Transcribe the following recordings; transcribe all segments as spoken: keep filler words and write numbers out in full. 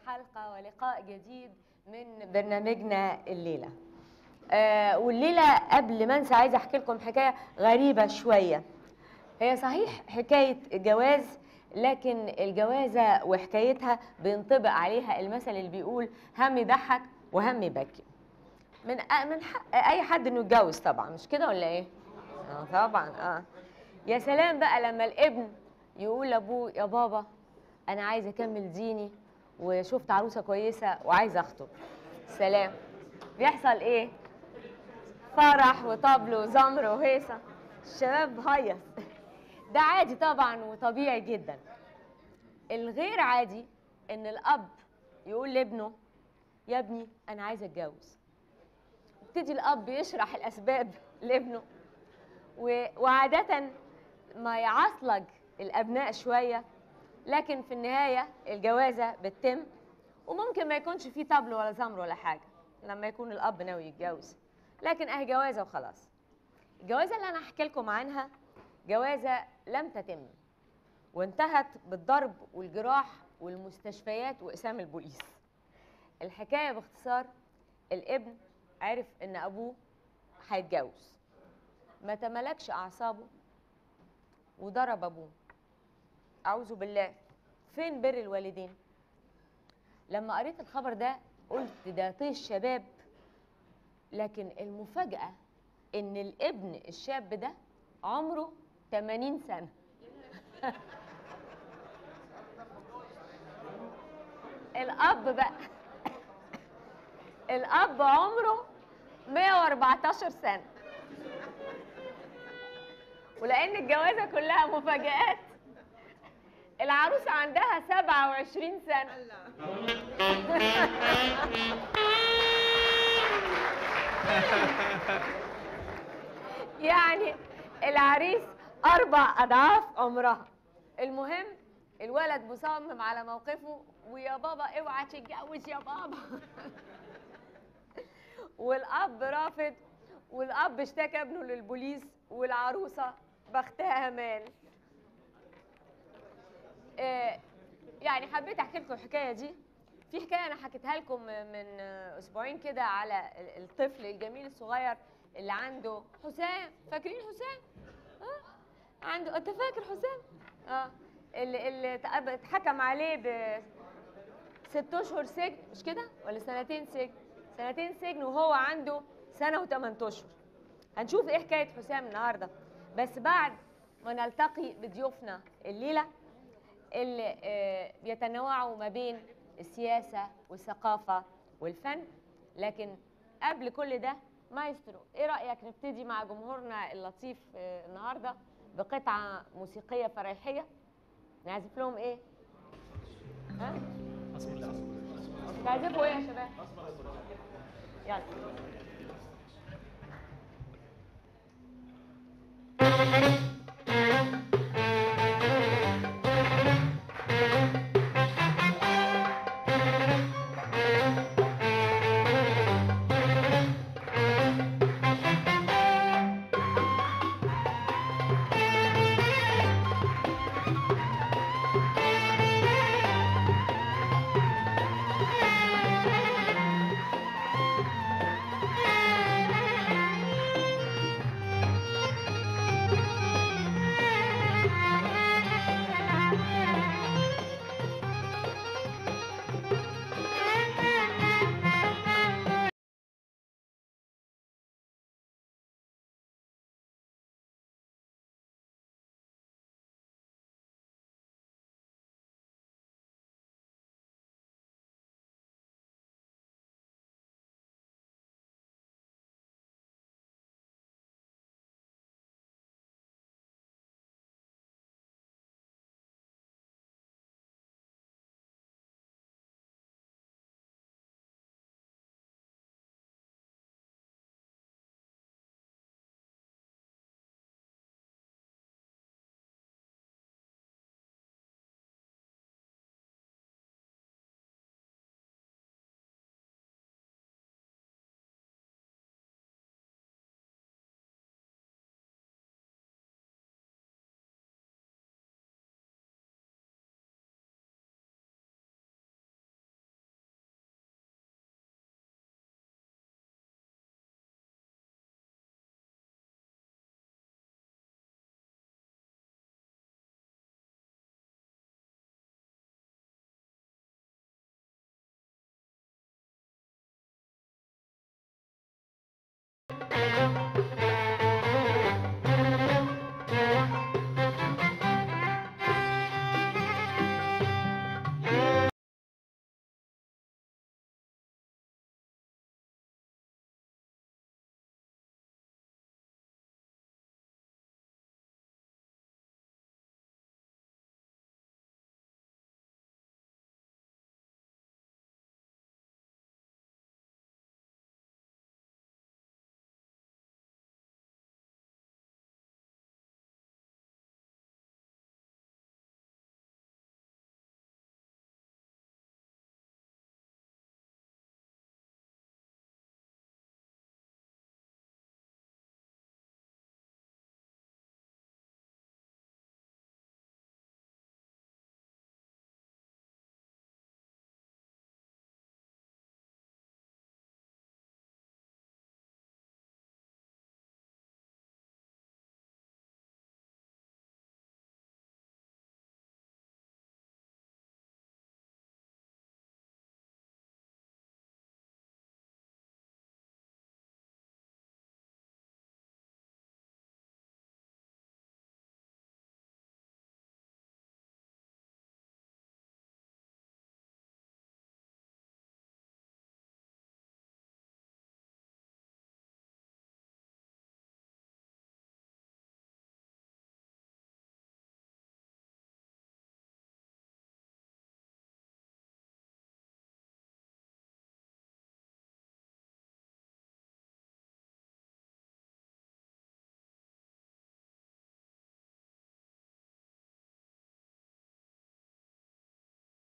حلقة ولقاء جديد من برنامجنا الليلة. آه والليلة قبل ما انسى عايزة احكي لكم حكاية غريبة شوية. هي صحيح حكاية جواز، لكن الجوازة وحكايتها بينطبق عليها المثل اللي بيقول هم يضحك وهم يبكي. من من حق اي حد انه يتجوز طبعا، مش كده ولا ايه؟ اه طبعا. اه يا سلام بقى لما الابن يقول لابوه يا بابا انا عايز اكمل ديني وشفت عروسه كويسه وعايز اخطب. سلام، بيحصل ايه؟ فرح وطبل وزمر وهيصه، الشباب هيص. ده عادي طبعا وطبيعي جدا. الغير عادي ان الاب يقول لابنه يا ابني انا عايز اتجوز. يبتدي الاب يشرح الاسباب لابنه، وعاده ما يعصلج الابناء شويه، لكن في النهايه الجوازه بتتم، وممكن ما يكونش فيه طبل ولا زمر ولا حاجه لما يكون الاب ناوي يتجوز، لكن اهي جوازه وخلاص. الجوازه اللي انا هحكي لكم عنها جوازه لم تتم، وانتهت بالضرب والجراح والمستشفيات واقسام البوليس. الحكايه باختصار، الابن عرف ان ابوه هيتجوز، ما تملكش اعصابه وضرب ابوه. اعوذ بالله، فين بر الوالدين؟ لما قريت الخبر ده قلت ده طيش شباب، لكن المفاجأة ان الابن الشاب ده عمره ثمانين سنة. الاب بقى الاب عمره مئة وأربعتاشر سنة، ولان الجوازة كلها مفاجآت العروسة عندها سبعة وعشرين سنة. يعني العريس أربع أضعاف عمرها. المهم الولد مصمم على موقفه، ويا بابا اوعى تتجوز يا بابا. والأب رافض، والأب اشتكى ابنه للبوليس، والعروسة بختها مال. آه يعني حبيت احكي لكم الحكايه دي. في حكايه انا حكيتها لكم من اسبوعين كده على الطفل الجميل الصغير اللي عنده حسام. فاكرين حسام؟ اه عنده، انت فاكر حسام؟ اه اللي اللي اتحكم عليه ب ست اشهر سجن، مش كده؟ ولا سنتين سجن؟ سنتين سجن وهو عنده سنه وثمان اشهر. هنشوف ايه حكايه حسام النهارده، بس بعد ما نلتقي بضيوفنا الليله اللي بيتنوعوا ما بين السياسة والثقافة والفن. لكن قبل كل ده مايسترو، ايه رأيك نبتدي مع جمهورنا اللطيف النهاردة بقطعة موسيقية فريحية؟ نعزف لهم ايه؟ ها؟ تعزفوا ايه يا شباب؟ يلا.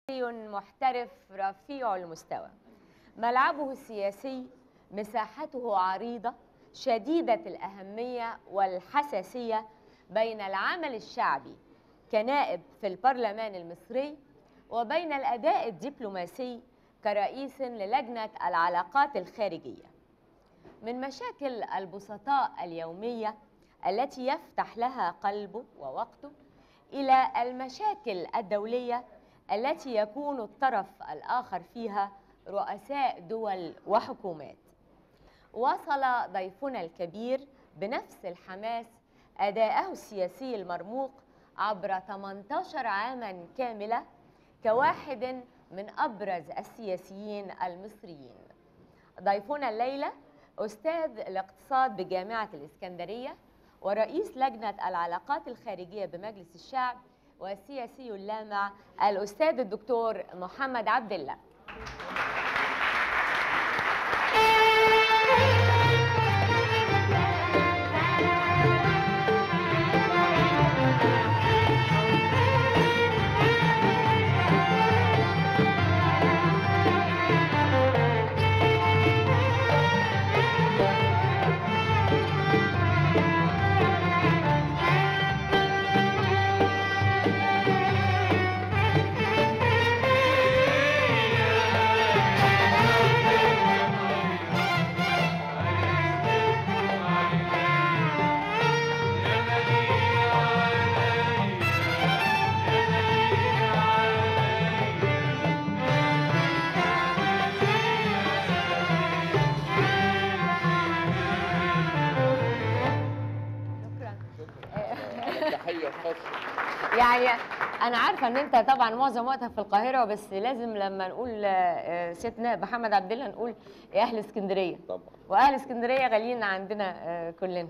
محترف رفيع المستوى. ملعبه السياسي مساحته عريضة شديدة الأهمية والحساسية بين العمل الشعبي كنائب في البرلمان المصري وبين الأداء الدبلوماسي كرئيس للجنة العلاقات الخارجية. من مشاكل البسطاء اليومية التي يفتح لها قلبه ووقته إلى المشاكل الدولية التي يكون الطرف الآخر فيها رؤساء دول وحكومات. وصل ضيفنا الكبير بنفس الحماس أداءه السياسي المرموق عبر ثمانية عشر عاما كاملة كواحد من أبرز السياسيين المصريين. ضيفنا الليلة أستاذ الاقتصاد بجامعة الإسكندرية ورئيس لجنة العلاقات الخارجية بمجلس الشعب والسياسي اللامع الأستاذ الدكتور محمد عبد الله. يعني أنا عارفة إن أنت طبعًا معظم وقتك في القاهرة، بس لازم لما نقول سيادة النائب محمد عبد الله نقول يا أهل اسكندرية. طبعًا. وأهل اسكندرية غاليين عندنا كلنا.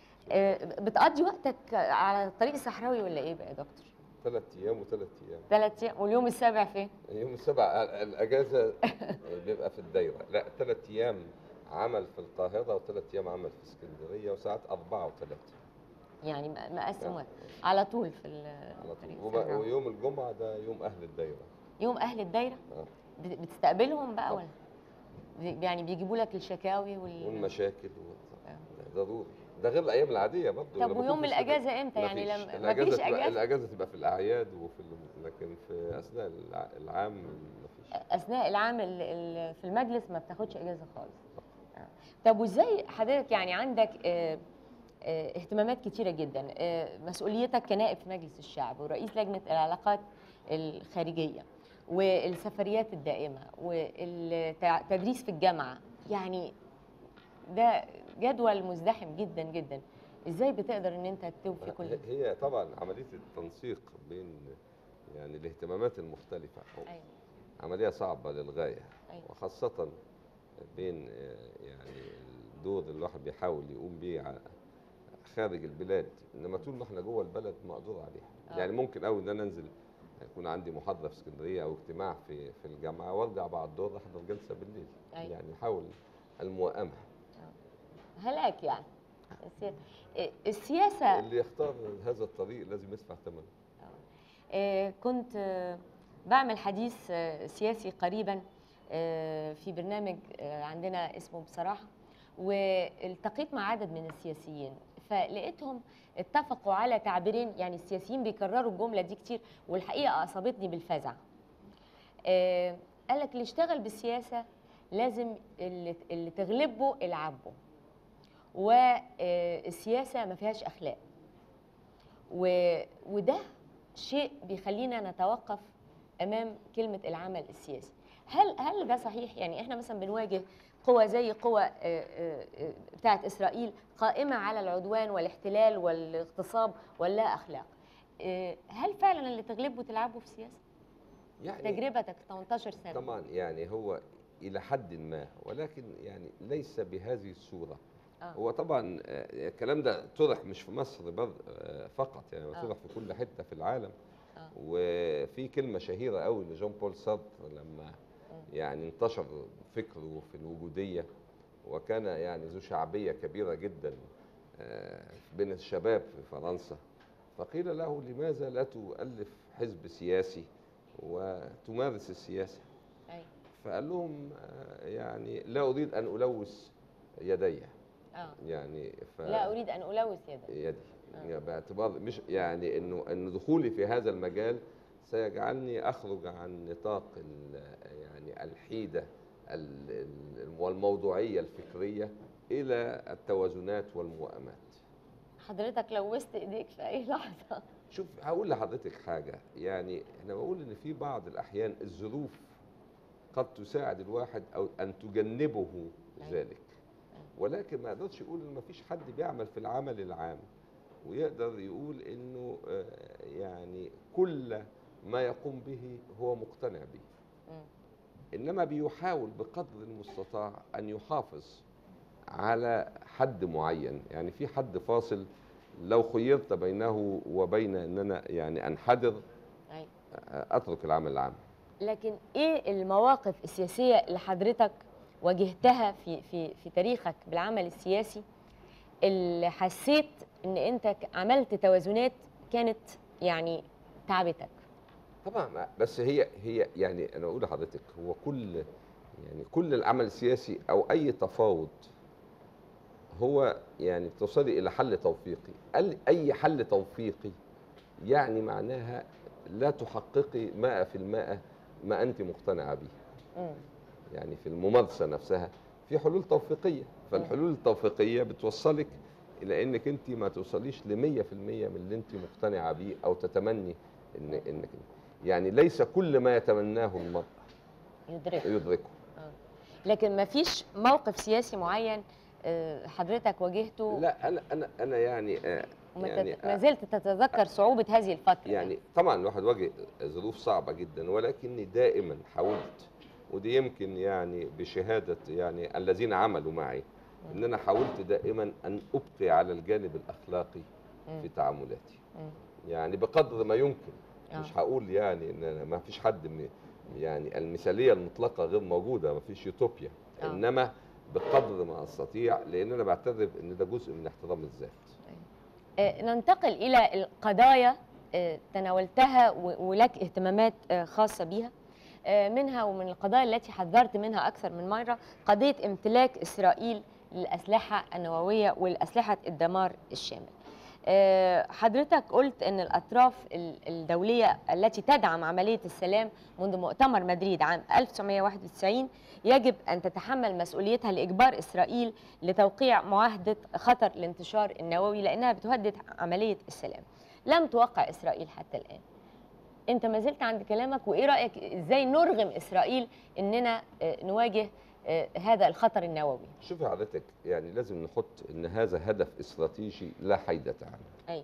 بتقضي وقتك على الطريق الصحراوي ولا إيه بقى يا دكتور؟ ثلاث أيام وثلاث أيام. ثلاث أيام، واليوم السابع فين؟ اليوم السابع الأجازة بيبقى في الدايرة، لا ثلاث أيام عمل في القاهرة وثلاث أيام عمل في اسكندرية وساعات أربعة وثلاثة. يعني مقسم وقت على طول في الطريق. ويوم الجمعة ده يوم أهل الدايرة. يوم أهل الدايرة؟ اه. بتستقبلهم بقى ولا؟ يعني بيجيبوا لك الشكاوي وال... والمشاكل و... ده ضروري. ده غير الأيام العادية برضه. طب ويوم الأجازة إمتى؟ يعني لما الأجازة مفيش أجازة؟ الأجازة تبقى في الأعياد وفي ال... لكن في أثناء العام مفيش. أثناء العام في المجلس ما بتاخدش أجازة خالص. آه. طب وإزاي حضرتك يعني عندك آه اهتمامات كتيرة جدا، مسؤوليتك كنائب في مجلس الشعب ورئيس لجنة العلاقات الخارجية والسفريات الدائمة والتدريس في الجامعة، يعني ده جدول مزدحم جدا جدا. ازاي بتقدر ان انت توفي كل ده؟ هي طبعا عملية التنسيق بين يعني الاهتمامات المختلفة. أيوة. عملية صعبة للغاية. أيوة. وخاصة بين يعني الدور اللي الواحد بيحاول يقوم بيه خارج البلاد، انما طول ما احنا جوه البلد مقدور عليها. آه. يعني ممكن قوي ان انا انزل يكون عندي محاضره في اسكندريه او اجتماع في في الجامعه وارجع بعد الظهر احضر جلسه بالليل. أيوة. يعني نحاول الموائمه. آه. هلاك يعني. السياسه اللي يختار هذا الطريق لازم يدفع ثمنه. آه. كنت آه بعمل حديث آه سياسي قريبا آه في برنامج آه عندنا اسمه بصراحه، والتقيت مع عدد من السياسيين فلقيتهم اتفقوا على تعبيرين، يعني السياسيين بيكرروا الجمله دي كتير والحقيقه اصابتني بالفزع. آه قال لك اللي اشتغل بالسياسه لازم اللي, اللي تغلبه العبه، والسياسه ما فيهاش اخلاق، وده شيء بيخلينا نتوقف امام كلمه العمل السياسي. هل هل ده صحيح؟ يعني احنا مثلا بنواجه قوى زي قوى بتاعت إسرائيل قائمة على العدوان والاحتلال والاغتصاب واللا أخلاق. هل فعلا اللي تغلبه تلعبه في السياسة؟ يعني تجربتك ثمانية عشر سنة. طبعا يعني هو إلى حد ما، ولكن يعني ليس بهذه الصورة. آه. هو طبعا الكلام ده طرح مش في مصر فقط، يعني آه. طرح في كل حتة في العالم. آه. وفي كلمة شهيرة قوي لجون بول سارتر لما يعني انتشر فكره في الوجودية، وكان يعني ذو شعبية كبيرة جدا بين الشباب في فرنسا، فقيل له لماذا لا تؤلف حزب سياسي وتمارس السياسة. أي. فقال لهم يعني لا أريد أن ألوث يدي. آه. يعني ف... لا أريد أن ألوث يدي. يدي. يعني باعتبار مش يعني إنه إن دخولي في هذا المجال سيجعلني أخرج عن نطاق يعني الحيدة والموضوعية الفكرية إلى التوازنات والموائمات. حضرتك لوثت إيديك في أي لحظة. شوف هقول لحضرتك حاجة، يعني أنا بقول إن في بعض الأحيان الظروف قد تساعد الواحد أو أن تجنبه ذلك، ولكن ما أقدرش يقول إن ما فيش حد بيعمل في العمل العام ويقدر يقول إنه يعني كل ما يقوم به هو مقتنع به، إنما بيحاول بقدر المستطاع أن يحافظ على حد معين. يعني في حد فاصل لو خيرت بينه وبين ان انا يعني انحدر اترك العمل العام. لكن ايه المواقف السياسيه اللي حضرتك واجهتها في في في تاريخك بالعمل السياسي اللي حسيت ان انت عملت توازنات كانت يعني تعبتك؟ طبعا، بس هي هي يعني انا اقول لحضرتك هو كل يعني كل العمل السياسي او اي تفاوض هو يعني بتوصلي الى حل توفيقي. اي حل توفيقي يعني معناها لا تحققي مائة في المائة ما انت مقتنعه به. يعني في الممارسه نفسها في حلول توفيقيه، فالحلول التوفيقيه بتوصلك الى انك انت ما توصليش ل مية في المية من اللي انت مقتنعه به او تتمني ان انك يعني ليس كل ما يتمناه المرء يدركه يدركه. لكن ما فيش موقف سياسي معين حضرتك واجهته؟ لا انا انا انا يعني يعني ما زلت تتذكر صعوبة هذه الفترة؟ يعني طبعا الواحد واجه ظروف صعبة جدا، ولكني دائما حاولت، ودي يمكن يعني بشهادة يعني الذين عملوا معي، ان انا حاولت دائما ان ابقي على الجانب الاخلاقي في تعاملاتي. يعني بقدر ما يمكن. مش هقول يعني ان ما فيش حد يعني المثالية المطلقة غير موجودة، ما فيش يوتوبيا، انما بقدر ما استطيع، لان انا بعترف ان ده جزء من احترام الذات. ننتقل إلى القضايا تناولتها ولك اهتمامات خاصة بها، منها ومن القضايا التي حذرت منها أكثر من مرة قضية امتلاك إسرائيل للأسلحة النووية والأسلحة الدمار الشامل. حضرتك قلت أن الأطراف الدولية التي تدعم عملية السلام منذ مؤتمر مدريد عام ألف وتسعمائة وواحد وتسعين يجب أن تتحمل مسؤوليتها لإجبار إسرائيل لتوقيع معاهدة خطر الانتشار النووي لأنها بتهدد عملية السلام. لم توقع إسرائيل حتى الآن. أنت ما زلت عند كلامك، وإيه رأيك إزاي نرغم إسرائيل أننا نواجه هذا الخطر النووي؟ شوفي حضرتك، يعني لازم نحط ان هذا هدف استراتيجي لا حيدة عنه. أي.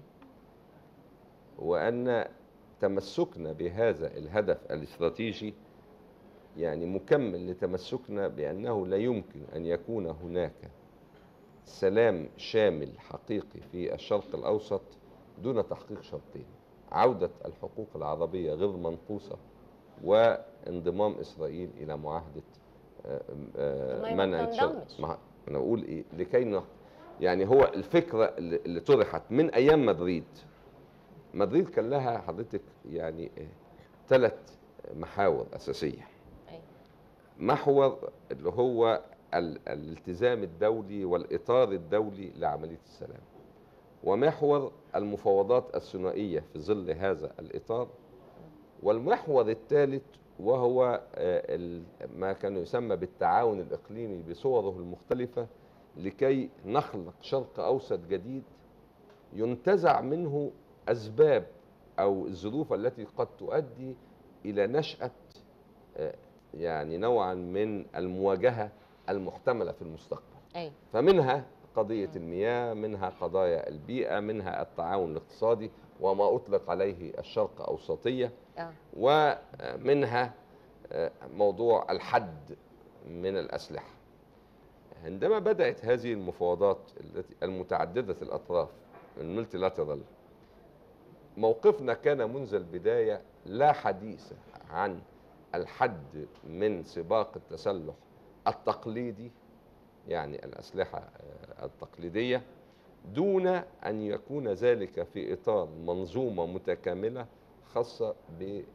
وان تمسكنا بهذا الهدف الاستراتيجي يعني مكمل لتمسكنا بانه لا يمكن ان يكون هناك سلام شامل حقيقي في الشرق الاوسط دون تحقيق شرطين: عودة الحقوق العربية غير منقوصة، وانضمام اسرائيل الى معاهدة منع انتشار. انا اقول ايه لكي ن... يعني هو الفكره اللي, اللي طرحت من ايام مدريد. مدريد كان لها حضرتك يعني ثلاث محاور اساسيه. محور اللي هو ال... الالتزام الدولي والاطار الدولي لعمليه السلام، ومحور المفاوضات الثنائيه في ظل هذا الاطار، والمحور الثالث وهو ما كان يسمى بالتعاون الإقليمي بصوره المختلفة لكي نخلق شرق أوسط جديد ينتزع منه أسباب أو الظروف التي قد تؤدي إلى نشأة يعني نوعا من المواجهة المحتملة في المستقبل. أي. فمنها قضية المياه، منها قضايا البيئة، منها التعاون الاقتصادي وما أطلق عليه الشرق أوسطية، آه. ومنها موضوع الحد من الأسلحة. عندما بدأت هذه المفاوضات المتعددة الأطراف الملتيلاترال، موقفنا كان منذ البداية لا حديث عن الحد من سباق التسلح التقليدي، يعني الأسلحة التقليدية، دون أن يكون ذلك في إطار منظومة متكاملة خاصة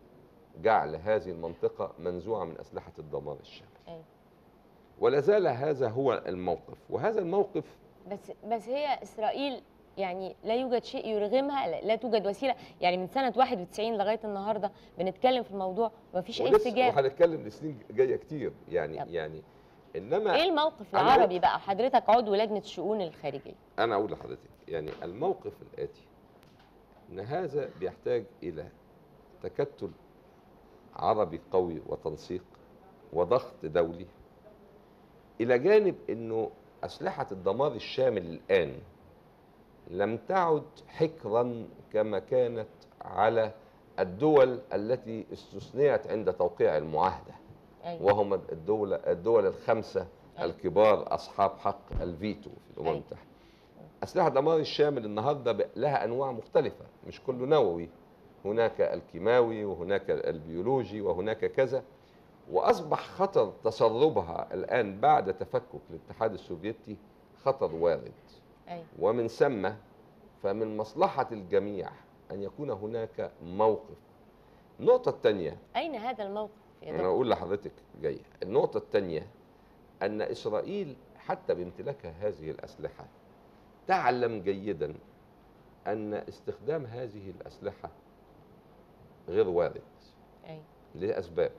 جعل هذه المنطقة منزوعة من أسلحة الدمار الشامل. أيوة. ولا زال هذا هو الموقف، وهذا الموقف بس بس هي إسرائيل يعني لا يوجد شيء يرغمها، لا توجد وسيلة، يعني من سنة واحد وتسعين لغاية النهاردة بنتكلم في الموضوع ومفيش أي استجابة. وهنتكلم لسنين جاية كتير يعني. يب. يعني إنما إيه الموقف العربي بقى؟ حضرتك عضو لجنة الشؤون الخارجية. أنا أقول لحضرتك يعني الموقف الآتي، إن هذا بيحتاج إلى تكتل عربي قوي وتنسيق وضغط دولي، إلى جانب إنه أسلحة الدمار الشامل الآن لم تعد حكرا كما كانت على الدول التي استثنيت عند توقيع المعاهدة. أيوة. وهم الدول الدول الخمسة. أيوة. الكبار أصحاب حق الفيتو في الأمم المتحدة. أيوة. أسلحة الدمار الشامل النهارده لها أنواع مختلفة، مش كله نووي، هناك الكيماوي وهناك البيولوجي وهناك كذا، وأصبح خطر تسربها الآن بعد تفكك الاتحاد السوفيتي خطر وارد. أيوة. ومن ثم فمن مصلحة الجميع أن يكون هناك موقف. النقطة الثانية، أين هذا الموقف؟ أنا أقول لحضرتك جاية. النقطة الثانية أن إسرائيل حتى بامتلاكها هذه الأسلحة تعلم جيدا أن استخدام هذه الأسلحة غير وارد. أي. لأسباب،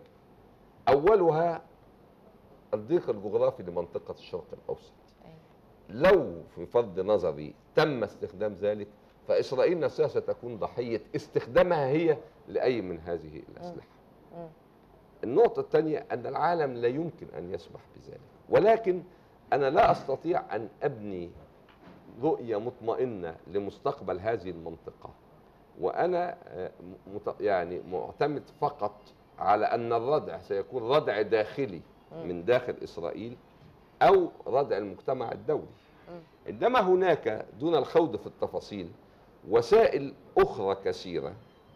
أولها الضيق الجغرافي لمنطقة الشرق الأوسط. أي. لو في فرض نظري تم استخدام ذلك فإسرائيل نفسها ستكون ضحية استخدامها هي لأي من هذه الأسلحة. م. م. النقطة الثانية أن العالم لا يمكن أن يسمح بذلك، ولكن أنا لا أستطيع أن أبني رؤية مطمئنة لمستقبل هذه المنطقة وأنا يعني معتمد فقط على أن الردع سيكون ردع داخلي من داخل إسرائيل أو ردع المجتمع الدولي. إنما هناك دون الخوض في التفاصيل وسائل أخرى كثيرة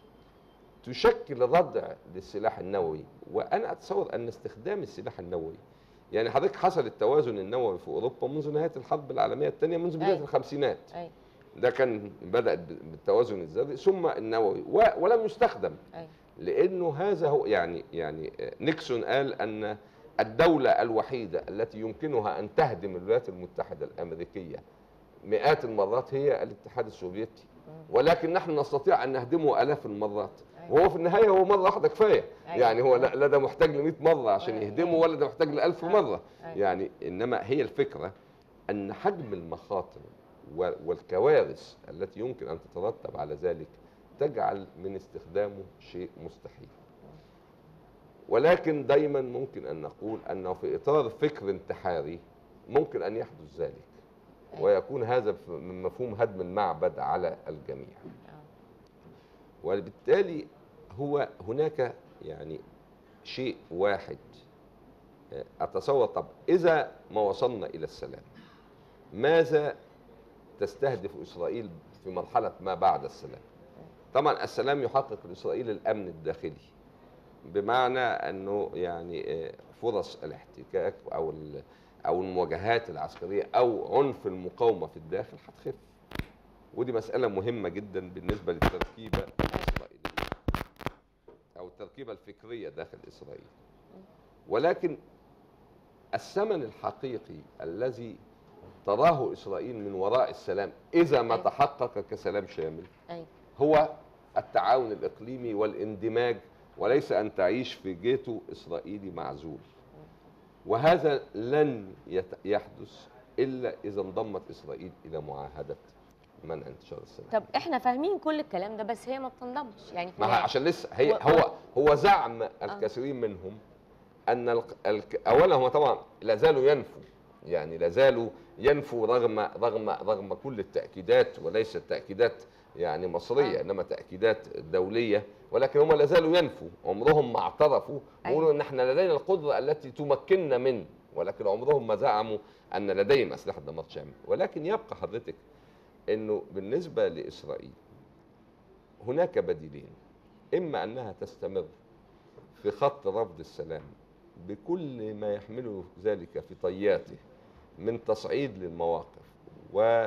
تشكل ردع للسلاح النووي، وأنا أتصور أن استخدام السلاح النووي، يعني حضرتك حصل التوازن النووي في أوروبا منذ نهاية الحرب العالمية الثانية، منذ بداية الخمسينات. أي. ده كان بدأت بالتوازن الذري ثم النووي ولم يستخدم. أي. لأنه هذا هو يعني يعني نيكسون قال أن الدولة الوحيدة التي يمكنها أن تهدم الولايات المتحدة الأمريكية مئات المرات هي الاتحاد السوفيتي، ولكن نحن نستطيع أن نهدمه آلاف المرات. وهو في النهاية هو مرة واحدة كفاية. يعني هو لا ده محتاج ل مئة مرة عشان يهدمه ولا ده محتاج ل ألف مرة. يعني إنما هي الفكرة أن حجم المخاطر والكوارث التي يمكن أن تترتب على ذلك تجعل من استخدامه شيء مستحيل. ولكن دايما ممكن أن نقول أنه في إطار فكر انتحاري ممكن أن يحدث ذلك، ويكون هذا من مفهوم هدم المعبد على الجميع. وبالتالي هو هناك يعني شيء واحد أتصور، طب إذا ما وصلنا إلى السلام ماذا تستهدف إسرائيل في مرحلة ما بعد السلام؟ طبعا السلام يحقق لإسرائيل الأمن الداخلي، بمعنى أنه يعني فرص الاحتكاك أو أو المواجهات العسكرية أو عنف المقاومة في الداخل هتخف، ودي مسألة مهمة جدا بالنسبة للتركيبة الإسرائيلية أو التركيبة الفكرية داخل إسرائيل. ولكن الثمن الحقيقي الذي تراه إسرائيل من وراء السلام إذا ما تحقق كسلام شامل هو التعاون الإقليمي والاندماج، وليس أن تعيش في جيتو إسرائيلي معزول. وهذا لن يحدث إلا إذا انضمت إسرائيل إلى معاهدة منع انتشار السلاح. طب احنا فاهمين كل الكلام ده بس هي ما بتنضمش يعني. ما عشان لسه هي و... هو هو زعم الكثيرين منهم أن الك... الك... أولا هم طبعا لا زالوا ينفوا، يعني لا زالوا ينفوا رغم رغم رغم كل التأكيدات، وليست تأكيدات يعني مصرية آه. إنما تأكيدات دولية، ولكن هم لا زالوا ينفوا، عمرهم ما اعترفوا بيقولوا ان احنا لدينا القدرة التي تمكننا من، ولكن عمرهم ما زعموا ان لديهم اسلحة دمار شامل. ولكن يبقى حضرتك انه بالنسبة لإسرائيل هناك بديلين، اما انها تستمر في خط رفض السلام بكل ما يحمله ذلك في طياته من تصعيد للمواقف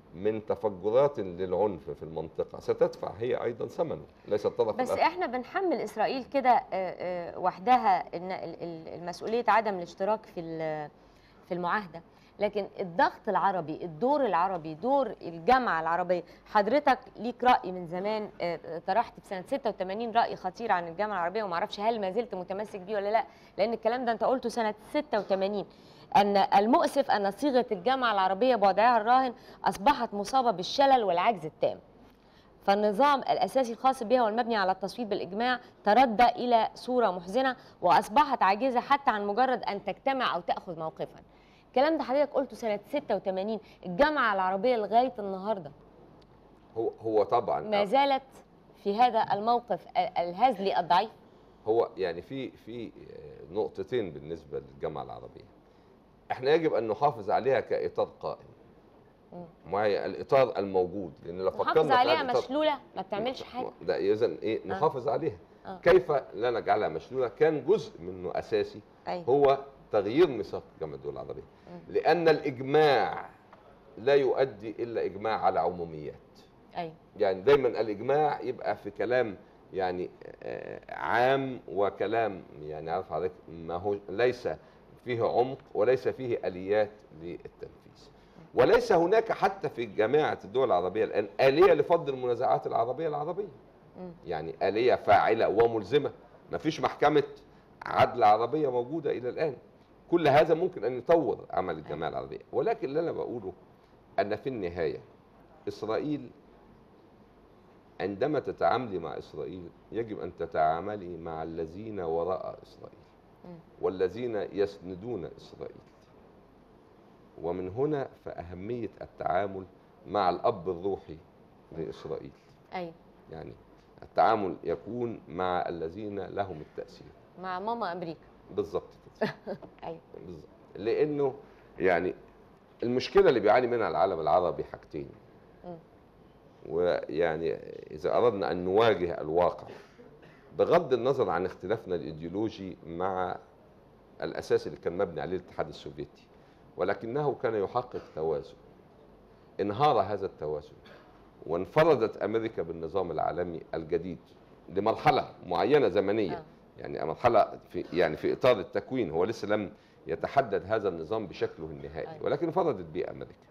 من تفجرات للعنف في المنطقة ستدفع هي أيضا ثمنه، ليس الطرف بس الآخر. احنا بنحمل إسرائيل كده وحدها المسؤولية عدم الاشتراك في في المعاهدة، لكن الضغط العربي، الدور العربي، دور الجامعة العربية. حضرتك ليك رأي من زمان، طرحت في سنة ستة وثمانين رأي خطير عن الجامعة العربية، وما اعرفش هل ما زلت متمسك بيه ولا لا، لأن الكلام ده أنت قلته سنة ستة وثمانين، أن المؤسف أن صيغة الجامعة العربية بوضعها الراهن أصبحت مصابة بالشلل والعجز التام. فالنظام الأساسي الخاص بها والمبني على التصويت بالإجماع تردى إلى صورة محزنة، وأصبحت عاجزة حتى عن مجرد أن تجتمع أو تأخذ موقفا. الكلام ده حضرتك قلته سنة ستة وثمانين، الجامعة العربية لغاية النهاردة هو هو طبعا ما زالت في هذا الموقف الهزلي الضعيف. هو يعني في في نقطتين بالنسبة للجامعة العربية، احنا يجب أن نحافظ عليها كإطار قائم، معايا الإطار الموجود، لأن لو فكرنا نحافظ عليها مشلولة ما بتعملش حاجة، ده إذا إيه نحافظ آه. عليها. آه. كيف لا نجعلها مشلولة؟ كان جزء منه أساسي أيوة. هو تغيير ميثاق جامعة الدول العربية، لأن الإجماع لا يؤدي إلا إجماع على عموميات. أيوة. يعني دايما الإجماع يبقى في كلام يعني عام، وكلام يعني عارف حضرتك ما هو ليس فيه عمق وليس فيه آليات للتنفيذ، وليس هناك حتى في جامعة الدول العربية الآن آلية لفض المنازعات العربية العربية، يعني آلية فاعلة وملزمة. ما فيش محكمة عدل عربية موجودة إلى الآن. كل هذا ممكن أن يطور عمل الجامعة العربية، ولكن اللي أنا بقوله أن في النهاية إسرائيل عندما تتعاملي مع إسرائيل يجب أن تتعاملي مع الذين وراء إسرائيل والذين يسندون إسرائيل. ومن هنا فأهمية التعامل مع الأب الروحي لإسرائيل. أيوة. يعني التعامل يكون مع الذين لهم التأثير، مع ماما أمريكا. بالظبط كده. أيوة. بالظبط. لأنه يعني المشكلة اللي بيعاني منها العالم العربي حاجتين، ويعني إذا أردنا أن نواجه الواقع بغض النظر عن اختلافنا الإيديولوجي مع الأساس اللي كان مبني عليه الاتحاد السوفيتي، ولكنه كان يحقق توازن. انهار هذا التوازن وانفردت أمريكا بالنظام العالمي الجديد لمرحلة معينة زمنية، يعني مرحلة في يعني في إطار التكوين، هو لسه لم يتحدد هذا النظام بشكله النهائي، ولكن انفردت به أمريكا.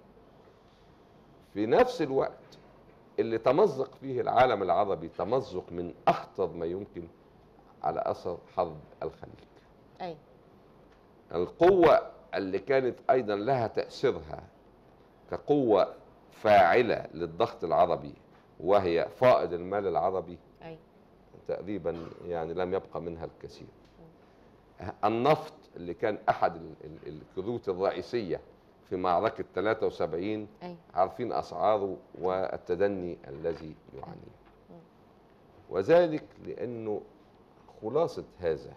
في نفس الوقت اللي تمزق فيه العالم العربي تمزق من أخطر ما يمكن على أثر حرب الخليج. أي. القوة اللي كانت أيضا لها تأثيرها كقوة فاعلة للضغط العربي وهي فائض المال العربي، أي. تقريبا يعني لم يبقى منها الكثير. النفط اللي كان أحد الكروت الرئيسية في معركة ثلاثة وسبعين، أي. عارفين أسعاره والتدني الذي يعانيه، وذلك لأنه خلاصة هذا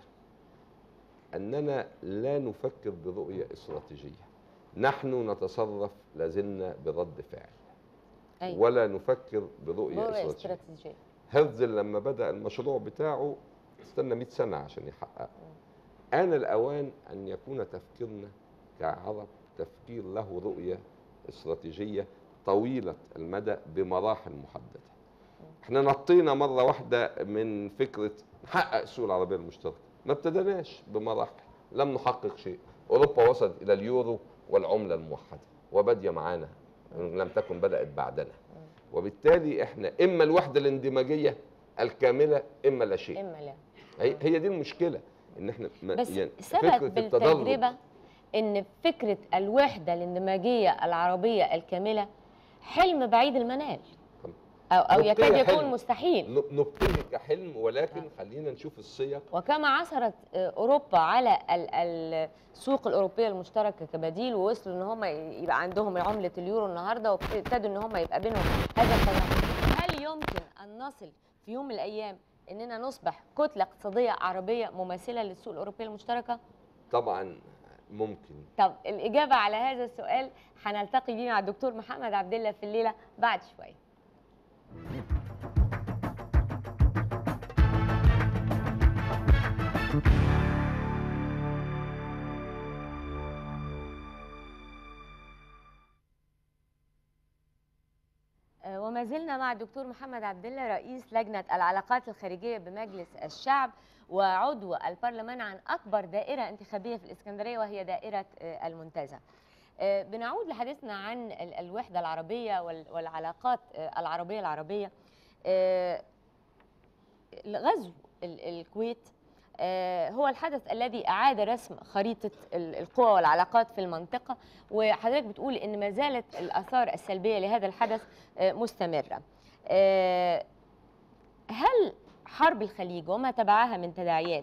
أننا لا نفكر برؤية استراتيجية، نحن نتصرف لازلنا برد فعل، أي. ولا نفكر برؤية استراتيجية. هرتزل لما بدأ المشروع بتاعه استنى مئة سنة عشان يحققه. آن الأوان أن يكون تفكيرنا كعرب تفكير له رؤية استراتيجية طويلة المدى بمراحل محددة. احنا نطينا مرة واحدة من فكرة نحقق السوق العربية المشتركة، ما ابتدناش بمراحل، لم نحقق شيء. أوروبا وصلت إلى اليورو والعملة الموحدة وبادية معانا إن لم تكن بدأت بعدنا، وبالتالي احنا إما الوحدة الاندماجية الكاملة إما لا شيء. إما لا. هي, هي دي المشكلة، إن احنا بس يعني ثبت بالتجربة إن فكرة الوحدة الاندماجية العربية الكاملة حلم بعيد المنال، أو, أو يكاد يكون حلم. مستحيل. نبقيه كحلم، ولكن آه. خلينا نشوف السياق. وكما عثرت أوروبا على السوق الأوروبية المشتركة كبديل، ووصلوا إن هم يبقى عندهم عملة اليورو النهارده، وابتدوا إن هم يبقى بينهم هذا التنافس. هل يمكن أن نصل في يوم من الأيام إننا نصبح كتلة اقتصادية عربية مماثلة للسوق الأوروبية المشتركة؟ طبعا ممكن. طب الإجابة على هذا السؤال هنلتقي بيه مع الدكتور محمد عبد الله في الليلة بعد شوية. وما زلنا مع الدكتور محمد عبد الله رئيس لجنة العلاقات الخارجية بمجلس الشعب وعضو البرلمان عن أكبر دائرة انتخابية في الإسكندرية وهي دائرة المنتزه. بنعود لحديثنا عن الوحدة العربية والعلاقات العربية العربية. غزو الكويت هو الحدث الذي أعاد رسم خريطة القوى والعلاقات في المنطقة، وحضرتك بتقول إن ما زالت الآثار السلبية لهذا الحدث مستمرة. هل حرب الخليج وما تبعها من تداعيات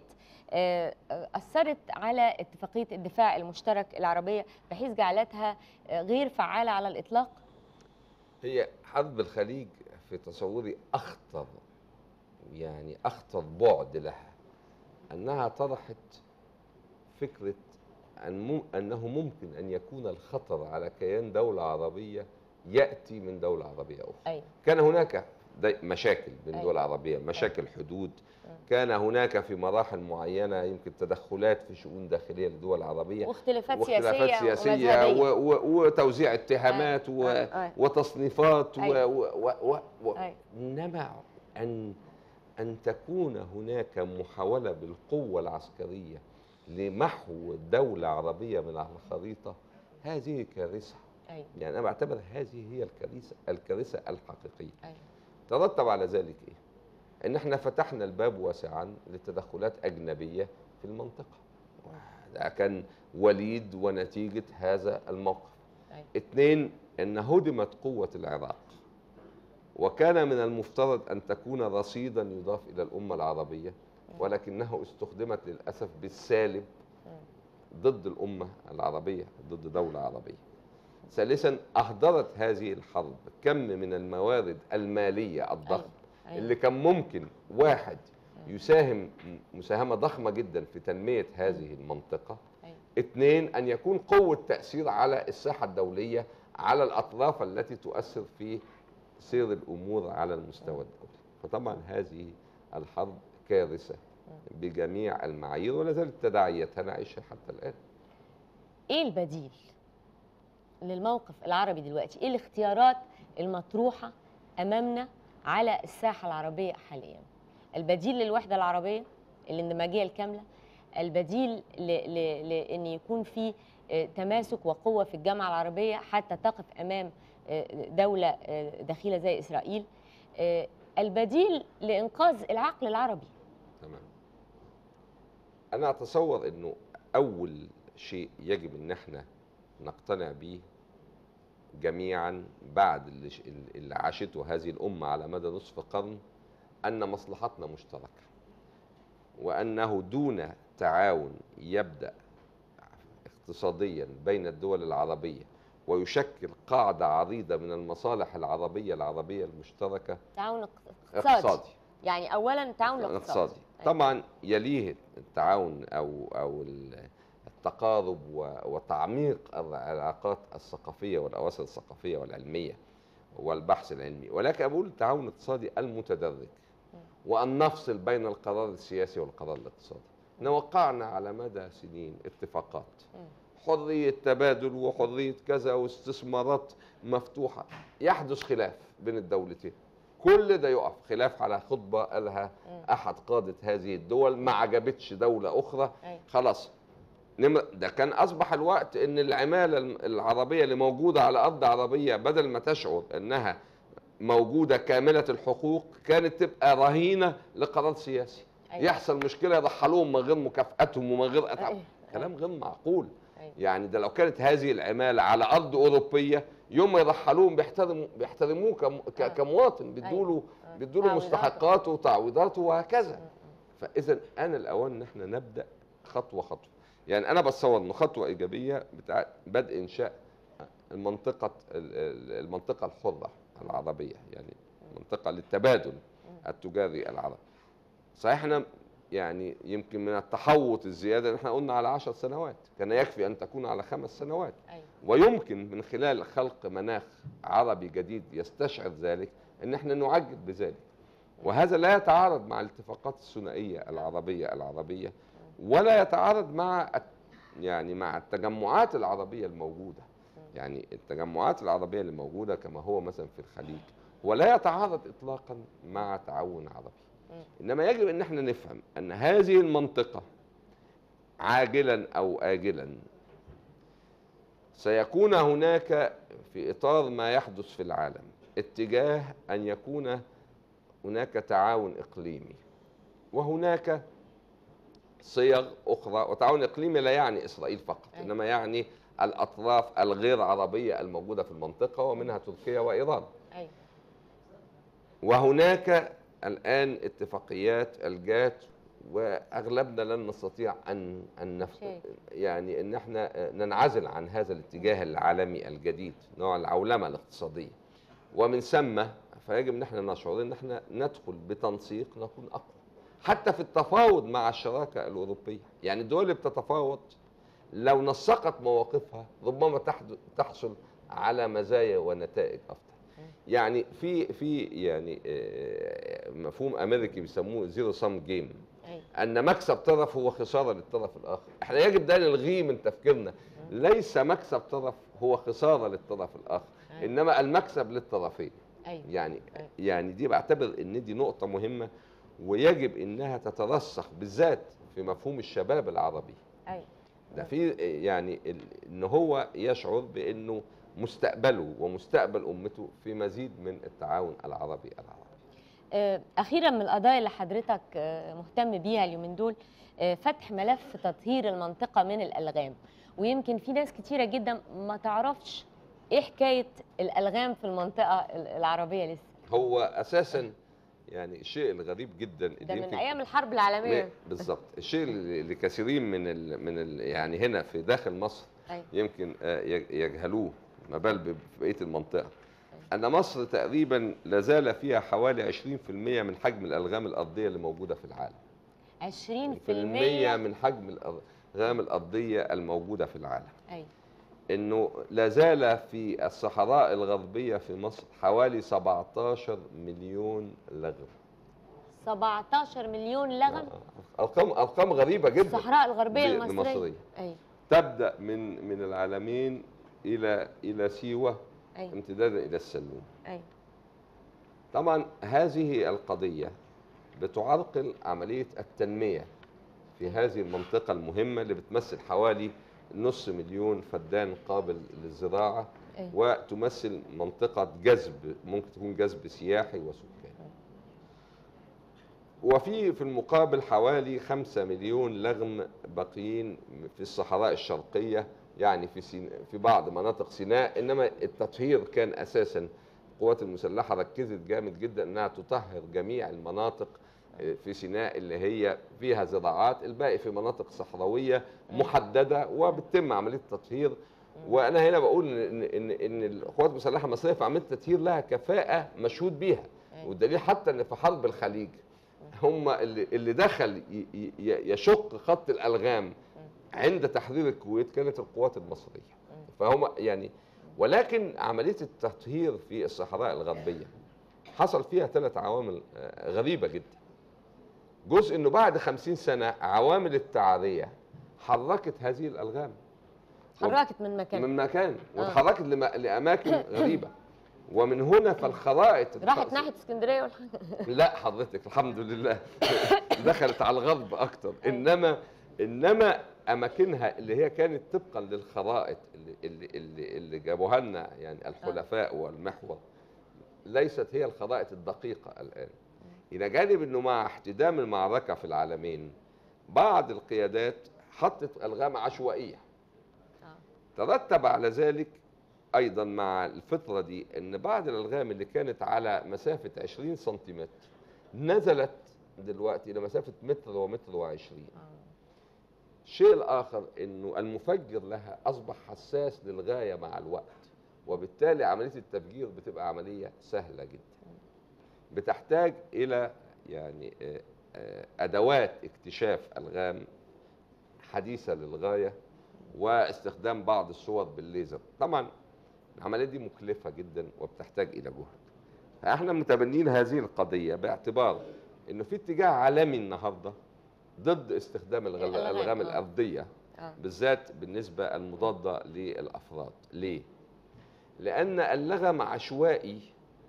أثرت على اتفاقية الدفاع المشترك العربية بحيث جعلتها غير فعالة على الإطلاق؟ هي حرب الخليج في تصوري أخطر، يعني أخطر بعد لها أنها طرحت فكرة أن أنه ممكن أن يكون الخطر على كيان دولة عربية يأتي من دولة عربية أخرى. أيوة. كان هناك مشاكل بين أيوة. دول عربية، مشاكل أيوة. حدود، كان هناك في مراحل معينة يمكن تدخلات في شؤون داخلية للدول العربية واختلافات, واختلافات سياسية, سياسية و و وتوزيع اتهامات أيوة. و أيوة. وتصنيفات أيوة. و و و و أيوة. إنما أن أن تكون هناك محاولة بالقوة العسكرية لمحو دولة عربية من على الخريطة، هذه كارثة. أيوة. يعني أنا بعتبر هذه هي الكارثة الكارثة الحقيقية. أيوة. ترتب على ذلك إيه؟ إن إحنا فتحنا الباب واسعا لتدخلات أجنبية في المنطقة. ده كان وليد ونتيجة هذا الموقف. أيوة. اثنين، إن هدمت قوة العراق، وكان من المفترض أن تكون رصيدا يضاف إلى الأمة العربية، ولكنه استخدمت للأسف بالسالب ضد الأمة العربية، ضد دولة عربية. ثالثا، أهدرت هذه الحرب كم من الموارد المالية الضخم اللي كان ممكن واحد يساهم مساهمة ضخمة جدا في تنمية هذه المنطقة. اثنين، أن يكون قوة تأثير على الساحة الدولية على الأطراف التي تؤثر في سير الأمور على المستوى الدولي. فطبعا هذه الحرب كارثة بجميع المعايير، ولا زالت تداعياتها نعيشها حتى الآن. إيه البديل للموقف العربي دلوقتي؟ إيه الاختيارات المطروحة أمامنا على الساحة العربية حاليا؟ البديل للوحدة العربية، الاندماجية الكاملة، البديل لأن يكون في تماسك وقوة في الجامعة العربية حتى تقف أمام دولة دخيلة زي إسرائيل، البديل لإنقاذ العقل العربي. تمام. أنا أتصور أنه أول شيء يجب أن احنا نقتنع به جميعا بعد اللي, اللي عاشته هذه الأمة على مدى نصف قرن، أن مصلحتنا مشتركة، وأنه دون تعاون يبدأ اقتصاديا بين الدول العربية ويشكل قاعدة عريضة من المصالح العربية العربية المشتركة. تعاون اقتصادي. اقتصادي. يعني أولا تعاون اقتصادي. طبعا يليه التعاون أو أو التقارب وتعميق العلاقات الثقافية والأواصر الثقافية والعلمية والبحث العلمي، ولكن أقول التعاون الاقتصادي المتدرج، وأن نفصل بين القرار السياسي والقرار الاقتصادي. وقعنا على مدى سنين اتفاقات حرية تبادل وحرية كذا واستثمارات مفتوحة، يحدث خلاف بين الدولتين، كل ده يقف. خلاف على خطبة قالها أحد قادة هذه الدول ما عجبتش دولة أخرى، خلاص ده كان أصبح الوقت إن العمالة العربية اللي موجودة على أرض عربية بدل ما تشعر أنها موجودة كاملة الحقوق كانت تبقى رهينة لقرار سياسي. أيوة. يحصل مشكلة يرحلوهم من غير مكافأتهم ومن غير أتعب. أيوة. كلام غير معقول. أيوة. يعني ده لو كانت هذه العمالة على أرض أوروبية يوم ما يرحلوهم بيحترموا بيحترموه كمواطن، بيدوا له بيدوا له مستحقاته وتعويضاته وهكذا. فإذا أنا الأوان إن احنا نبدأ خطوة خطوة. يعني أنا بتصور إنه خطوة إيجابية بتاع بدء إنشاء المنطقة المنطقة الحرة العربية، يعني منطقة للتبادل التجاري العربي. صحيح احنا يعني يمكن من التحوط الزيادة ان احنا قلنا على عشر سنوات، كان يكفي ان تكون على خمس سنوات. أيوة. ويمكن من خلال خلق مناخ عربي جديد يستشعر ذلك ان احنا نعجل بذلك، وهذا لا يتعارض مع الاتفاقات الثنائية العربية العربية ولا يتعارض مع يعني مع التجمعات العربية الموجودة. يعني التجمعات العربية اللي موجودة كما هو مثلا في الخليج ولا يتعارض اطلاقا مع تعاون عربي. انما يجب ان احنا نفهم ان هذه المنطقه عاجلا او اجلا سيكون هناك في اطار ما يحدث في العالم اتجاه ان يكون هناك تعاون اقليمي، وهناك صيغ اخرى. وتعاون اقليمي لا يعني اسرائيل فقط، انما يعني الاطراف الغير عربيه الموجوده في المنطقه، ومنها تركيا وايران. وهناك الان اتفاقيات الجات، واغلبنا لن نستطيع ان ان نف... يعني ان احنا ننعزل عن هذا الاتجاه العالمي الجديد، نوع العولمه الاقتصاديه. ومن ثم فيجب ان احنا نشعر ان احنا ندخل بتنسيق نكون اقوى، حتى في التفاوض مع الشراكه الاوروبيه. يعني الدول اللي بتتفاوض لو نسقت مواقفها ربما تحصل على مزايا ونتائج افضل. يعني في في يعني مفهوم امريكي بيسموه زيرو سام جيم، ان مكسب طرف هو خساره للطرف الاخر. احنا يجب ده نلغيه من تفكيرنا. ليس مكسب طرف هو خساره للطرف الاخر، انما المكسب للطرفين. يعني يعني دي بعتبر ان دي نقطه مهمه، ويجب انها تترسخ بالذات في مفهوم الشباب العربي. ده في يعني ان هو يشعر بانه مستقبله ومستقبل امته في مزيد من التعاون العربي العربي. اخيرا، من القضايا اللي حضرتك مهتم بيها اليومين دول فتح ملف تطهير المنطقه من الالغام، ويمكن في ناس كتيره جدا ما تعرفش ايه حكايه الالغام في المنطقه العربيه لسه. هو اساسا يعني الشيء الغريب جدا ده من ايام الحرب العالميه بالظبط. الشيء اللي كثيرين من ال من ال يعني هنا في داخل مصر أي. يمكن يجهلوه، ما بال بقيه المنطقه. أي. ان مصر تقريبا لازال فيها حوالي عشرين في المئة من حجم الالغام الارضيه اللي موجوده في العالم. عشرين في المئة من حجم الالغام الارضيه الموجوده في العالم. أي. انه لازال في الصحراء الغربيه في مصر حوالي سبعتاشر مليون لغم. سبعتاشر مليون لغم؟ ارقام ارقام غريبه جدا. الصحراء الغربيه المصريه. أي. تبدا من من العلمين الى الى سيوه، أي. امتدادا الى السلوم. أي. طبعا هذه القضيه بتعرقل عمليه التنميه في هذه المنطقه المهمه اللي بتمثل حوالي نص مليون فدان قابل للزراعه. أي. وتمثل منطقه جذب، ممكن تكون جذب سياحي وسكاني. وفي في المقابل حوالي خمسة مليون لغم باقيين في الصحراء الشرقيه، يعني في سين... في بعض مناطق سيناء. انما التطهير كان اساسا القوات المسلحه ركزت جامد جدا انها تطهر جميع المناطق في سيناء اللي هي فيها زراعات، الباقي في مناطق صحراويه محدده وبتتم عمليه التطهير. وانا هنا بقول ان ان ان القوات المسلحه المصريه في عمليه التطهير لها كفاءه مشهود بيها، والدليل حتى ان في حرب الخليج هم اللي اللي دخل يشق خط الالغام عند تحرير الكويت كانت القوات المصريه. فهم يعني، ولكن عمليه التطهير في الصحراء الغربيه حصل فيها ثلاث عوامل غريبه جدا. جزء انه بعد خمسين سنه عوامل التعريه حركت هذه الالغام، حركت من مكان من مكان وتحركت لم... لاماكن غريبه. ومن هنا فالخرائط راحت ناحيه اسكندريه ولا لا حضرتك الحمد لله دخلت على الغرب اكتر. انما انما اماكنها اللي هي كانت طبقا للخرائط اللي اللي اللي, اللي جابوها لنا يعني الحلفاء والمحور ليست هي الخرائط الدقيقه الان. الى جانب انه مع احتدام المعركه في العالمين بعض القيادات حطت الغام عشوائيه. ترتب على ذلك ايضا مع الفتره دي ان بعض الالغام اللي كانت على مسافه عشرين سنتيمتر نزلت دلوقتي الى مسافه متر ومتر وعشرين. الشيء الاخر انه المفجر لها اصبح حساس للغايه مع الوقت، وبالتالي عمليه التفجير بتبقى عمليه سهله جدا. بتحتاج الى يعني ادوات اكتشاف الغام حديثه للغايه، واستخدام بعض الصور بالليزر. طبعا العمليه دي مكلفه جدا وبتحتاج الى جهد. فاحنا متبنين هذه القضيه باعتبار انه في اتجاه عالمي النهارده ضد استخدام الالغام الارضيه بالذات بالنسبه المضاده للافراد. ليه؟ لان اللغم عشوائي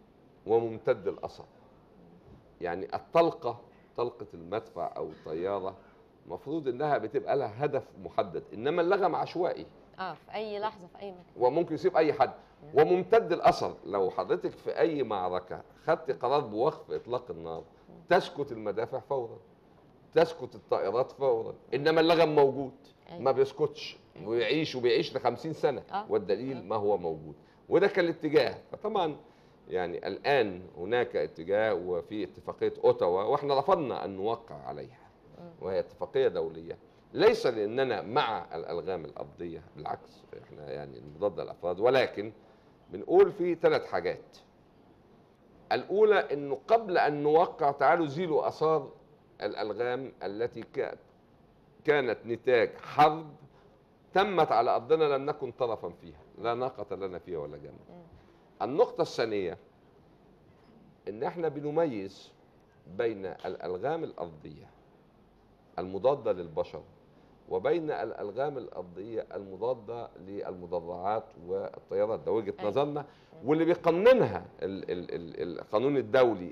وممتد الأثر. يعني الطلقة، طلقة المدفع أو الطيارة، المفروض إنها بتبقى لها هدف محدد، إنما اللغم عشوائي. اه في أي لحظة في أي مكان. وممكن يصيب أي حد. وممتد الأثر، لو حضرتك في أي معركة خدت قرار بوقف إطلاق النار تسكت المدافع فورا، تسكت الطائرات فورا، إنما اللغم موجود ما بيسكتش ويعيش وبيعيش ل خمسين سنة، والدليل ما هو موجود. وده كان الاتجاه. فطبعا يعني الآن هناك اتجاه وفي اتفاقية أوتاوا، واحنا رفضنا أن نوقع عليها، وهي اتفاقية دولية، ليس لأننا مع الألغام الأرضية، بالعكس احنا يعني مضاد الأفراد، ولكن بنقول في ثلاث حاجات. الأولى أنه قبل أن نوقع تعالوا زيلوا آثار الألغام التي كانت نتاج حرب تمت على أرضنا لم نكن طرفا فيها، لا ناقة لنا فيها ولا جمل. النقطة الثانية ان احنا بنميز بين الألغام الأرضية المضادة للبشر وبين الألغام الأرضية المضادة للمدرعات والطيارات. ده وجهة نظرنا، واللي بيقننها القانون الدولي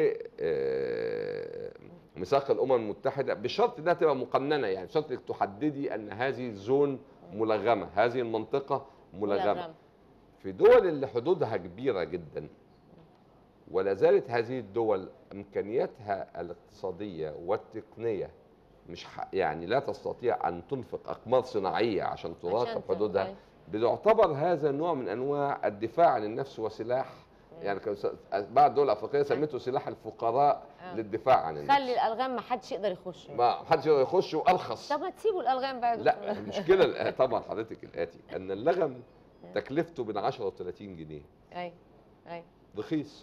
وميثاق الأمم المتحدة بشرط انها تبقى مقننة، يعني بشرط انك تحددي ان هذه الزون ملغمة، هذه المنطقة ملغمة. في دول اللي حدودها كبيرة جدا ولا زالت هذه الدول إمكانياتها الاقتصادية والتقنية مش يعني لا تستطيع أن تنفق أقمار صناعية عشان تراقب حدودها، بيعتبر هذا نوع من أنواع الدفاع عن النفس وسلاح. يعني بعض الدول الأفريقية سميته سلاح الفقراء آه. للدفاع عن النفس. خلي الألغام ما حدش يقدر يخش، ما حدش يقدر يخش وأرخص. طب ما تسيبوا الألغام بقى. لا المشكلة طبعا حضرتك الآتي أن اللغم تكلفته بين عشرة وثلاثين جنيه. اي اي رخيص،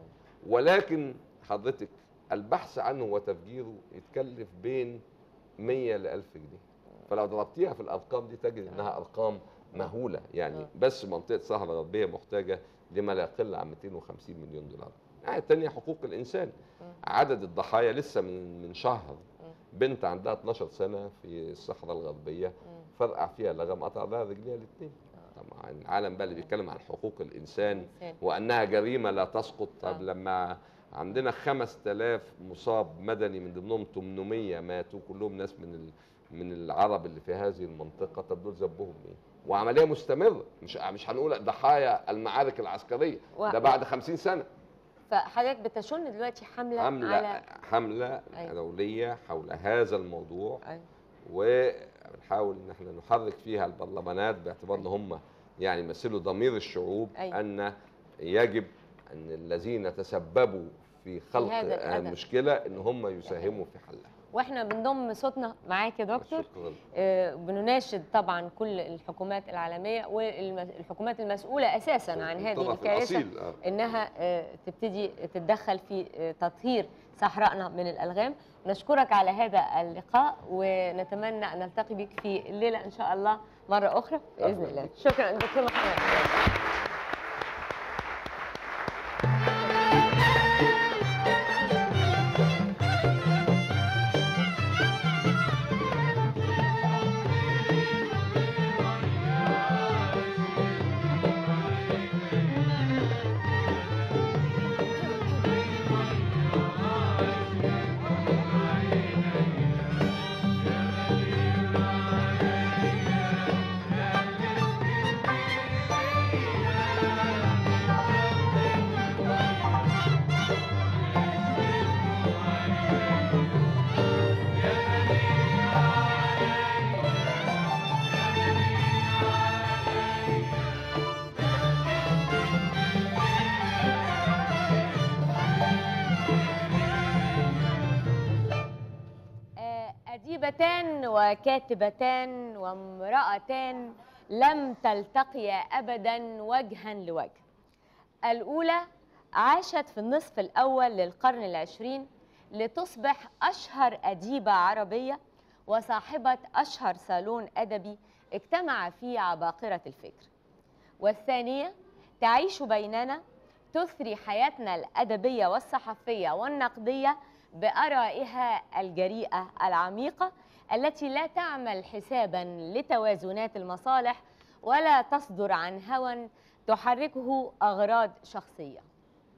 ولكن حضرتك البحث عنه وتفجيره يتكلف بين مية ل ألف جنيه. فلو ضربتيها في الارقام دي تجد انها ارقام مهوله. يعني بس منطقه الصحراء الغربيه محتاجه لما لا يقل عن مئتين وخمسين مليون دولار. الناحيه الثانيه حقوق الانسان، عدد الضحايا لسه من من شهر بنت عندها اتناشر سنه في الصحراء الغربيه فرقع فيها لغم قطع لها رجليها الاثنين. طبعا العالم بقى اللي بيتكلم عن حقوق الانسان وانها جريمه لا تسقط. طب لما عندنا خمسة آلاف مصاب مدني من ضمنهم ثمانمية ماتوا كلهم ناس من من العرب اللي في هذه المنطقه، طب دول ذنبهم ايه؟ وعمليه مستمره، مش مش هنقول ضحايا المعارك العسكريه ده بعد خمسين سنه. فحضرتك بتشن دلوقتي حمله حمله على حمله أيوة. دوليه حول هذا الموضوع. أيوة. ونحاول ان احنا نحرك فيها البرلمانات باعتبار ان هم يعني يمثلوا ضمير الشعوب. أيوة. ان يجب ان الذين تسببوا في خلق المشكله ان هم يساهموا في حلها. واحنا بنضم صوتنا معاك يا دكتور. آه بنناشد طبعا كل الحكومات العالميه والحكومات المسؤوله اساسا عن هذه الكارثه آه. انها آه تبتدي تتدخل في آه تطهير صحرائنا من الالغام. نشكرك على هذا اللقاء ونتمنى ان نلتقي بك في الليله ان شاء الله مره اخرى باذن الله. شكرا دكتور محمد. أديبتان وكاتبتان وامرأتان لم تلتقيا أبدا وجها لوجه. الأولى عاشت في النصف الأول للقرن العشرين لتصبح أشهر أديبة عربية وصاحبة أشهر صالون أدبي اجتمع فيه عباقرة الفكر. والثانية تعيش بيننا تثري حياتنا الأدبية والصحفية والنقدية بآرائها الجريئة العميقة التي لا تعمل حسابا لتوازنات المصالح ولا تصدر عن هوى تحركه أغراض شخصية.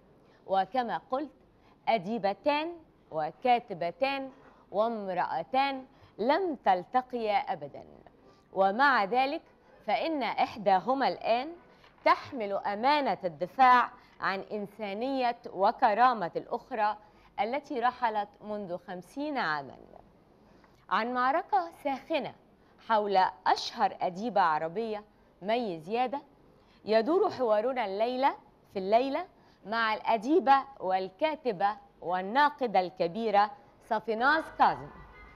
وكما قلت أديبتان وكاتبتان وامرأتان لم تلتقيا أبدا، ومع ذلك فإن إحداهما الآن تحمل أمانة الدفاع عن إنسانية وكرامة الأخرى التي رحلت منذ خمسين عاما. عن معركة ساخنة حول أشهر أديبة عربية مي زيادة يدور حوارنا الليلة في الليلة مع الأديبة والكاتبة والناقدة الكبيرة صافيناز كاظم.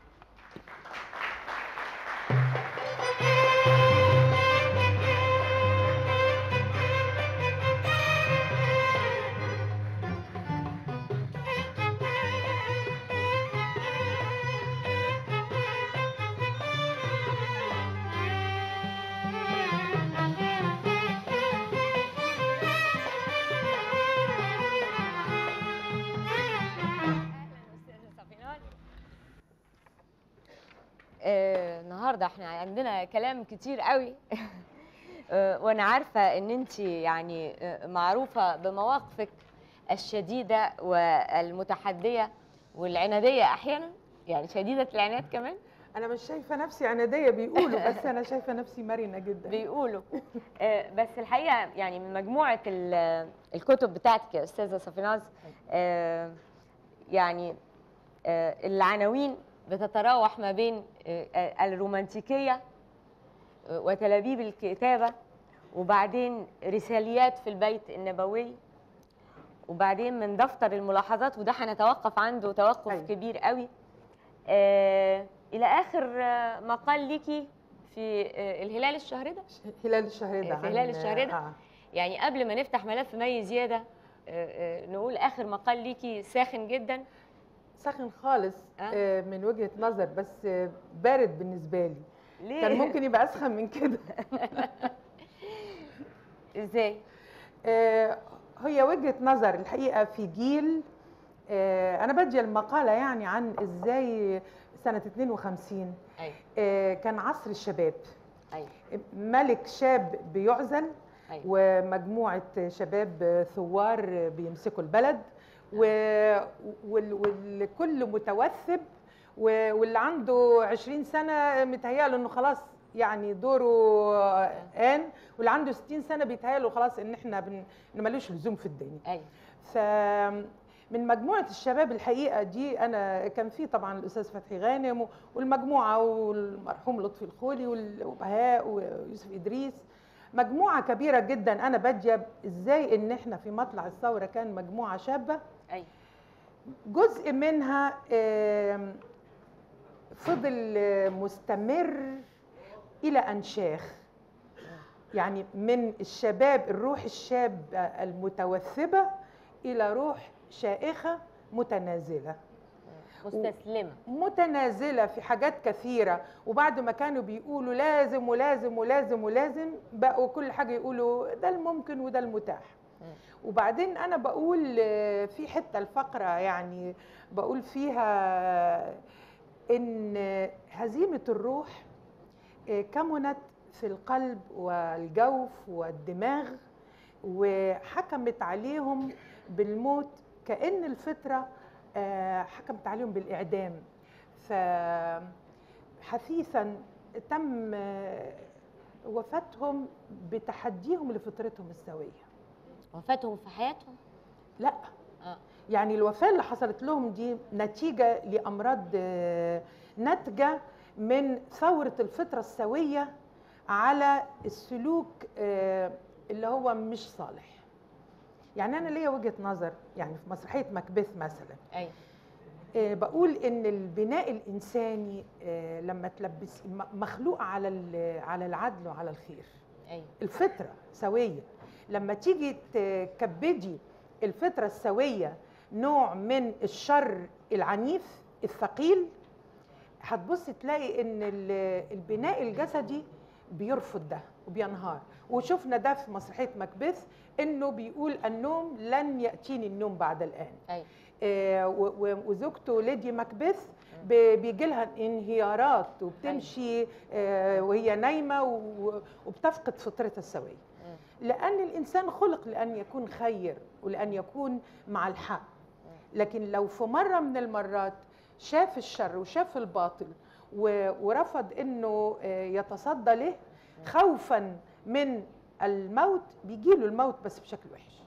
آه، النهارده احنا عندنا كلام كتير قوي آه، وانا عارفه ان انت يعني آه، معروفه بمواقفك الشديده والمتحديه والعناديه احيانا، يعني شديده العناد كمان. انا مش شايفه نفسي عناديه بيقولوا، بس انا شايفه نفسي مرنه جدا بيقولوا آه، بس الحقيقه يعني من مجموعه ال- الكتب بتاعتك يا استاذه صافيناز آه، يعني آه، العناوين بتتراوح ما بين آه، الرومانتيكية آه، وتلابيب الكتابة، وبعدين رساليات في البيت النبوي، وبعدين من دفتر الملاحظات، وده هنتوقف عنده توقف أيوة. كبير قوي آه، إلى آخر آه، مقال ليكي في آه، الهلال الشهر ده. هلال الشهر ده في هلال الشهر ده آه. يعني قبل ما نفتح ملف مي زيادة آه، آه، نقول آخر مقال ليكي ساخن جدا، ساخن خالص أه؟ آه من وجهه نظر، بس آه بارد بالنسبه لي. ليه؟ كان ممكن يبقى اسخن من كده. ازاي؟ آه هي وجهه نظر الحقيقه في جيل آه انا بدي المقاله يعني عن ازاي سنه اتنين وخمسين أيوة. آه كان عصر الشباب. أيوة. ملك شاب بيعزل، أيوة. ومجموعه شباب ثوار بيمسكوا البلد، والكل متوثب، واللي عنده عشرين سنة متهيأله انه خلاص يعني دوره آن، واللي عنده ستين سنة بيتهيأله خلاص ان احنا بن... إن ملوش لزوم في الدنيا. أيوة. فمن مجموعة الشباب الحقيقة دي أنا كان في طبعا الأستاذ فتحي غانم والمجموعة والمرحوم لطفي الخولي وبهاء ويوسف إدريس، مجموعة كبيرة جدا. أنا بدي ازاي ان احنا في مطلع الثورة كان مجموعة شابة. أيوة. جزء منها فضل مستمر إلى أن شاخ، يعني من الشباب الروح الشاب المتوثبة إلى روح شائخة متنازلة مستسلمة متنازلة في حاجات كثيرة. وبعد ما كانوا بيقولوا لازم ولازم ولازم ولازم، بقوا كل حاجة يقولوا ده الممكن وده المتاح. وبعدين أنا بقول في حتة الفقرة يعني بقول فيها إن هزيمة الروح كمنت في القلب والجوف والدماغ، وحكمت عليهم بالموت، كأن الفطرة حكمت عليهم بالإعدام. فحثيثا تم وفاتهم بتحديهم لفطرتهم السوية. وفاتهم في حياتهم؟ لا آه. يعني الوفاة اللي حصلت لهم دي نتيجة لأمراض ناتجة من ثورة الفطرة السوية على السلوك اللي هو مش صالح. يعني أنا ليا وجهة نظر، يعني في مسرحية مكبث مثلا أي. بقول إن البناء الإنساني لما تلبس مخلوق على على العدل وعلى الخير. أي. الفطرة سوية. لما تيجي تكبدي الفطرة السوية نوع من الشر العنيف الثقيل، هتبص تلاقي ان البناء الجسدي بيرفض ده وبينهار. وشفنا ده في مسرحية مكبث، انه بيقول النوم لن يأتيني النوم بعد الآن. أي. آه وزوجته ليدي مكبث بيجي لها انهيارات وبتمشي آه وهي نايمة وبتفقد فطرتها السوية. لأن الإنسان خلق لأن يكون خير ولأن يكون مع الحق. لكن لو في مرة من المرات شاف الشر وشاف الباطل ورفض إنه يتصدى له خوفا من الموت، بيجيله الموت بس بشكل وحش.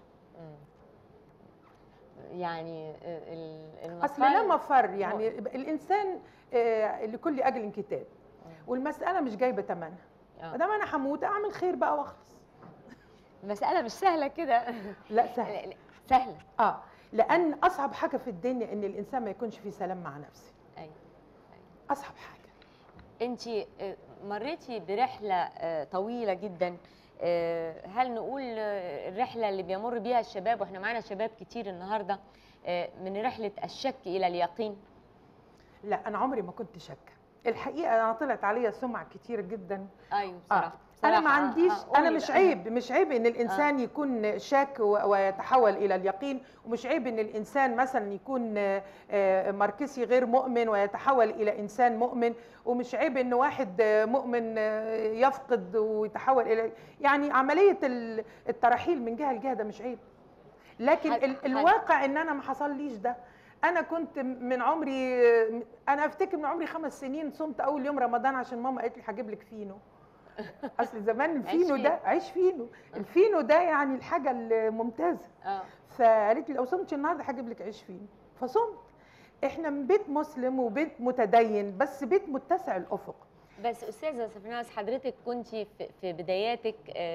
يعني المفر أصل لا مفر، يعني الإنسان لكل أجل كتاب، والمسألة مش جايبة تمنها. ما دام أنا هموت أعمل خير بقى وأخلص. المسألة مش سهلة كده. لا سهلة. سهلة. اه لأن أصعب حاجة في الدنيا إن الإنسان ما يكونش في سلام مع نفسه. أيوة. أصعب حاجة. أنت مريتي برحلة طويلة جدا، هل نقول الرحلة اللي بيمر بيها الشباب، واحنا معانا شباب كتير النهارده، من رحلة الشك إلى اليقين؟ لا أنا عمري ما كنت شاكة الحقيقة. أنا طلعت عليا سمع كتير جدا. أيوة بصراحة. آه. أنا ما عنديش آه. أنا مش عيب مش عيب إن الإنسان آه. يكون شاك ويتحول إلى اليقين، ومش عيب إن الإنسان مثلا يكون ماركسي غير مؤمن ويتحول إلى إنسان مؤمن، ومش عيب إن واحد مؤمن يفقد ويتحول إلى، يعني عملية الترحيل من جهة لجهة ده مش عيب. لكن حل. الواقع حل. إن أنا ما حصليش ده. أنا كنت من عمري، أنا أفتكر من عمري خمس سنين صمت أول يوم رمضان عشان ماما قالت لي هجيب لك فينو. اصل زمان الفينو ده عيش فينو، الفينو ده يعني الحاجه الممتازه. اه فقالت لي لو صمتي النهارده هجيب لك عيش فينو، فصمت. احنا من بيت مسلم وبيت متدين، بس بيت متسع الافق. بس استاذه سفيناس، حضرتك كنت في بداياتك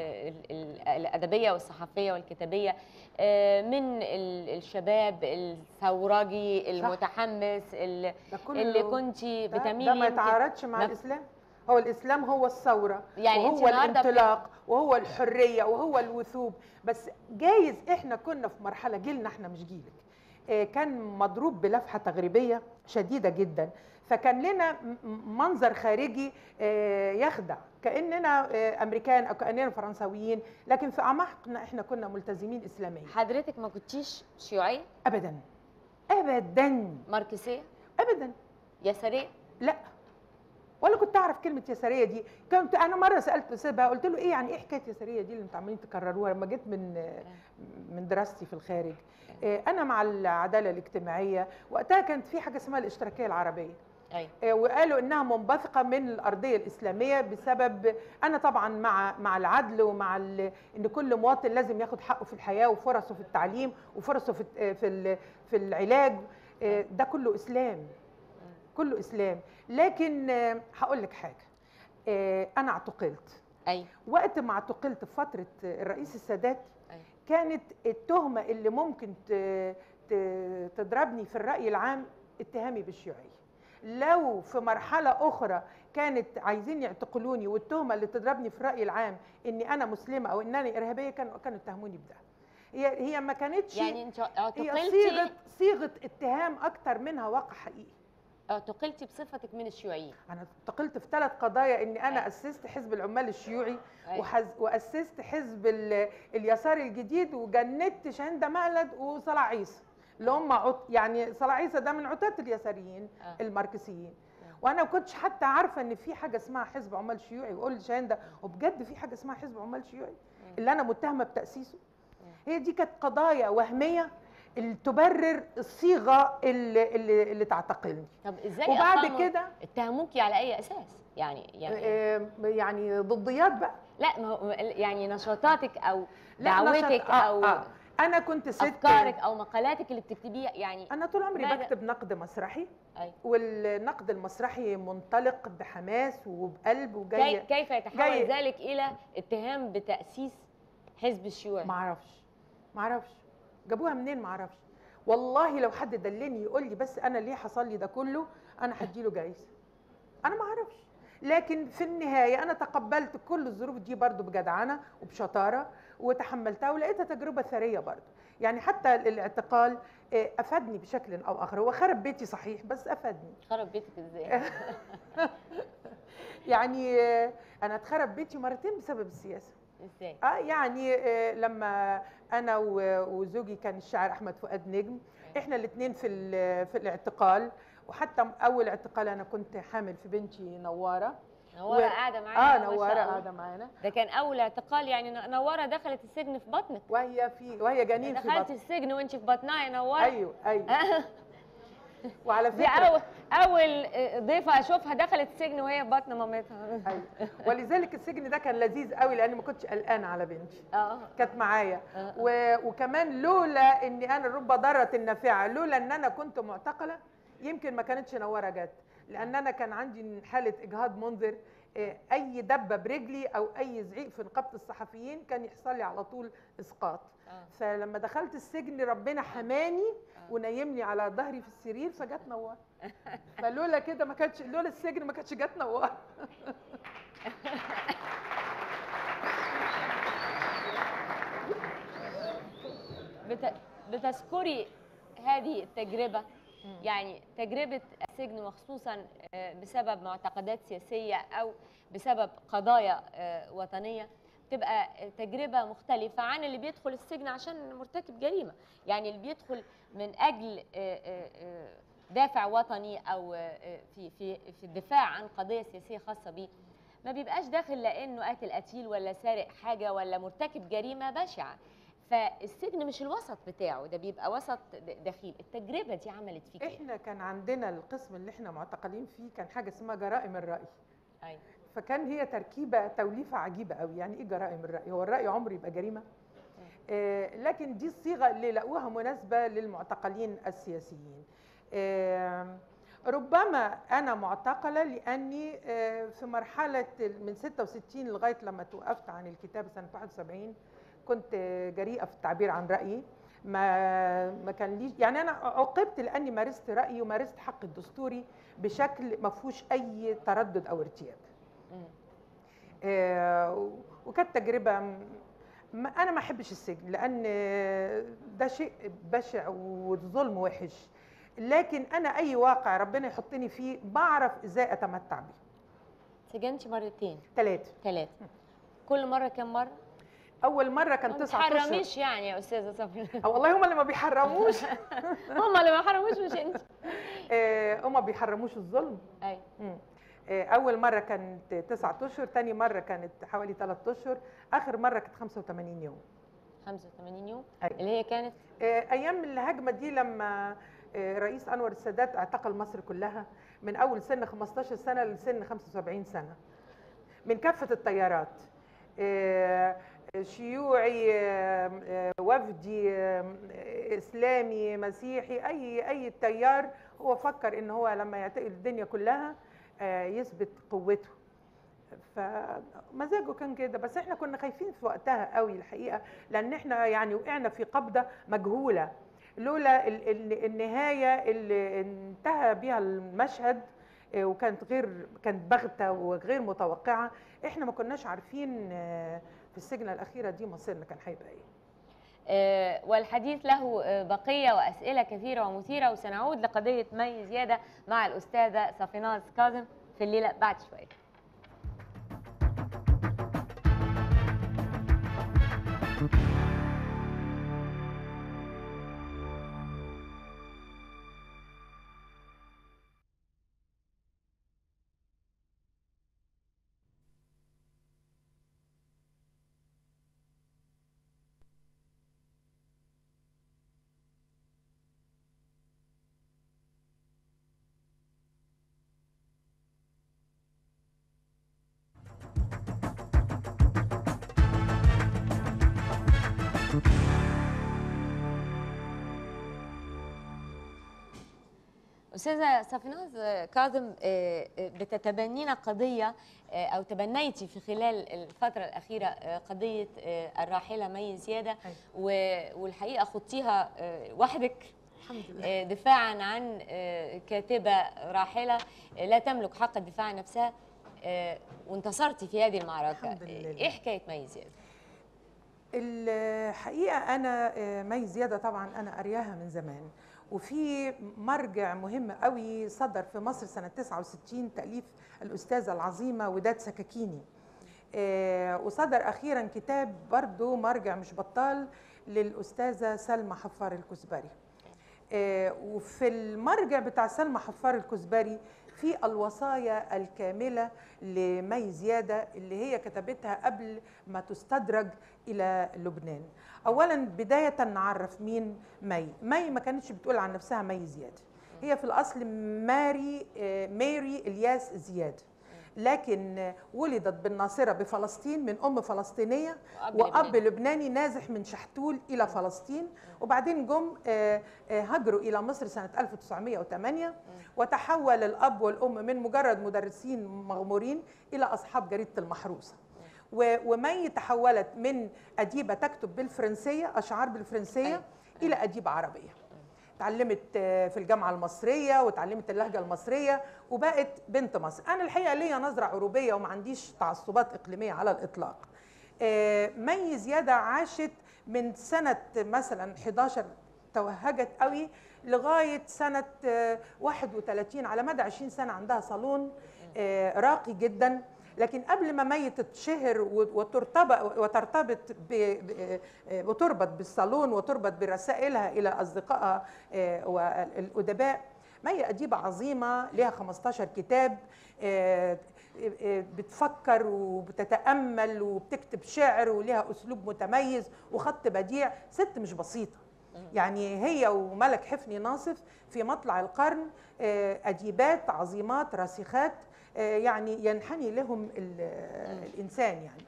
الادبيه والصحفيه والكتابيه من الشباب الثوراجي المتحمس اللي كنت بتميلي، ده ما يتعارضش مع الاسلام. هو الإسلام هو الثورة، يعني وهو الانطلاق وهو الحرية وهو الوثوب. بس جايز إحنا كنا في مرحلة، جيلنا إحنا مش جيلك، كان مضروب بلفحة تغريبية شديدة جدا، فكان لنا منظر خارجي يخدع كأننا أمريكان أو كأننا فرنساويين، لكن في أعماقنا إحنا كنا ملتزمين إسلاميا. حضرتك ما كنتيش شيوعية؟ أبدا أبدا. ماركسية؟ أبدا. يسارية؟ لا، ولا كنت اعرف كلمه يساريه دي. كنت انا مره سالت استاذها قلت له ايه يعني ايه حكايه يساريه دي اللي انتوا عمالين تكرروها لما جيت من من دراستي في الخارج. انا مع العداله الاجتماعيه، وقتها كانت في حاجه اسمها الاشتراكيه العربيه. أي. وقالوا انها منبثقه من الارضيه الاسلاميه بسبب، انا طبعا مع مع العدل ومع ان كل مواطن لازم ياخد حقه في الحياه وفرصه في التعليم وفرصه في في في العلاج. ده كله اسلام، كله اسلام. لكن هقول لك حاجه، انا اعتقلت. ايوه. وقت ما اعتقلت في فتره الرئيس السادات، أي. كانت التهمه اللي ممكن تضربني في الراي العام اتهامي بالشيوعيه. لو في مرحله اخرى كانت عايزين يعتقلوني والتهمه اللي تضربني في الراي العام اني انا مسلمه او انني ارهابيه، كانوا كانوا اتهموني بده. هي هي ما كانتش، يعني انت اعتقلتي، هي صيغه صيغه اتهام اكتر منها واقع حقيقي. اعتقلتي بصفتك من الشيوعيين؟ انا اعتقلت في ثلاث قضايا، اني انا اسست حزب العمال الشيوعي، واسست حزب اليسار الجديد، وجندت شهندة مقلد وصلاح عيسى اللي هم يعني صلاح عيسى ده من عتاة اليساريين أه. الماركسيين. أه. وانا ما كنتش حتى عارفه ان في حاجه اسمها حزب عمال شيوعي، واقول لشهندة وبجد في حاجه اسمها حزب عمال شيوعي أه. اللي انا متهمه بتاسيسه. أه. هي دي كانت قضايا وهميه اللي تبرر الصيغه اللي اللي, اللي تعتقلني. طب ازاي وبعد كده اتهموكي على اي اساس؟ يعني يعني آه يعني ضديات بقى. لا ما هو يعني نشاطاتك او دعوتك آه او آه انا كنت ست افكارك او مقالاتك اللي بتكتبيها. يعني انا طول عمري بكتب نقد مسرحي. أي. والنقد المسرحي منطلق بحماس وبقلب وجاي. كيف يتحول جاي. ذلك الى اتهام بتاسيس حزب الشيوعي؟ ما اعرفش ما اعرفش جابوها منين، ما اعرفش والله. لو حد دلني يقول لي بس انا ليه حصل لي ده كله، انا هديله جايزه. انا ما اعرفش، لكن في النهايه انا تقبلت كل الظروف دي برضو بجدعنه وبشطاره وتحملتها، ولقيتها تجربه ثريه برضو. يعني حتى الاعتقال افادني بشكل او اخر. هو خرب بيتي صحيح، بس افادني. خرب بيتك ازاي؟ يعني انا اتخرب بيتي مرتين بسبب السياسه. ازاي؟ اه يعني آه لما انا وزوجي كان الشاعر احمد فؤاد نجم، احنا الاثنين في في الاعتقال. وحتى اول اعتقال انا كنت حامل في بنتي نواره، نوره و... قاعده معانا. اه نوره قاعده معانا. ده كان اول اعتقال، يعني نوره دخلت السجن في بطنك وهي في وهي جنين في بطنك. دخلت السجن وانت في بطنها يا نوره. ايوه ايوه. وعلى فكره دي اول اول ضيفه اشوفها دخلت السجن وهي في بطن مامتها. ايوه. ولذلك السجن ده كان لذيذ قوي لاني ما كنتش قلقانه على بنتي. اه كانت معايا. و... وكمان لولا اني انا رب ضاره النافعه، لولا ان انا كنت معتقله يمكن ما كانتش نوره جت، لان انا كان عندي حاله اجهاض منذر. اي دبه برجلي او اي زعيق في نقابه الصحفيين كان يحصل لي على طول اسقاط. آه. فلما دخلت السجن ربنا حماني آه. ونيمني على ظهري في السرير فجت نوار. فلولا كده ما كانتش، لولا السجن ما كانتش جت نوار. بت... بتذكري هذه التجربه، يعني تجربة السجن وخصوصا بسبب معتقدات سياسية أو بسبب قضايا وطنية، تبقى تجربة مختلفة عن اللي بيدخل السجن عشان مرتكب جريمة. يعني اللي بيدخل من أجل دافع وطني أو في في في الدفاع عن قضية سياسية خاصة بيه، ما بيبقاش داخل لأنه قاتل قتيل ولا سارق حاجة ولا مرتكب جريمة بشعة. فالسجن مش الوسط بتاعه، ده بيبقى وسط دخيل. التجربه دي عملت فيك ايه؟ احنا كان عندنا القسم اللي احنا معتقلين فيه كان حاجه اسمها جرائم الراي. ايوه. فكان هي تركيبه توليفه عجيبه قوي. يعني ايه جرائم الراي؟ هو الراي عمره يبقى جريمه؟ آه لكن دي الصيغه اللي لقوها مناسبه للمعتقلين السياسيين. آه ربما انا معتقله لاني آه في مرحله من ستة وستين لغايه لما توقفت عن الكتابه سنه واحد وسبعين كنت جريئه في التعبير عن رايي. ما ما كان ليش، يعني انا عوقبت لاني مارست رايي ومارست حقي الدستوري بشكل ما فيهوش اي تردد او ارتياب. آه وكانت تجربه ما انا ما احبش السجن لان ده شيء بشع والظلم وحش، لكن انا اي واقع ربنا يحطني فيه بعرف ازاي اتمتع بيه. سجنتي مرتين؟ ثلاثه. ثلاثه. كل مره كم مره؟ اول مره كان تسعة اشهر. ما بتحرميش يعني يا استاذه صفيناز؟ اه والله هم اللي ما بيحرموش. هم اللي ما بيحرموش مش انت. هم ما بيحرموش الظلم. ايوه. اول مره كانت تسعة اشهر، ثاني مره كانت حوالي ثلاثة اشهر، اخر مره كانت خمسة وثمانين يوم. خمسة وثمانين يوم؟ أيوة. اللي هي كانت ايام الهجمه دي لما رئيس انور السادات اعتقل مصر كلها من اول سن خمستاشر سنه لسن خمسة وسبعين سنه من كافه التيارات، شيوعي وفدي اسلامي مسيحي، اي اي تيار هو فكر ان هو لما يعتقل الدنيا كلها يثبت قوته. فمزاجه كان كده، بس احنا كنا خايفين في وقتها قوي الحقيقه لان احنا يعني وقعنا في قبضه مجهوله. لولا النهايه اللي انتهى بها المشهد وكانت غير كانت بغته وغير متوقعه، احنا ما كناش عارفين في السجنه الاخيره دي مصيرنا كان هيبقى ايه. أه والحديث له بقيه واسئله كثيره ومثيره، وسنعود لقضيه مي زياده مع الاستاذه صفيناز كاظم في الليله بعد شويه. أستاذة صفيناز كاظم، بتتبنين قضية أو تبنيتي في خلال الفترة الأخيرة قضية الراحلة مي زيادة، والحقيقة خضتيها وحدك الحمد لله دفاعا عن كاتبة راحلة لا تملك حق الدفاع عن نفسها، وانتصرتي في هذه المعركة. الحمد لله. إيه حكاية مي زيادة؟ الحقيقة أنا مي زيادة طبعا أنا قارياها من زمان، وفي مرجع مهم قوي صدر في مصر سنة تسعة وستين تأليف الأستاذة العظيمة وداد سكاكيني، وصدر أخيرا كتاب برضو مرجع مش بطال للأستاذة سلمى حفار الكزبري. وفي المرجع بتاع سلمى حفار الكزبري في الوصايا الكاملة لمي زيادة اللي هي كتبتها قبل ما تستدرج إلى لبنان. أولا بداية نعرف مين مي. مي ما كانتش بتقول عن نفسها مي زيادة، هي في الأصل ماري ماري إلياس زياد، لكن ولدت بالناصرة بفلسطين من أم فلسطينية وأب لبناني نازح من شحتول إلى فلسطين، وبعدين جم هاجروا إلى مصر سنة ألف وتسعمائة وثمانية، وتحول الأب والأم من مجرد مدرسين مغمورين إلى أصحاب جريدة المحروسة. ومي تحولت من أديبة تكتب بالفرنسية أشعار بالفرنسية إلى أديبة عربية. تعلمت في الجامعة المصرية وتعلمت اللهجة المصرية وبقت بنت مصر. أنا الحقيقة ليا نظرة عروبية وما عنديش تعصبات إقليمية على الإطلاق. مي زيادة عاشت من سنة مثلا أحد عشر توهجت قوي لغاية سنة واحد وثلاثين، على مدى عشرين سنة عندها صالون راقي جدا. لكن قبل ما مي تتشهر وترتبط وترتبط وتربط بالصالون وتربط برسائلها الى اصدقائها والادباء، مي اديبه عظيمه لها خمستاشر كتاب، بتفكر وبتتامل وبتكتب شعر ولها اسلوب متميز وخط بديع. ست مش بسيطه يعني، هي وملك حفني ناصف في مطلع القرن اديبات عظيمات راسخات يعني ينحني لهم الإنسان. يعني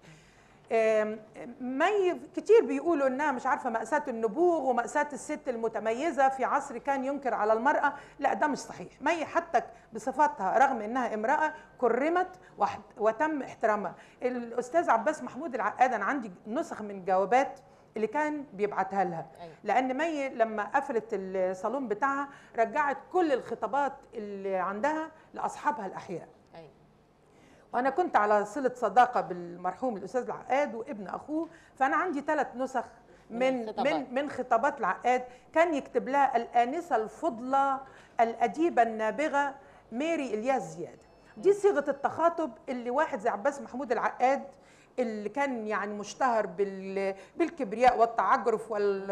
مي كتير بيقولوا إنها مش عارفة مأساة النبوغ ومأساة الست المتميزة في عصر كان ينكر على المرأة. لا، ده مش صحيح. مي حتى بصفتها رغم إنها امرأة كرمت وتم احترامها. الأستاذ عباس محمود العقاد أنا عندي نسخ من جوابات اللي كان بيبعتها لها، لأن مي لما قفلت الصالون بتاعها رجعت كل الخطابات اللي عندها لأصحابها الأحياء. وأنا كنت على صلة صداقة بالمرحوم الأستاذ العقاد وابن أخوه، فأنا عندي ثلاث نسخ من من من خطابات العقاد. كان يكتب لها الآنسة الفضلة الأديبة النابغة ماري إلياس زياد. دي صيغة التخاطب اللي واحد زي عباس محمود العقاد اللي كان يعني مشتهر بالكبرياء والتعجرف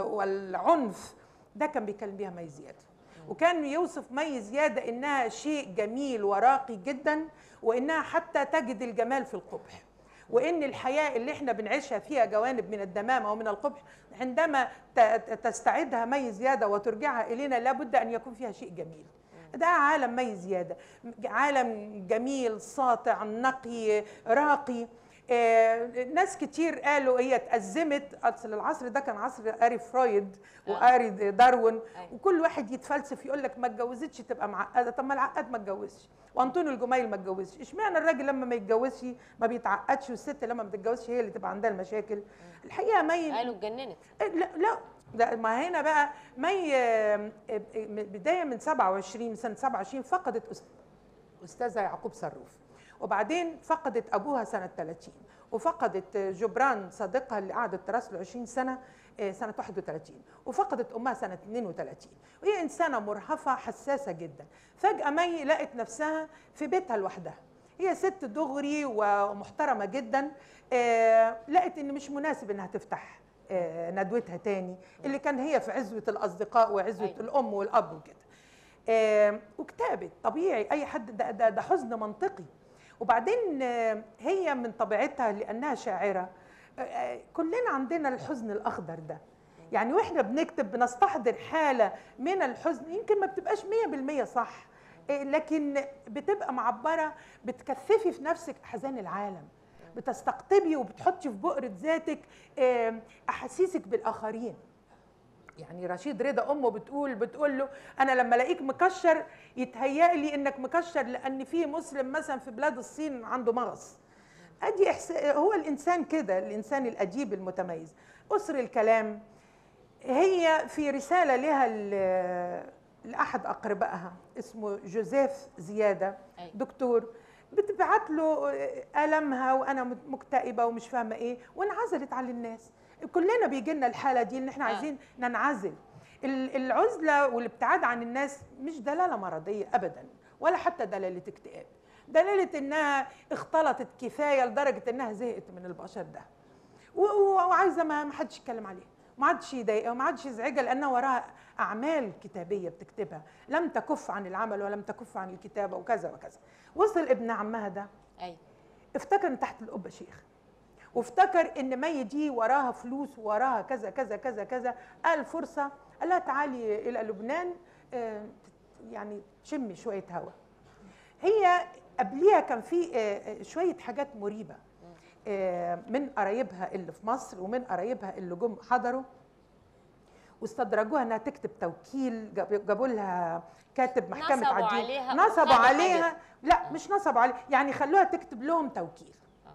والعنف، ده كان بيكلم بيها مي زيادة. وكان يوصف مي زيادة إنها شيء جميل وراقي جدا، وإنها حتى تجد الجمال في القبح، وإن الحياة اللي احنا بنعيشها فيها جوانب من الدمامة ومن القبح، عندما تستعيدها مي زيادة وترجعها إلينا لابد أن يكون فيها شيء جميل. ده عالم مي زيادة، عالم جميل ساطع نقي راقي. آه، ناس كتير قالوا هي اتأزمت، اصل العصر ده كان عصر قاري فرويد وقاري داروين، وكل واحد يتفلسف يقول لك ما اتجوزتش تبقى معقده. طب ما العقاد ما اتجوزش، وانطونيو الجميل ما اتجوزش، اشمعنى الراجل لما ما يتجوزش ما بيتعقدش والست لما ما بتتجوزش هي اللي تبقى عندها المشاكل؟ الحقيقه مي قالوا اتجننت. لا لا ده ما هنا بقى مي بدايه من سبعة وعشرين سنه سبعة وعشرين فقدت استاذها يعقوب صروف، وبعدين فقدت ابوها سنه ثلاثين، وفقدت جبران صديقها اللي قعدت تراسله عشرين سنه سنه واحد وثلاثين، وفقدت امها سنه اثنين وثلاثين. وهي انسانه مرهفه حساسه جدا. فجاه مي لقت نفسها في بيتها لوحدها، هي ست دغري ومحترمه جدا، لقت ان مش مناسب انها تفتح ندوتها تاني اللي كان هي في عزوه الاصدقاء وعزوه أيوة. الام والاب وكده. وكتابت طبيعي اي حد، ده, ده, ده حزن منطقي. وبعدين هي من طبيعتها لانها شاعره، كلنا عندنا الحزن الاخضر ده، يعني واحنا بنكتب بنستحضر حاله من الحزن، يمكن ما بتبقاش مية بالمية صح، لكن بتبقى معبره، بتكثفي في نفسك احزان العالم، بتستقطبي وبتحطي في بؤره ذاتك احاسيسك بالاخرين. يعني رشيد رضا امه بتقول بتقول له انا لما الاقيك مكشر يتهيأ لي انك مكشر لان في مسلم مثلا في بلاد الصين عنده مغص. ادي هو الانسان كده، الانسان الاديب المتميز. اسر الكلام هي في رساله لها لاحد اقربائها اسمه جوزيف زياده دكتور، بتبعت له المها وانا مكتئبه ومش فاهمه ايه، وانعزلت عن الناس. كلنا بيجي لنا الحاله دي ان احنا عايزين ننعزل. العزله والابتعاد عن الناس مش دلاله مرضيه ابدا، ولا حتى دلاله اكتئاب، دلاله انها اختلطت كفايه لدرجه انها زهقت من البشر ده وعايزه ما حدش يتكلم عليها، ما عادش يضايقها وما عادش يزعجها، لانها وراها اعمال كتابيه بتكتبها لم تكف عن العمل ولم تكف عن الكتابه وكذا وكذا. وصل ابن عمها ده ايوه افتكر ان تحت القبه شيخ، وافتكر ان مي دي وراها فلوس وراها كذا كذا كذا كذا. قال فرصه، قال لها تعالي الى لبنان آه يعني تشمي شويه هوا. هي قبليها كان في آه شويه حاجات مريبه آه من قرايبها اللي في مصر ومن قرايبها اللي جم حضروا واستدرجوها انها تكتب توكيل، جابوا لها كاتب محكمه نصبوا عديل، عليها نصبوا عليها. لا آه. مش نصبوا عليها، يعني خلوها تكتب لهم توكيل.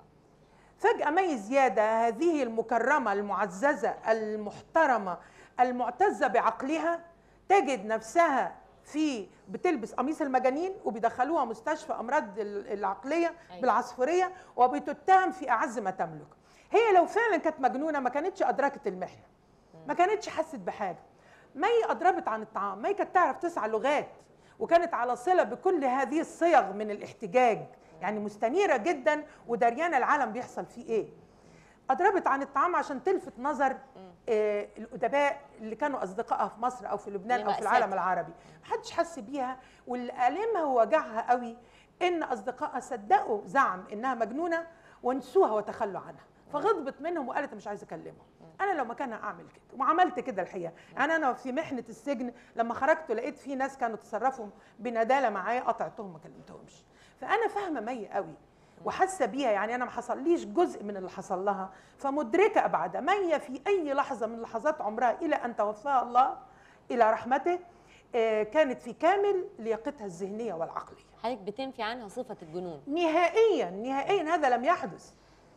فجأة مي زيادة هذه المكرمة المعززة المحترمة المعتزة بعقلها تجد نفسها في بتلبس قميص المجانين وبيدخلوها مستشفى أمراض العقلية بالعصفورية وبتتهم في أعز ما تملك. هي لو فعلا كانت مجنونة ما كانتش أدركت المحنة، ما كانتش حست بحاجة. مي أضربت عن الطعام، مي كانت تعرف تسع لغات وكانت على صلة بكل هذه الصيغ من الاحتجاج، يعني مستنيرة جدا ودريانة العالم بيحصل فيه ايه. أضربت عن الطعام عشان تلفت نظر آه الأدباء اللي كانوا أصدقائها في مصر أو في لبنان أو في العالم العربي. محدش حس بيها، واللي ألمها ووجعها قوي إن أصدقائها صدقوا زعم إنها مجنونة ونسوها وتخلوا عنها، فغضبت منهم وقالت مش عايزة أكلمهم. أنا لو مكانها أعمل كده، وعملت كده الحقيقة. يعني أنا في محنة السجن لما خرجت لقيت في ناس كانوا تصرفوا بندالة معايا، قطعتهم ما كلمتهمش. فأنا فاهمة مي قوي وحاسة بيها، يعني أنا ما حصليش جزء من اللي حصل لها، فمدركة أبعادها. مي في أي لحظة من لحظات عمرها إلى أن توفاها الله إلى رحمته كانت في كامل لياقتها الذهنية والعقلية. حضرتك بتنفي عنها صفة الجنون نهائيا نهائيا، هذا لم يحدث.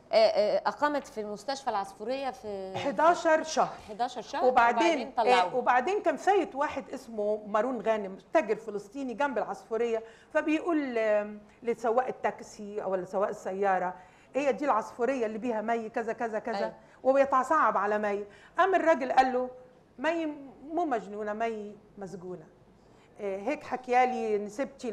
أقامت في المستشفى العصفورية في حداشر شهر حداشر شهر وبعدين وبعدين, وبعدين كان فايت واحد اسمه مارون غانم تاجر فلسطيني جنب العصفورية، فبيقول لسواق التاكسي أو لسواق السيارة هي دي العصفورية اللي بيها مي كذا كذا كذا أي. وبيتصعب على مي. قام الراجل قال له مي مو مجنونة، مي مسجونة. هيك حكيالي نسبتي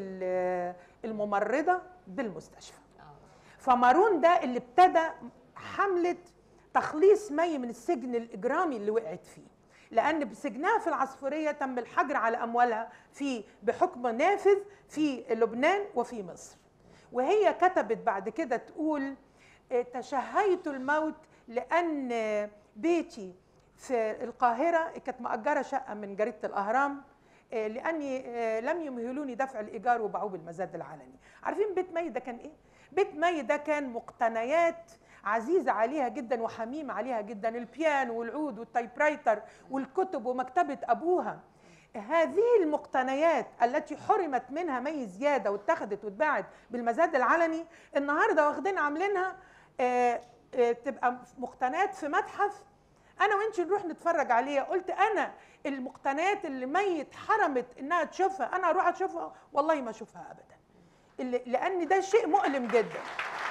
الممرضة بالمستشفى. فمارون ده اللي ابتدى حملة تخليص مي من السجن الإجرامي اللي وقعت فيه، لأن بسجنها في العصفورية تم الحجر على أموالها في بحكم نافذ في لبنان وفي مصر. وهي كتبت بعد كده تقول تشهيت الموت لأن بيتي في القاهرة كانت مأجرة شقة من جريدة الأهرام لأني لم يمهلوني دفع الإيجار وباعوه بالمزاد العلني. عارفين بيت مي ده كان إيه؟ بيت مي ده كان مقتنيات عزيزة عليها جدا وحميمة عليها جدا، البيانو والعود والتايبرايتر والكتب ومكتبة أبوها. هذه المقتنيات التي حرمت منها مي زيادة واتخذت واتباعت بالمزاد العلني، النهاردة واخدين عاملينها آه آه تبقى مقتنيات في متحف أنا وإنتي نروح نتفرج عليها. قلت أنا المقتنيات اللي مي اتحرمت إنها تشوفها أنا أروح أشوفها؟ والله ما أشوفها أبدا، لأن ده شيء مؤلم جدا.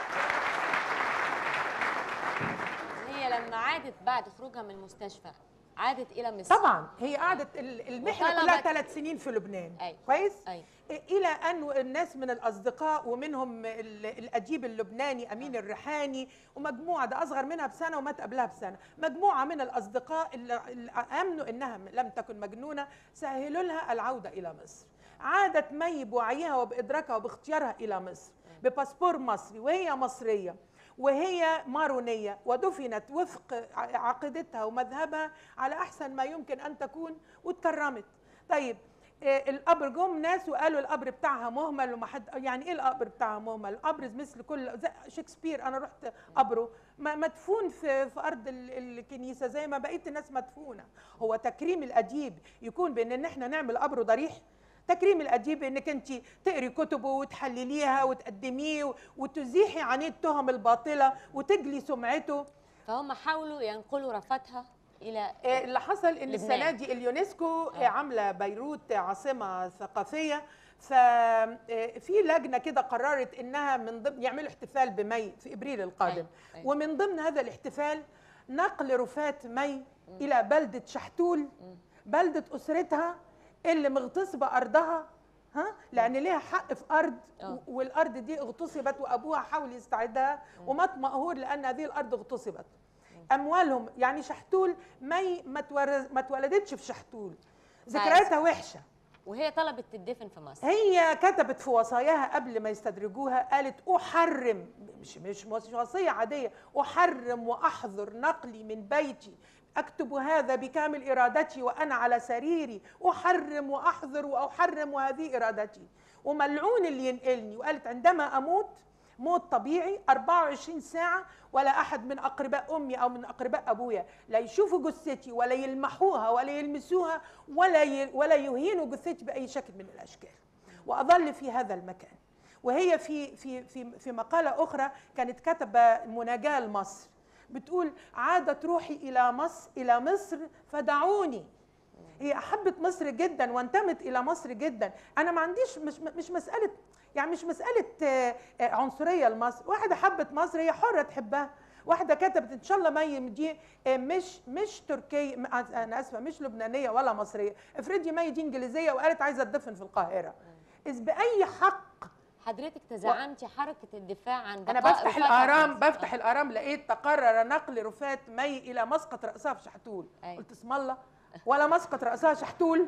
هي لما عادت بعد خروجها من المستشفى عادت إلى مصر. طبعا هي قعدت المحنة كلها ثلاث سنين في لبنان. أي. كويس؟ أي. إلى أن الناس من الأصدقاء ومنهم الأديب اللبناني أمين الريحاني ومجموعة، ده أصغر منها بسنة ومات قبلها بسنة، مجموعة من الأصدقاء اللي آمنوا إنها لم تكن مجنونة سهلوا لها العودة إلى مصر. عادت مي بوعيها وبإدراكها وباختيارها إلى مصر بباسبور مصري، وهي مصرية وهي مارونية، ودفنت وفق عقيدتها ومذهبها على أحسن ما يمكن أن تكون واتكرمت. طيب القبر جم ناس وقالوا القبر بتاعها مهمل وما حد، يعني ايه القبر بتاعها مهمل؟ القبر مثل كل شكسبير، انا رحت قبره مدفون في في ارض الكنيسه زي ما بقيه الناس مدفونه. هو تكريم الاديب يكون بان ان احنا نعمل قبره ضريح؟ تكريم الاديب انك انت تقري كتبه وتحلليها وتقدميه وتزيحي عنيه التهم الباطله وتجلي سمعته. فهم حاولوا ينقلوا رفاتها الى اللي حصل ان السنه دي اليونسكو آه. عامله بيروت عاصمه ثقافيه، ففي لجنه كده قررت انها من ضمن يعملوا احتفال بمي في ابريل القادم. أي. أي. ومن ضمن هذا الاحتفال نقل رفات مي م. الى بلده شحتول، م. بلده اسرتها اللي مغتصبه ارضها، ها، لان ليها حق في ارض أوه. والارض دي اغتصبت وابوها حاول يستعيدها ومات مقهور لان هذه الارض اغتصبت. اموالهم. يعني شحتول مي ما اتولدتش في شحتول، ذكرياتها وحشه، وهي طلبت تدفن في مصر. هي كتبت في وصاياها قبل ما يستدرجوها، قالت احرم، مش مش وصيه عاديه، احرم واحظر نقلي من بيتي، اكتب هذا بكامل ارادتي وانا على سريري، احرم واحظر واحرم وهذه ارادتي، وملعون اللي ينقلني. وقالت عندما اموت موت طبيعي أربعة وعشرين ساعة، ولا أحد من أقرباء أمي أو من أقرباء أبويا لا يشوفوا جثتي ولا يلمحوها ولا يلمسوها ولا ي... ولا يهينوا جثتي بأي شكل من الأشكال، وأظل في هذا المكان. وهي في في في في مقالة أخرى كانت كتبة مناجاة لمصر، بتقول عادت روحي إلى مصر إلى مصر فدعوني. هي أحبت مصر جدا وانتمت إلى مصر جدا. أنا ما عنديش مش مش مسألة يعني مش مسألة عنصرية لمصر، واحدة حبت مصر هي حرة تحبها، واحدة كتبت إن شاء الله مي دي مش مش تركية، أنا آسفة، مش لبنانية ولا مصرية، افرضي مي دي إنجليزية وقالت عايزة تدفن في القاهرة، إذ بأي حق. حضرتك تزعمتي و... حركة الدفاع عن أنا بفتح الأهرام بفتح الأهرام لقيت تقرر نقل رفات مي إلى مسقط رأسها في شحتول. أي. قلت اسم الله، ولا مسقط رأسها شحتول،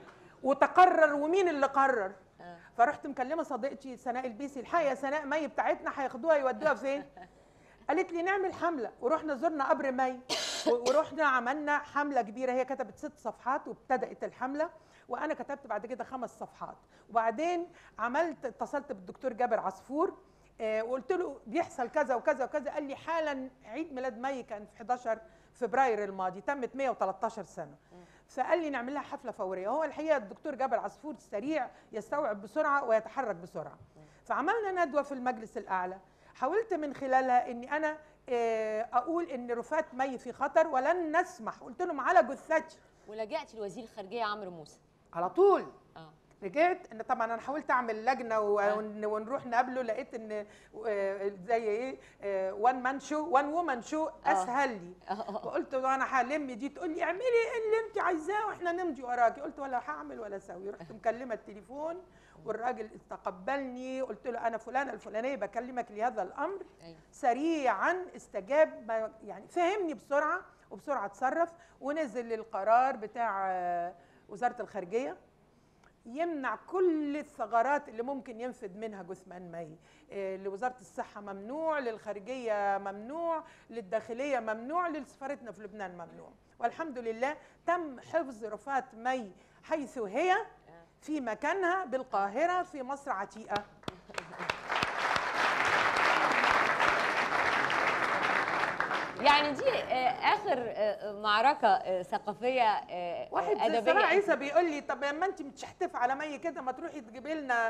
وتقرر ومين اللي قرر؟ فرحت مكلمه صديقتي سناء البيسي، الحقيقه يا سناء مي بتاعتنا هياخدوها يودوها فين؟ قالت لي نعمل حمله، ورحنا زرنا قبر مي، ورحنا عملنا حمله كبيره. هي كتبت ست صفحات وابتدات الحمله، وانا كتبت بعد كده خمس صفحات. وبعدين عملت اتصلت بالدكتور جابر عصفور آه وقلت له بيحصل كذا وكذا وكذا. قال لي حالا عيد ميلاد مي كان في حداشر فبراير الماضي، تمت مئة وثلاثة عشر سنه، فقال لي نعمل لها حفله فوريه. هو الحقيقه الدكتور جابر عصفور سريع، يستوعب بسرعه ويتحرك بسرعه. فعملنا ندوه في المجلس الاعلى، حاولت من خلالها اني انا اقول ان رفات مي في خطر ولن نسمح. قلت لهم على جثتي. ولجأت لوزير الخارجيه عمرو موسى على طول. اه رجعت ان طبعا انا حاولت اعمل لجنه ونروح نقابله، لقيت ان زي ايه وان مان شو وان وومن شو اسهل لي. وقلت له انا هلم دي، تقول لي اعملي اللي انت عايزاه واحنا نمضي وراكي. قلت ولا هعمل ولا اسوي. رحت مكلمه التليفون والراجل استقبلني، قلت له انا فلانه الفلانيه بكلمك لهذا الامر. سريعا استجاب، يعني فهمني بسرعه وبسرعه اتصرف، ونزل القرار بتاع وزاره الخارجيه يمنع كل الثغرات اللي ممكن ينفذ منها جثمان مي. إيه، لوزارة الصحة ممنوع، للخارجية ممنوع، للداخلية ممنوع، لسفارتنا في لبنان ممنوع. والحمد لله تم حفظ رفات مي حيث هي في مكانها بالقاهرة في مصر عتيقة. يعني دي اخر معركه ثقافيه واحد ادبيه. واحد عيسى بيقول لي طب لما انت متشحتفه على مي كده ما تروحي تجيبي لنا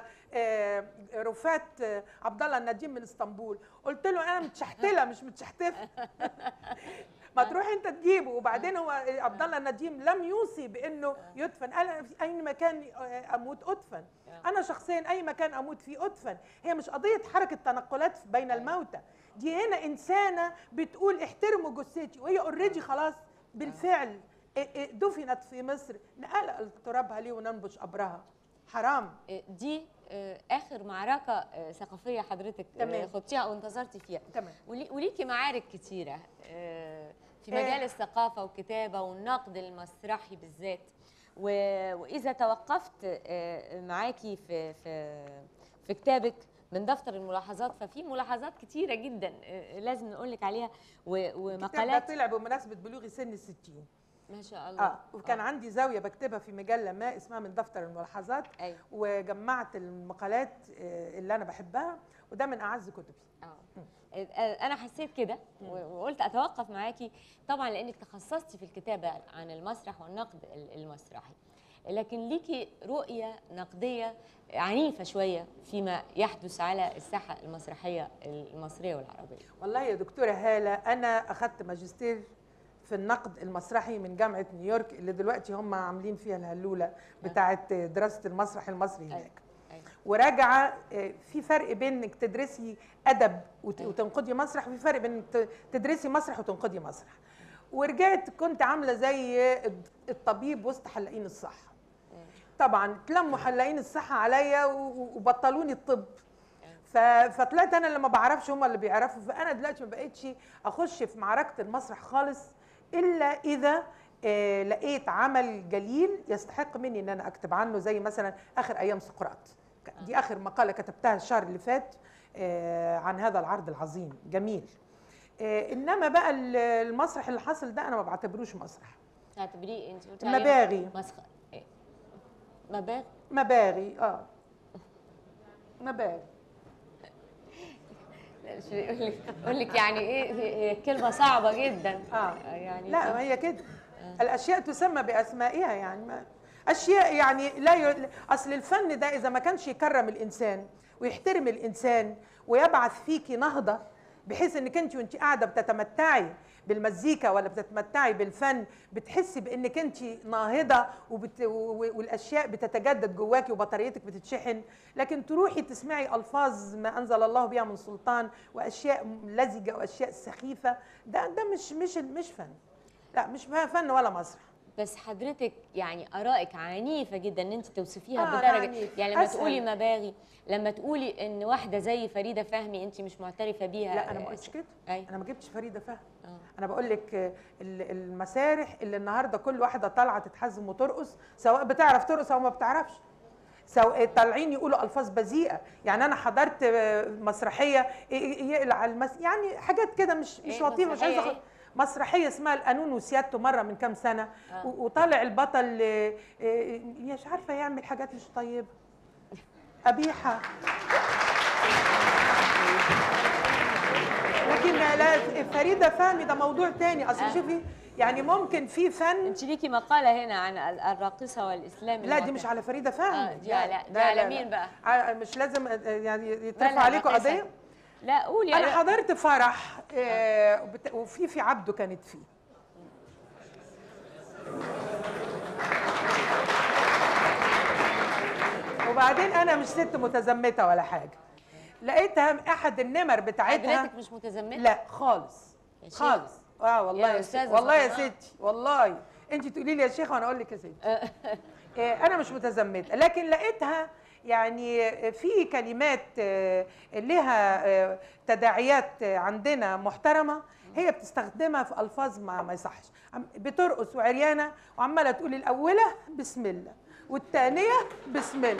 رفات عبد الله النديم من اسطنبول. قلت له انا متشحتله مش متشحتفه. ما تروحي انت تجيبه. وبعدين هو عبد الله النديم لم يوصي بانه يدفن، قال في اي مكان اموت ادفن. انا شخصيا اي مكان اموت فيه ادفن. هي مش قضيه حركه تنقلات بين الموتى، دي هنا انسانه بتقول احترموا جثتي، وهي اوريدي خلاص بالفعل دفنت في مصر، نقلق ترابها ليه وننبش قبرها؟ حرام. دي اخر معركه ثقافيه حضرتك خدتيها او انتصرتي فيها. تمام. وليكي معارك كتيره في مجال الثقافه والكتابه والنقد المسرحي بالذات. واذا توقفت معاكي في في في كتابك من دفتر الملاحظات، ففي ملاحظات كتيره جدا لازم نقول لك عليها ومقالات. الكتاب ده طلع بمناسبه بلوغي سن الستين. ما شاء الله. اه وكان آه. عندي زاويه بكتبها في مجله ما اسمها من دفتر الملاحظات. أيوة. وجمعت المقالات اللي انا بحبها، وده من اعز كتبي. اه انا حسيت كده وقلت اتوقف معاكي طبعا لانك تخصصتي في الكتابه عن المسرح والنقد المسرحي، لكن ليكي رؤيه نقديه عنيفه شويه فيما يحدث على الساحه المسرحيه المصريه والعربيه. والله يا دكتوره هاله انا اخذت ماجستير في النقد المسرحي من جامعه نيويورك اللي دلوقتي هم عاملين فيها الهلوله بتاعه دراسه المسرح المصري هناك. أيوة. وراجعه في فرق بين انك تدرسي ادب وتنقدي مسرح، وفي فرق بين انك تدرسي مسرح وتنقدي مسرح. ورجعت كنت عامله زي الطبيب وسط حلاقين الصحه. طبعا اتلموا حلاقين الصحه عليا وبطلوني الطب، فطلعت انا اللي ما بعرفش هم اللي بيعرفوا. فانا دلوقتي ما بقتش اخش في معركه المسرح خالص الا اذا آه لقيت عمل جليل يستحق مني ان انا اكتب عنه، زي مثلا اخر ايام سقراط. دي اخر مقاله كتبتها الشهر اللي فات آه عن هذا العرض العظيم جميل. آه انما بقى المسرح اللي حصل ده انا ما بعتبروش مسرح. تعتبريه انت قلتي مباغي. مسخ إيه؟ مباغي مباغي اه مباغي. يقول لك يقول لك يعني ايه، هي كلمه صعبه جدا. اه يعني لا ما هي كده. آه. الاشياء تسمى باسمائها، يعني ما اشياء يعني لا ي... اصل الفن ده اذا ما كانش يكرم الانسان ويحترم الانسان ويبعث فيكي نهضه، بحيث انك انت وانت قاعده بتتمتعي بالمزيكا ولا بتتمتعي بالفن بتحسي بانك انت ناهضه وبت... والاشياء بتتجدد جواكي وبطاريتك بتتشحن، لكن تروحي تسمعي الفاظ ما انزل الله بها من سلطان واشياء لزجه واشياء سخيفه، ده ده مش مش مش فن. لا مش فن ولا مسرح. بس حضرتك يعني ارائك عنيفه جدا ان انت توصفيها آه بدرجه عنيف. يعني لما أسهل. تقولي مباغي، لما تقولي ان واحده زي فريده فهمي انت مش معترفه بيها. لا انا ما قلتش كده. أيوة. انا ما جبتش فريده فهمي. آه. انا بقول لك المسارح اللي النهارده كل واحده طالعه تتحزم وترقص، سواء بتعرف ترقص او ما بتعرفش، سواء طالعين يقولوا الفاظ بذيئه. يعني انا حضرت مسرحيه يقلع المس... يعني حاجات كده مش مش إيه لطيفه، مش عايزه أخد... مسرحيه اسمها القانون وسيادته مره من كام سنه. آه. وطالع البطل مش عارفه يعمل حاجات مش طيبه قبيحه. لكن لا فريده فهمي ده موضوع تاني. اصل آه. شوفي يعني ممكن في فن. انت ليكي مقاله هنا عن الراقصه والاسلام. لا دي مش على فريده فهمي. آه دي على دي على مين بقى؟ مش لازم يعني يترفع عليكم قضيه. لا قولي. انا حضرت فرح آه وفي في عبده كانت فيه. وبعدين انا مش ست متزمته ولا حاجه، لقيتها احد النمر بتاعتها. حضرتك مش متزمته؟ لا خالص خالص. اه والله يا ستي، والله يا ستي، والله انت تقولي لي يا شيخه وانا اقول لك يا ستي. انا مش متزمته، لكن لقيتها يعني في كلمات لها تداعيات عندنا محترمه هي بتستخدمها في الفاظ ما ما يصحش. بترقص وعريانه وعماله تقول الاوله بسم الله والثانيه بسم الله.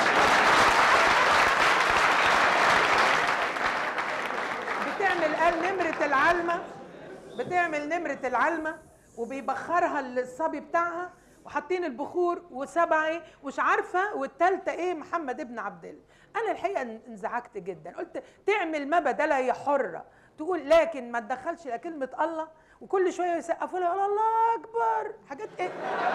بتعمل قال نمره العلمه، بتعمل نمره العلمه وبيبخرها الصبي بتاعها وحاطين البخور وسبعه ومش عارفه والثالثه ايه محمد ابن عبد الله. انا الحقيقه انزعجت جدا، قلت تعمل ما بدلها هي حره تقول، لكن ما تدخلش لا كلمه الله وكل شويه يسقفوا لها يقولوا الله اكبر حاجات ايه.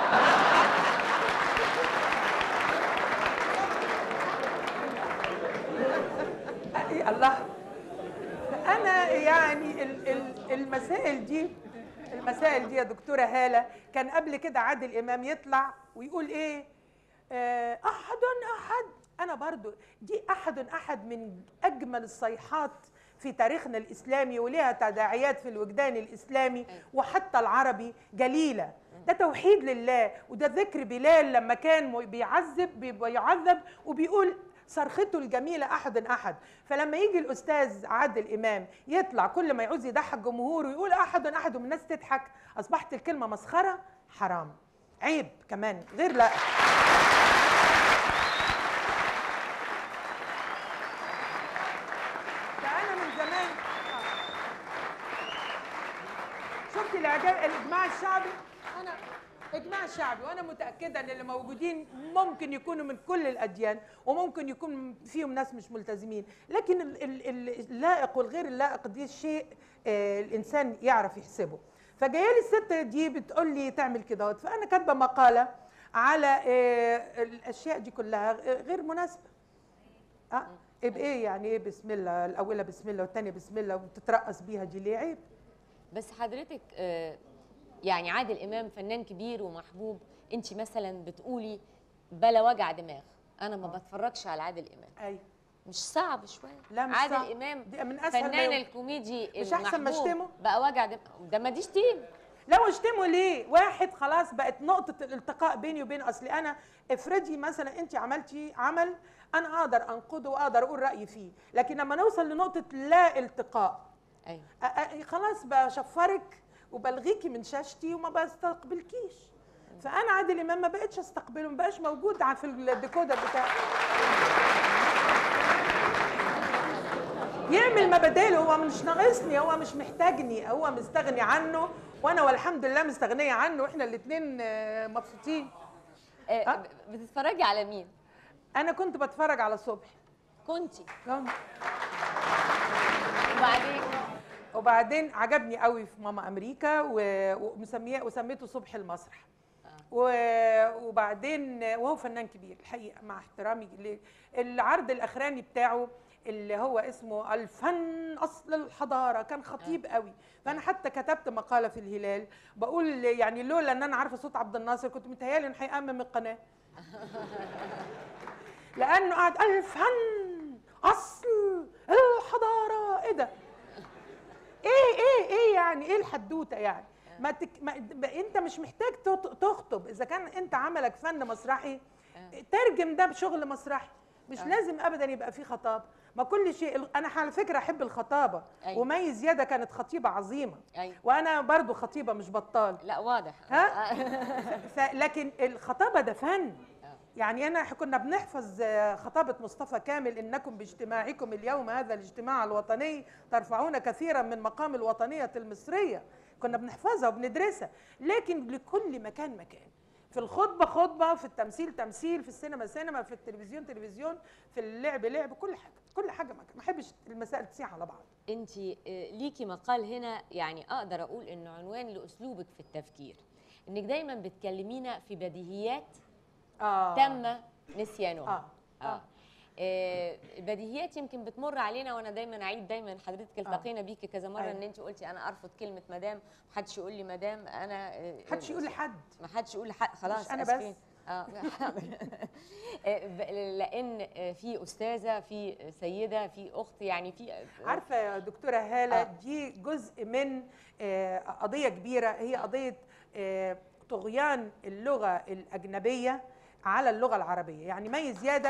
الله. انا يعني المسائل دي المسائل دي يا دكتوره هاله كان قبل كده عادل امام يطلع ويقول ايه آه احد احد. انا برضو دي احد احد من اجمل الصيحات في تاريخنا الاسلامي ولها تداعيات في الوجدان الاسلامي وحتى العربي جليله. ده توحيد لله، وده ذكر بلال لما كان بيعذب بيعذب وبيقول صرخته الجميله احد احد. فلما يجي الاستاذ عادل امام يطلع كل ما يعوز يضحك جمهوره ويقول احد احد والناس تضحك، اصبحت الكلمه مسخره حرام عيب كمان غير لا. فانا من زمان شفت الاجماع الشعبي. انا اجماع شعبي وانا متاكده ان اللي موجودين ممكن يكونوا من كل الاديان وممكن يكون فيهم ناس مش ملتزمين، لكن اللائق والغير اللائق دي شيء آه الانسان يعرف يحسبه. فجايه لي الست دي بتقول لي تعمل كده، فانا كاتبه مقاله على آه الاشياء دي كلها غير مناسبه. اه بايه يعني ايه بسم الله الاولى بسم الله والثانيه بسم الله وتترقص بيها دي ليه؟ عيب. بس حضرتك آه يعني عادل امام فنان كبير ومحبوب، انت مثلا بتقولي بلا وجع دماغ، انا ما بتفرجش على عادل امام. ايوه مش صعب شويه؟ لا مش عادل صعب. امام دي من اسهل فنان الكوميدي مش احسن ما اشتمه بقى وجع دماغ؟ ده ما دي شتيم. لو اشتموا ليه؟ واحد خلاص بقت نقطه الالتقاء بيني وبين، اصلي انا افرضي مثلا انت عملتي عمل انا اقدر انقده واقدر اقول رايي فيه، لكن لما نوصل لنقطه لا التقاء ايوه خلاص بشفرك وبلغيكي من شاشتي وما بستقبلكيش. فانا عادل امام ما بقتش استقبله، ما بقاش موجود في الديكودر بتاعي. يعمل ما بداله، هو مش ناقصني، هو مش محتاجني، هو مستغني عنه وانا والحمد لله مستغنيه عنه، واحنا الاثنين مبسوطين. أه؟ بتتفرجي على مين؟ انا كنت بتفرج على صبحي. كنتي؟ كنت. وبعدين وبعدين عجبني قوي في ماما امريكا ومسميه وسميته صبحي المسرح. وبعدين وهو فنان كبير الحقيقه مع احترامي. العرض الاخراني بتاعه اللي هو اسمه الفن اصل الحضاره كان خطيب قوي، فانا حتى كتبت مقاله في الهلال بقول يعني لولا ان انا عارفه صوت عبد الناصر كنت متهيالي انه هيأمم القناه. لانه قاعد الفن اصل الحضاره. ايه ده؟ ايه ايه ايه يعني ايه الحدوته يعني؟ ما, تك... ما انت مش محتاج تخطب اذا كان انت عملك فن مسرحي، ترجم ده بشغل مسرحي، مش أه. لازم ابدا يبقى فيه خطابه. ما كل شيء، انا على فكره احب الخطابه. أيوة. ومي زياده كانت خطيبه عظيمه. أيوة. وانا برضو خطيبه مش بطال. لا واضح. ها ف... لكن الخطابه ده فن. يعني انا كنا بنحفظ خطابه مصطفى كامل، انكم باجتماعكم اليوم هذا الاجتماع الوطني ترفعون كثيرا من مقام الوطنيه المصريه، كنا بنحفظها وبندرسها. لكن لكل مكان مكان، في الخطبه خطبه، في التمثيل تمثيل، في السينما سينما، في التلفزيون تلفزيون، في اللعب لعب، كل حاجه كل حاجه مكان. ما احبش المسائل تسيح على بعض. انت ليكي مقال هنا يعني اقدر اقول انه عنوان لاسلوبك في التفكير، انك دايما بتكلمينا في بديهيات آه. تم نسيانها. آه. آه. آه. البديهيات يمكن بتمر علينا، وانا دايما اعيد دايما حضرتك التقينا آه. بيكي كذا مره. أيوة. ان انت قلتي انا ارفض كلمه مدام، محدش يقول لي مدام، انا آه محدش يقول لحد، ما حدش يقول لحد، خلاص انا أسفين. بس اه لان في استاذه، في سيده، في اخت، يعني في عارفه يا دكتوره هاله. آه. دي جزء من آه قضيه كبيره، هي قضيه آه طغيان اللغة الأجنبية على اللغة العربية. يعني مي زيادة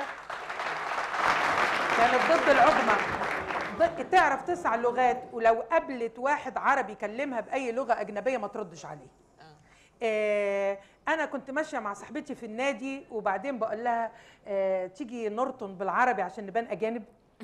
كانت ضد العجمة، تعرف تسع لغات، ولو قابلت واحد عربي يكلمها بأي لغة أجنبية ما تردش عليه. آه أنا كنت ماشية مع صاحبتي في النادي، وبعدين بقول لها آه تيجي نرطن بالعربي عشان نبان أجانب.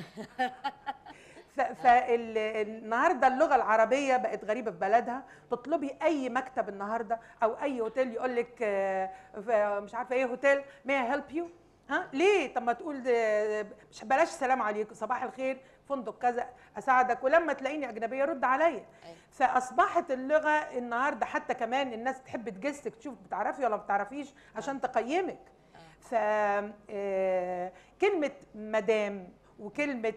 فالنهارده اللغه العربيه بقت غريبه في بلدها. تطلبي اي مكتب النهارده او اي اوتيل يقول لك مش عارفه ايه هوتيل مي هيلب يو. ها ليه؟ طب ما تقول مش بلاش سلام عليكم، صباح الخير، فندق كذا اساعدك، ولما تلاقيني اجنبيه رد عليا. فاصبحت اللغه النهارده حتى كمان الناس تحب تجسك تشوف بتعرفي ولا ما بتعرفيش عشان تقيمك. ف كلمه مدام وكلمه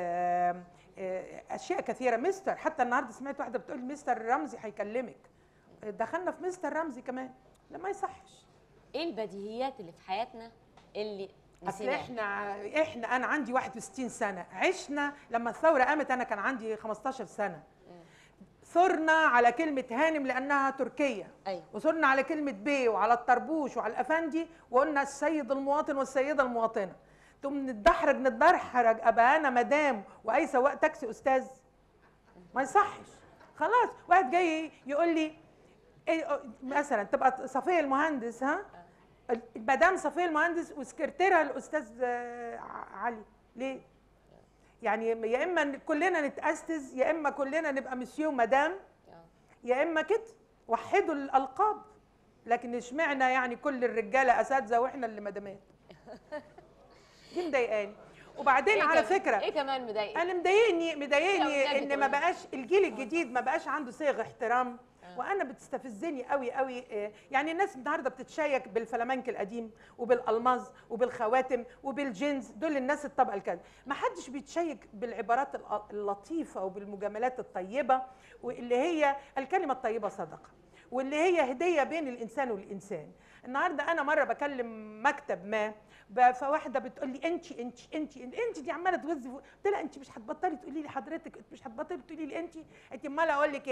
اشياء كثيره، مستر، حتى النهارده سمعت واحده بتقول مستر رمزي هيكلمك. دخلنا في مستر رمزي كمان، لا ما يصحش. ايه البديهيات اللي في حياتنا اللي نسيناها؟ اصل احنا احنا انا عندي واحد وستين سنه، عشنا لما الثوره قامت انا كان عندي خمستاشر سنه. ثرنا على كلمه هانم لانها تركيه. أيوة. وثرنا على كلمه بيه وعلى الطربوش وعلى الافندي، وقلنا السيد المواطن والسيده المواطنه. تقوم نتدحرج نتدحرج ابقى انا مدام واي سواق تاكسي استاذ؟ ما يصحش. خلاص واحد جاي يقول لي إيه مثلا تبقى صفيه المهندس، ها مدام صفيه المهندس وسكرتيرها الاستاذ علي، ليه؟ يعني يا اما كلنا نتأسس، يا اما كلنا نبقى مسيو مدام، يا اما كده وحدوا الالقاب. لكن اشمعنى يعني كل الرجاله اساتذه واحنا اللي مدامات؟ دي مضايقاني. وبعدين إيه على فكره ايه كمان مضايقني؟ انا مضايقني مضايقني ان ما بقاش الجيل الجديد ما بقاش عنده صيغ احترام. آه. وانا بتستفزني قوي قوي. يعني الناس النهارده بتتشيك بالفلامنك القديم وبالالماظ وبالخواتم وبالجينز، دول الناس الطبقه الكذا. ما حدش بيتشيك بالعبارات اللطيفه وبالمجاملات الطيبه، واللي هي الكلمه الطيبه صدقه، واللي هي هديه بين الانسان والانسان. النهارده انا مره بكلم مكتب ما، فواحده بتقول لي انت انت انت انت دي عماله تغزي. قلت لها انت مش هتبطلي تقولي لي حضرتك، انت مش هتبطلي تقولي لي انت انت امال اقول لك ايه؟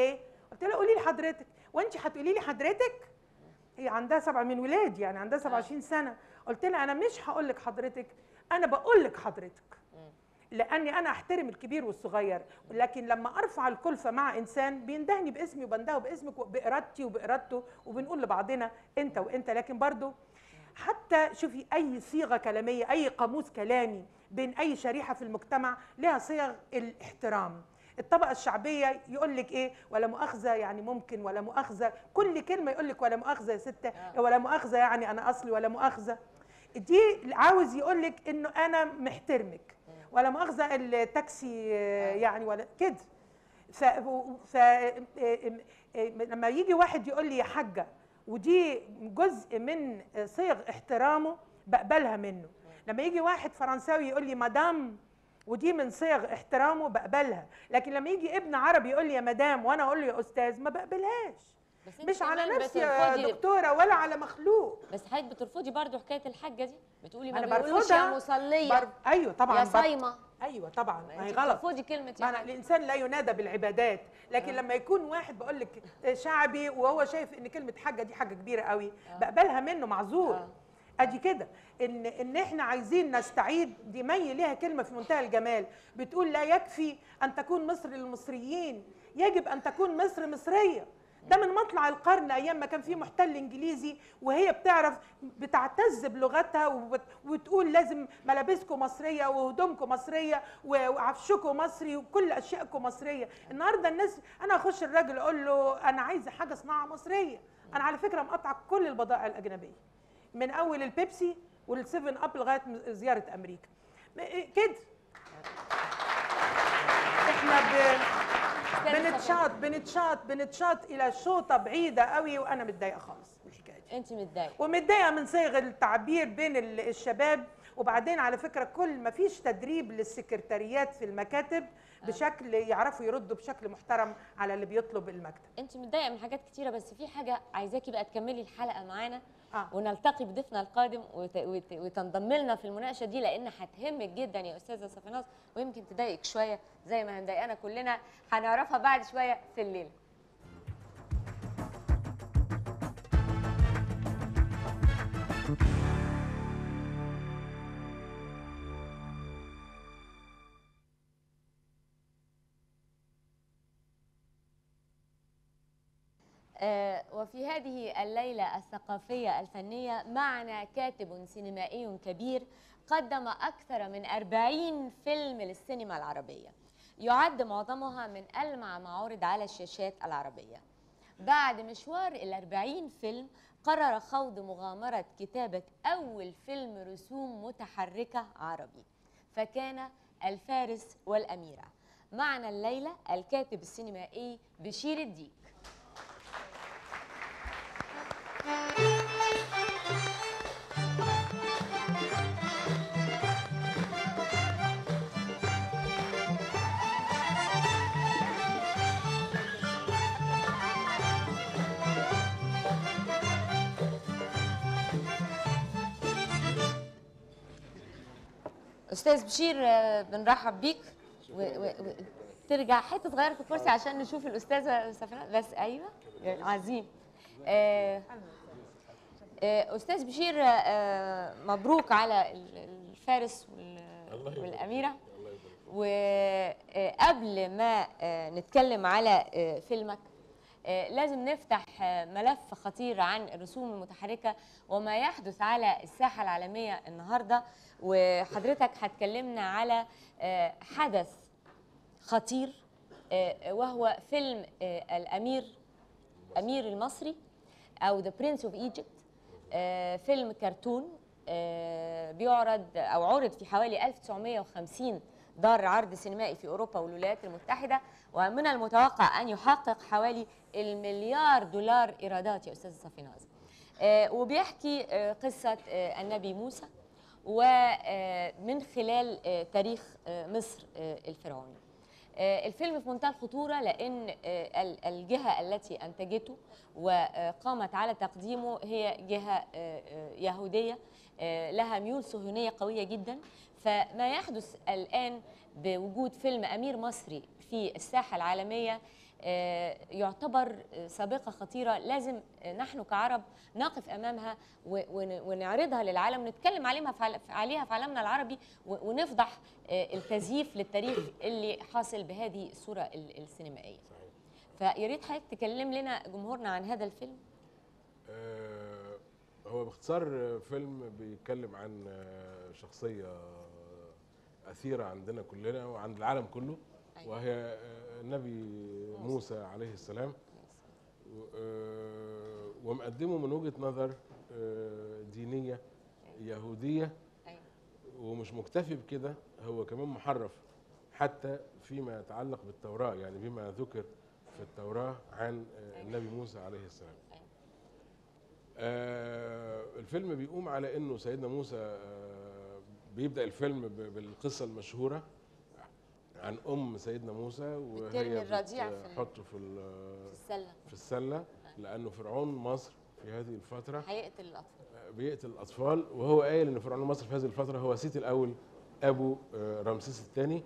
قلت لها قولي لي حضرتك، وانت هتقولي لي حضرتك؟ هي عندها سبعه من ولاد يعني عندها سبعة وعشرين سنه. قلت لها انا مش هقول لك حضرتك، انا بقول لك حضرتك، لاني انا احترم الكبير والصغير، لكن لما ارفع الكلفه مع انسان بيندهني باسمي وبندهه باسمك وبارادتي وبارادته، وبنقول لبعضنا انت وانت. لكن برضو حتى شوفي اي صيغه كلاميه، اي قاموس كلامي بين اي شريحه في المجتمع لها صيغ الاحترام. الطبقه الشعبيه يقول لك ايه؟ ولا مؤاخذه يعني ممكن، ولا مؤاخذه، كل كلمه يقول لك ولا مؤاخذه يا سته، ولا مؤاخذه يعني انا اصلي، ولا مؤاخذه. دي عاوز يقول لك انه انا محترمك، ولا مؤاخذه التاكسي يعني ولا كده. ف, ف... لما يجي واحد يقول لي يا حاجه ودي جزء من صيغ احترامه بقبلها منه. لما يجي واحد فرنساوي يقول لي مدام ودي من صيغ احترامه بقبلها. لكن لما يجي ابن عربي يقول لي يا مدام وانا اقول له يا استاذ ما بقبلهاش. مش على نفسي يا دكتوره ولا على مخلوق. بس حضرتك بترفضي برضو حكايه الحاجه دي، بتقولي ما أنا بيقولوش يا مصليه بر... ايوه طبعا يا صايمه. ايوه طبعا ما هي غلط. بترفضي كلمه يعني الانسان لا ينادى بالعبادات، لكن آه. لما يكون واحد بقول لك شعبي وهو شايف ان كلمه حاجه دي حاجه كبيره قوي آه. بقبلها منه معذور. آه. ادي كده ان ان احنا عايزين نستعيد دي. مي ليها كلمه في منتهى الجمال بتقول لا يكفي ان تكون مصر للمصريين، يجب ان تكون مصر مصريه. ده من مطلع القرن ايام ما كان في محتل انجليزي، وهي بتعرف بتعتز بلغتها وتقول لازم ملابسكم مصريه وهدومكم مصريه وعفشكم مصري وكل اشيائكم مصريه. النهارده الناس انا اخش الراجل اقول له انا عايزه حاجه صناعه مصريه. انا على فكره مقطعه كل البضائع الاجنبيه من اول البيبسي والسيفن اب لغايه زياره امريكا كده. احنا ب... بنتشاط بنتشاط بنتشاط الى شوطه بعيده قوي، وانا متضايقه خالص من الحكايه دي. انت متضايقه ومتضايقه من صيغ التعبير بين الشباب. وبعدين على فكره كل ما فيش تدريب للسكرتاريات في المكاتب بشكل يعرفوا يردوا بشكل محترم على اللي بيطلب المكتب. انت متضايقه من حاجات كتيره، بس في حاجه عايزاكي بقى تكملي الحلقه معانا آه. ونلتقي بضيفنا القادم وت... وت... وتنضم لنا في المناقشه دي، لان هتهمك جدا يا استاذه صفيناز، ويمكن تضايقك شويه زي ما مضايقانا كلنا. هنعرفها بعد شويه في الليل. آه وفي هذه الليلة الثقافية الفنية معنا كاتب سينمائي كبير قدم أكثر من أربعين فيلم للسينما العربية، يعد معظمها من ألمع ما عرض على الشاشات العربية. بعد مشوار الأربعين فيلم قرر خوض مغامرة كتابة أول فيلم رسوم متحركة عربي، فكان الفارس والأميرة. معنا الليلة الكاتب السينمائي بشير الديك. استاذ بشير بنرحب بيك وترجع حته صغيره في الكرسي عشان نشوف الاستاذه صفيناز بس. ايوه عظيم. آه استاذ بشير، آه مبروك على الفارس والاميره. وقبل ما نتكلم على فيلمك لازم نفتح ملف خطير عن الرسوم المتحركه وما يحدث على الساحه العالميه النهارده. وحضرتك هتكلمنا على حدث خطير وهو فيلم الامير امير المصري او ذا برنس اوف ايجيبت. فيلم كرتون بيعرض او عرض في حوالي ألف وتسعمائة وخمسين دار عرض سينمائي في اوروبا والولايات المتحده، ومن المتوقع ان يحقق حوالي المليار دولار ايرادات يا استاذه صفيناز. وبيحكي قصه النبي موسى ومن خلال تاريخ مصر الفرعوني. الفيلم في منتهى الخطورة لأن الجهة التي أنتجته وقامت على تقديمه هي جهة يهودية لها ميول صهيونية قوية جدا. فما يحدث الآن بوجود فيلم أمير مصري في الساحة العالمية يعتبر سابقة خطيرة لازم نحن كعرب نقف أمامها ونعرضها للعالم ونتكلم عليها في عالمنا العربي ونفضح التزييف للتاريخ اللي حاصل بهذه الصورة السينمائية. فيا ريت حضرتك تكلم لنا جمهورنا عن هذا الفيلم. آه هو باختصار فيلم بيتكلم عن شخصية أثيرة عندنا كلنا وعند العالم كله، أيوة. وهي النبي موسى عليه السلام، ومقدمه من وجهة نظر دينية يهودية، ومش مكتفي بكده، هو كمان محرف حتى فيما يتعلق بالتوراة، يعني بما ذكر في التوراة عن النبي موسى عليه السلام. الفيلم بيقوم على انه سيدنا موسى بيبدأ الفيلم بالقصة المشهورة عن ام سيدنا موسى وهي بتحطه في السله في السله لانه فرعون مصر في هذه الفتره هيقتل الاطفال بيقتل الاطفال، وهو قايل ان فرعون مصر في هذه الفتره هو سيتي الاول ابو رمسيس الثاني،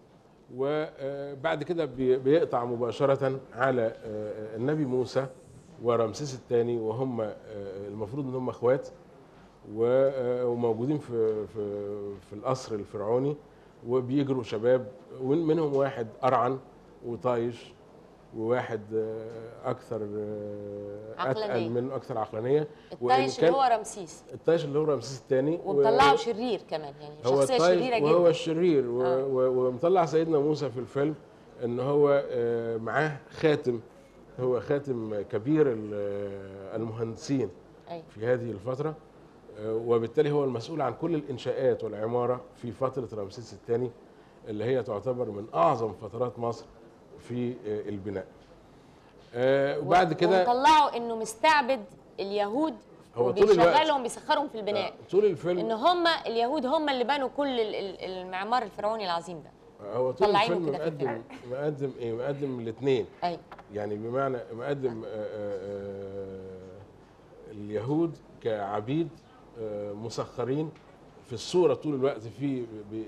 وبعد كده بيقطع مباشره على النبي موسى ورمسيس الثاني، وهم المفروض ان هم اخوات وموجودين في في في القصر الفرعوني، وبيجروا شباب ومنهم واحد أرعن وطايش وواحد أكثر أتقل منه أكثر عقلانية. الطايش اللي هو رمسيس الطايش اللي هو رمسيس الثاني، ومطلعه شرير كمان، يعني شخصية شريرة جدا، وهو الشرير آه. ومطلع سيدنا موسى في الفيلم إن هو معاه خاتم، هو خاتم كبير المهندسين أي. في هذه الفترة، وبالتالي هو المسؤول عن كل الإنشاءات والعمارة في فترة رمسيس الثاني اللي هي تعتبر من أعظم فترات مصر في البناء. وبعد كده وطلعوا إنه مستعبد اليهود وبيشغلهم بيسخرهم في البناء طول الفيلم، إن هم اليهود هم اللي بنوا كل المعمار الفرعوني العظيم ده. هو طول الفيلم مقدم مقدم إيه؟ مقدم الاثنين، أيوة. يعني بمعنى مقدم آآ آآ اليهود كعبيد مسخرين في الصورة طول الوقت في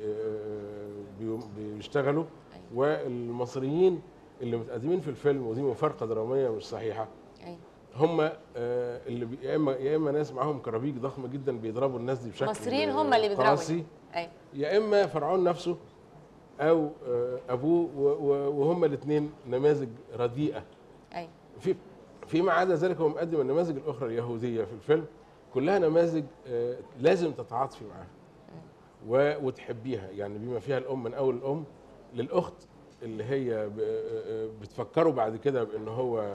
بيشتغلوا، والمصريين اللي متقدمين في الفيلم، ودي مفارقة درامية مش صحيحة، هم اللي يا اما يا اما ناس معاهم كرابيج ضخمة جدا بيضربوا الناس دي بشكل مصريين هم اللي بيضربوا، يا اما فرعون نفسه او ابوه، وهم الاثنين نماذج رديئة. في فيما عدا ذلك هو مقدم النماذج الاخرى اليهودية في الفيلم كلها نماذج لازم تتعاطفي معاها وتحبيها، يعني بما فيها الام من اول الام للاخت اللي هي بتفكروا بعد كده بان هو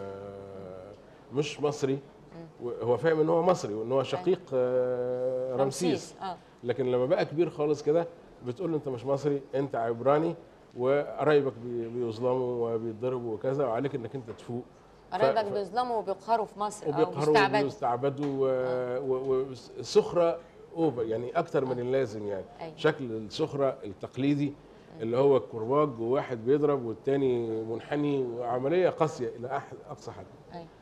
مش مصري، هو فاهم ان هو مصري وان هو شقيق رمسيس، لكن لما بقى كبير خالص كده بتقول له انت مش مصري، انت عبراني، وقرايبك بيظلموا وبيتضربوا وكذا، وعليك انك انت تفوق. قرايبك ف... بيظلموا وبيقهروا في مصر وبيقهروا وبيستعبدوا وسخره اوفر، يعني اكتر من اللازم، يعني أي. شكل السخره التقليدي اللي هو الكرباج وواحد بيضرب والتاني منحني، وعمليه قاسيه الى اقصى حد.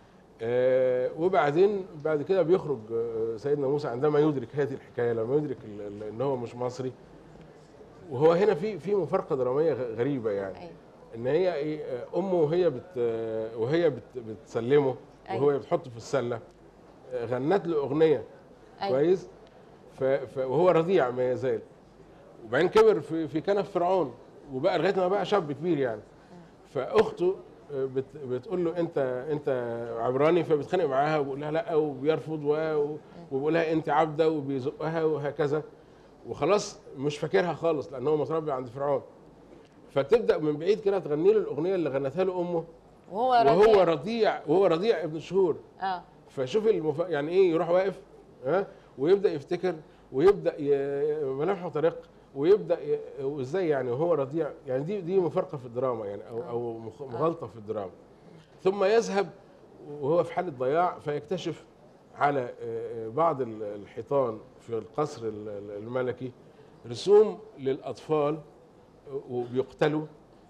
آه وبعدين بعد كده بيخرج سيدنا موسى عندما يدرك هذه الحكايه، لما يدرك ان هو مش مصري، وهو هنا في في مفارقه دراميه غريبه، يعني أي. ان هي ايه، امه وهي بت وهي بت بتسلمه وهو بتحطه في السله غنت له اغنيه كويس، وهو رضيع ما يزال، وبعدين كبر في في كنف فرعون وبقى لغايه ما بقى شاب كبير يعني، فاخته بت بتقول له انت انت عبراني، فبتخانق معاها وبيقول لها لا وبيرفض وبيقول لها انت عبده وبيزقها وهكذا، وخلاص مش فاكرها خالص لان هو متربي عند فرعون، فتبدا من بعيد كده تغني له الاغنيه اللي غنتها له امه وهو رضيع وهو رضيع وهو رضيع ابن شهور. اه فشوف المف... يعني ايه، يروح واقف ها أه؟ ويبدا يفتكر ويبدا ي... ملامحه طريق ويبدا ي... وازاي يعني وهو رضيع، يعني دي دي مفارقه في الدراما يعني او او مغالطه في الدراما. ثم يذهب وهو في حاله ضياع فيكتشف على بعض الحيطان في القصر الملكي رسوم للاطفال وبيقتلوا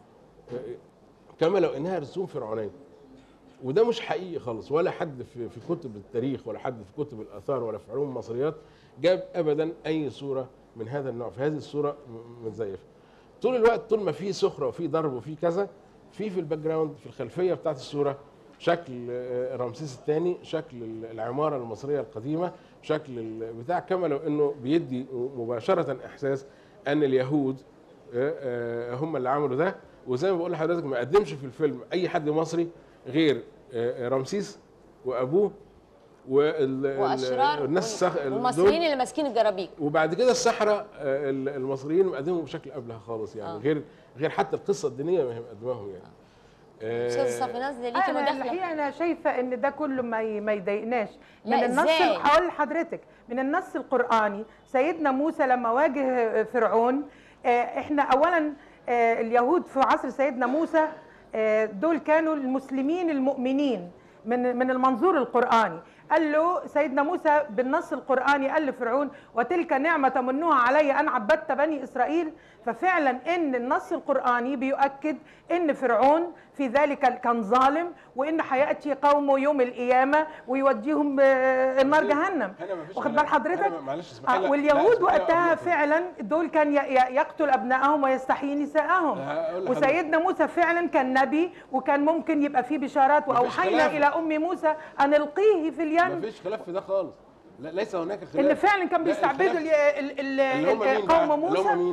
كما لو انها رسوم فرعونيه، وده مش حقيقي خالص، ولا حد في في كتب التاريخ ولا حد في كتب الاثار ولا في علوم المصريات جاب ابدا اي صوره من هذا النوع، في هذه الصوره متزيفه. طول الوقت طول ما في سخره وفي ضرب وفي كذا في في الباك جراوند في الخلفيه بتاعت الصوره شكل رمسيس الثاني، شكل العماره المصريه القديمه، شكل بتاع، كما لو انه بيدي مباشره احساس ان اليهود هم اللي عملوا ده. وزي ما بقول لحضرتك ما قدمش في الفيلم اي حد مصري غير رمسيس وابوه واشرار والناس المصريين اللي ماسكين الجرابيك، وبعد كده السحره المصريين مقدمهم بشكل قبلها خالص يعني. آه. غير غير حتى القصه الدينيه ما هي مقدماهم يعني. استاذ صافيناز ليكي مداخله؟ الحقيقه انا شايفه ان ده كله ما ما يضايقناش من النص. هقول لحضرتك من النص القراني سيدنا موسى لما واجه فرعون، احنا اولا اليهود في عصر سيدنا موسى دول كانوا المسلمين المؤمنين من من المنظور القراني. قال له سيدنا موسى بالنص القراني قال لفرعون وتلك نعمه منها علي ان عبدت بني اسرائيل. ففعلا ان النص القراني بيؤكد ان فرعون في ذلك كان ظالم، وان هياتي قومه يوم القيامه ويوديهم النار جهنم. واخد بال حضرتك؟ آه واليهود وقتها فعلا دول كان يقتل ابنائهم ويستحيي نساءهم، وسيدنا موسى فعلا كان نبي وكان ممكن يبقى فيه بشارات، واوحينا الى ام موسى ان القيه في اليم. مفيش خلاف في ده خالص، لا ليس هناك خلاف. اللي فعلا كان بيستعبدوا قوم موسى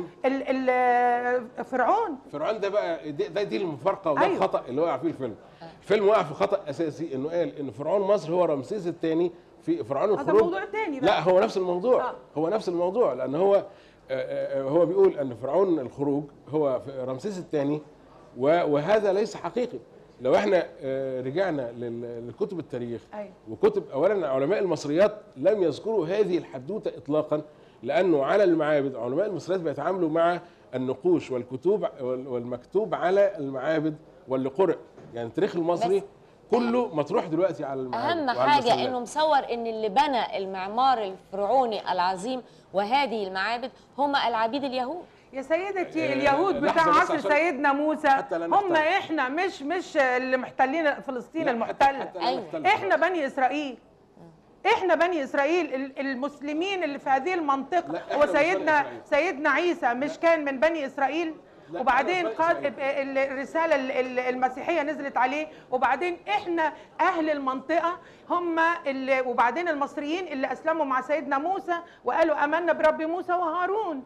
فرعون. فرعون ده بقى ده دي المفارقه وده أيوه. الخطا اللي وقع فيه الفيلم. الفيلم وقع في خطا اساسي انه قال ان فرعون مصر هو رمسيس الثاني في فرعون الخروج. هذا موضوع ثاني بقى. لا هو نفس الموضوع. آه. هو نفس الموضوع لان هو هو بيقول ان فرعون الخروج هو رمسيس الثاني، وهذا ليس حقيقي. لو احنا رجعنا لكتب التاريخ أيوة. وكتب اولا علماء المصريات لم يذكروا هذه الحدوته اطلاقا، لانه على المعابد علماء المصريات بيتعاملوا مع النقوش والكتب والمكتوب على المعابد واللي قرئ، يعني التاريخ المصري كله مطروح دلوقتي على المعابد. اهم حاجه انه مصور ان اللي بنى المعمار الفرعوني العظيم وهذه المعابد هم العبيد اليهود. يا سيدتي اليهود بتاع عصر سيدنا موسى هم احنا، مش مش اللي محتلين فلسطين المحتله. أيوة. احنا بني اسرائيل، احنا بني اسرائيل المسلمين اللي في هذه المنطقه. وسيدنا سيدنا عيسى مش كان من بني اسرائيل؟ وبعدين قال الرساله المسيحيه نزلت عليه، وبعدين احنا اهل المنطقه هم اللي، وبعدين المصريين اللي اسلموا مع سيدنا موسى وقالوا امنا برب موسى وهارون.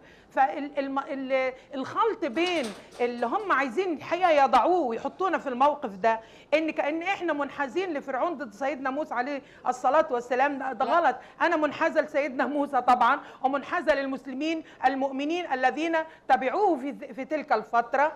فالخلط بين اللي هم عايزين الحقيقه يضعوه ويحطونا في الموقف ده ان كأن احنا منحازين لفرعون ضد سيدنا موسى عليه الصلاه والسلام، ده, ده غلط. انا منحازه لسيدنا موسى طبعا، ومنحازه للمسلمين المؤمنين الذين تبعوه في في تلك الفتره،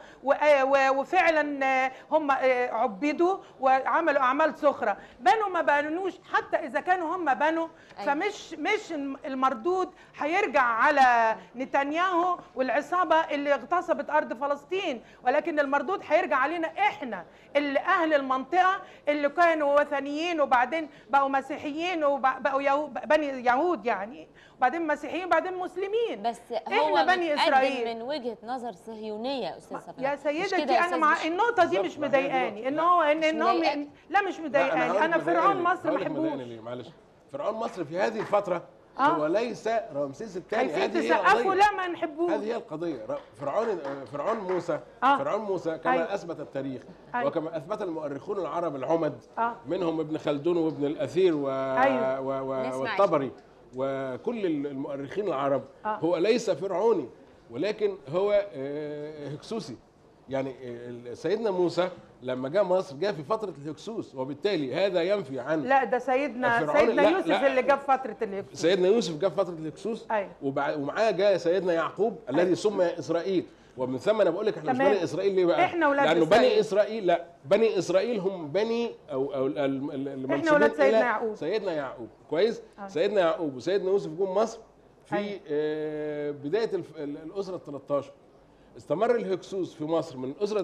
وفعلا هم عبدوا وعملوا اعمال سخره. بنوا ما بنوش، حتى اذا كانوا هم بنوا فمش مش المردود هيرجع على نتنياهو والعصابه اللي اغتصبت ارض فلسطين، ولكن المردود هيرجع علينا احنا اللي اهل المنطقه اللي كانوا وثنيين وبعدين بقوا مسيحيين وبقوا يهود، بني يهود يعني، وبعدين مسيحيين وبعدين مسلمين. بس هو احنا بني اسرائيل من وجهه نظر صهيونيه استاذ صفيناز. يا سيدتي انا مع النقطه دي مش مضايقاني، ان هو ان انهم لا مش مضايقاني. انا فرعون مصر ما بحبوش. معلش فرعون مصر في هذه الفتره آه. هو ليس رمسيس الثاني. هذه هي القضيه. لا ما نحبوش. هذه هي القضيه. فرعون فرعون موسى آه. فرعون موسى كما أيوه. اثبت التاريخ أيوه. وكما اثبت المؤرخون العرب العمد آه. منهم ابن خلدون وابن الاثير و... أيوه. و... و... والطبري وكل المؤرخين العرب آه. هو ليس فرعوني ولكن هو هكسوسي. يعني سيدنا موسى لما جاء مصر جاء في فتره الهكسوس، وبالتالي هذا ينفي عن لا ده سيدنا سيدنا لا يوسف لا اللي جاء في فتره الهكسوس. سيدنا يوسف جاء في فتره الهكسوس أيوة. ومعاه جاء سيدنا يعقوب الذي أيوة. سمي اسرائيل. ومن ثم انا بقول لك احنا تمام. مش بني اسرائيل ليه بقى؟ احنا ولاد لانه بني اسرائيل لا بني اسرائيل هم بني او او احنا ولاد سيدنا يعقوب. سيدنا يعقوب كويس أيوة. سيدنا يعقوب وسيدنا يوسف جم مصر في أيوة. آه بدايه الاسره ال ثلاثة عشر. استمر الهكسوس في مصر من الاسره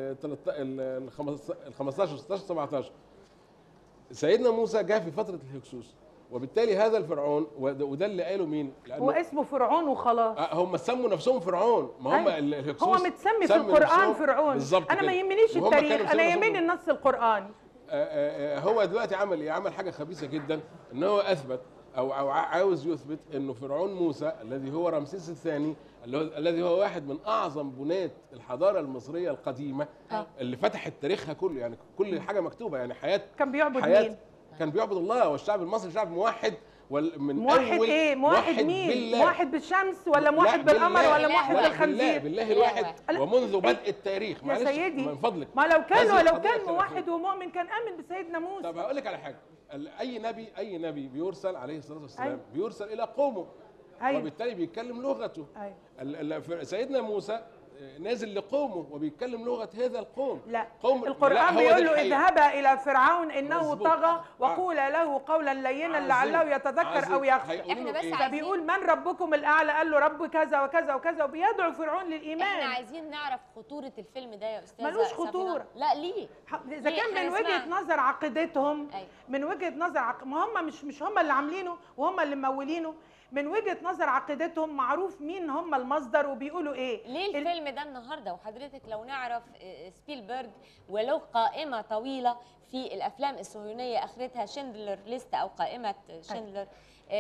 ال خمستاشر ستاشر سبعتاشر. سيدنا موسى جاء في فتره الهكسوس، وبالتالي هذا الفرعون وده اللي قاله مين؟ هو اسمه فرعون وخلاص. هم سموا نفسهم فرعون، ما هم الهكسوس هو متسمي في القران فرعون. انا ما يهمنيش التاريخ، انا يهمني النص القراني. هو دلوقتي عمل ايه؟ عمل حاجه خبيثه جدا، ان هو اثبت او او عاوز يثبت انه فرعون موسى الذي هو رمسيس الثاني الذي هو واحد من اعظم بنات الحضاره المصريه القديمه أيوة. اللي فتحت تاريخها كله، يعني كل حاجه مكتوبه، يعني حياه كان بيعبد حياة مين؟ كان بيعبد الله، والشعب المصري شعب موحد. من موحد أول ايه؟ موحد مين؟ بالله. موحد بالشمس ولا موحد بالقمر ولا موحد بالخنزير؟ بالله, بالله الواحد ومنذ بدء التاريخ. يا سيدي من فضلك، ما لو كان لو كان موحد ومؤمن كان امن بسيدنا موسى. طب هقول لك على حاجه، اي نبي اي نبي بيرسل عليه الصلاه والسلام أيوة. بيرسل الى قومه أيوة. وبالتالي بيتكلم لغته أيوة. سيدنا موسى نازل لقومه وبيتكلم لغه هذا القوم. لا قوم القران لا بيقول له اذهبا الى فرعون انه طغى وقولا له قولا لينا لعله يتذكر او يخشى. احنا بس عايزين بيقول من ربكم الاعلى، قال له رب كذا وكذا وكذا، وبيدعو فرعون للايمان. احنا عايزين نعرف خطوره الفيلم ده يا استاذه. ملوش خطوره. لا ليه؟ اذا كان من وجهه نظر عقيدتهم أيوة. من وجهه نظر عق... ما هم مش مش هم اللي عاملينه وهم اللي ممولينه، من وجهه نظر عقيدتهم معروف مين هم المصدر وبيقولوا ايه. ليه الفيلم ده النهارده؟ وحضرتك لو نعرف سبيلبرج وله قائمه طويله في الافلام الصهيونيه اخرتها شندلر ليست او قائمه شندلر،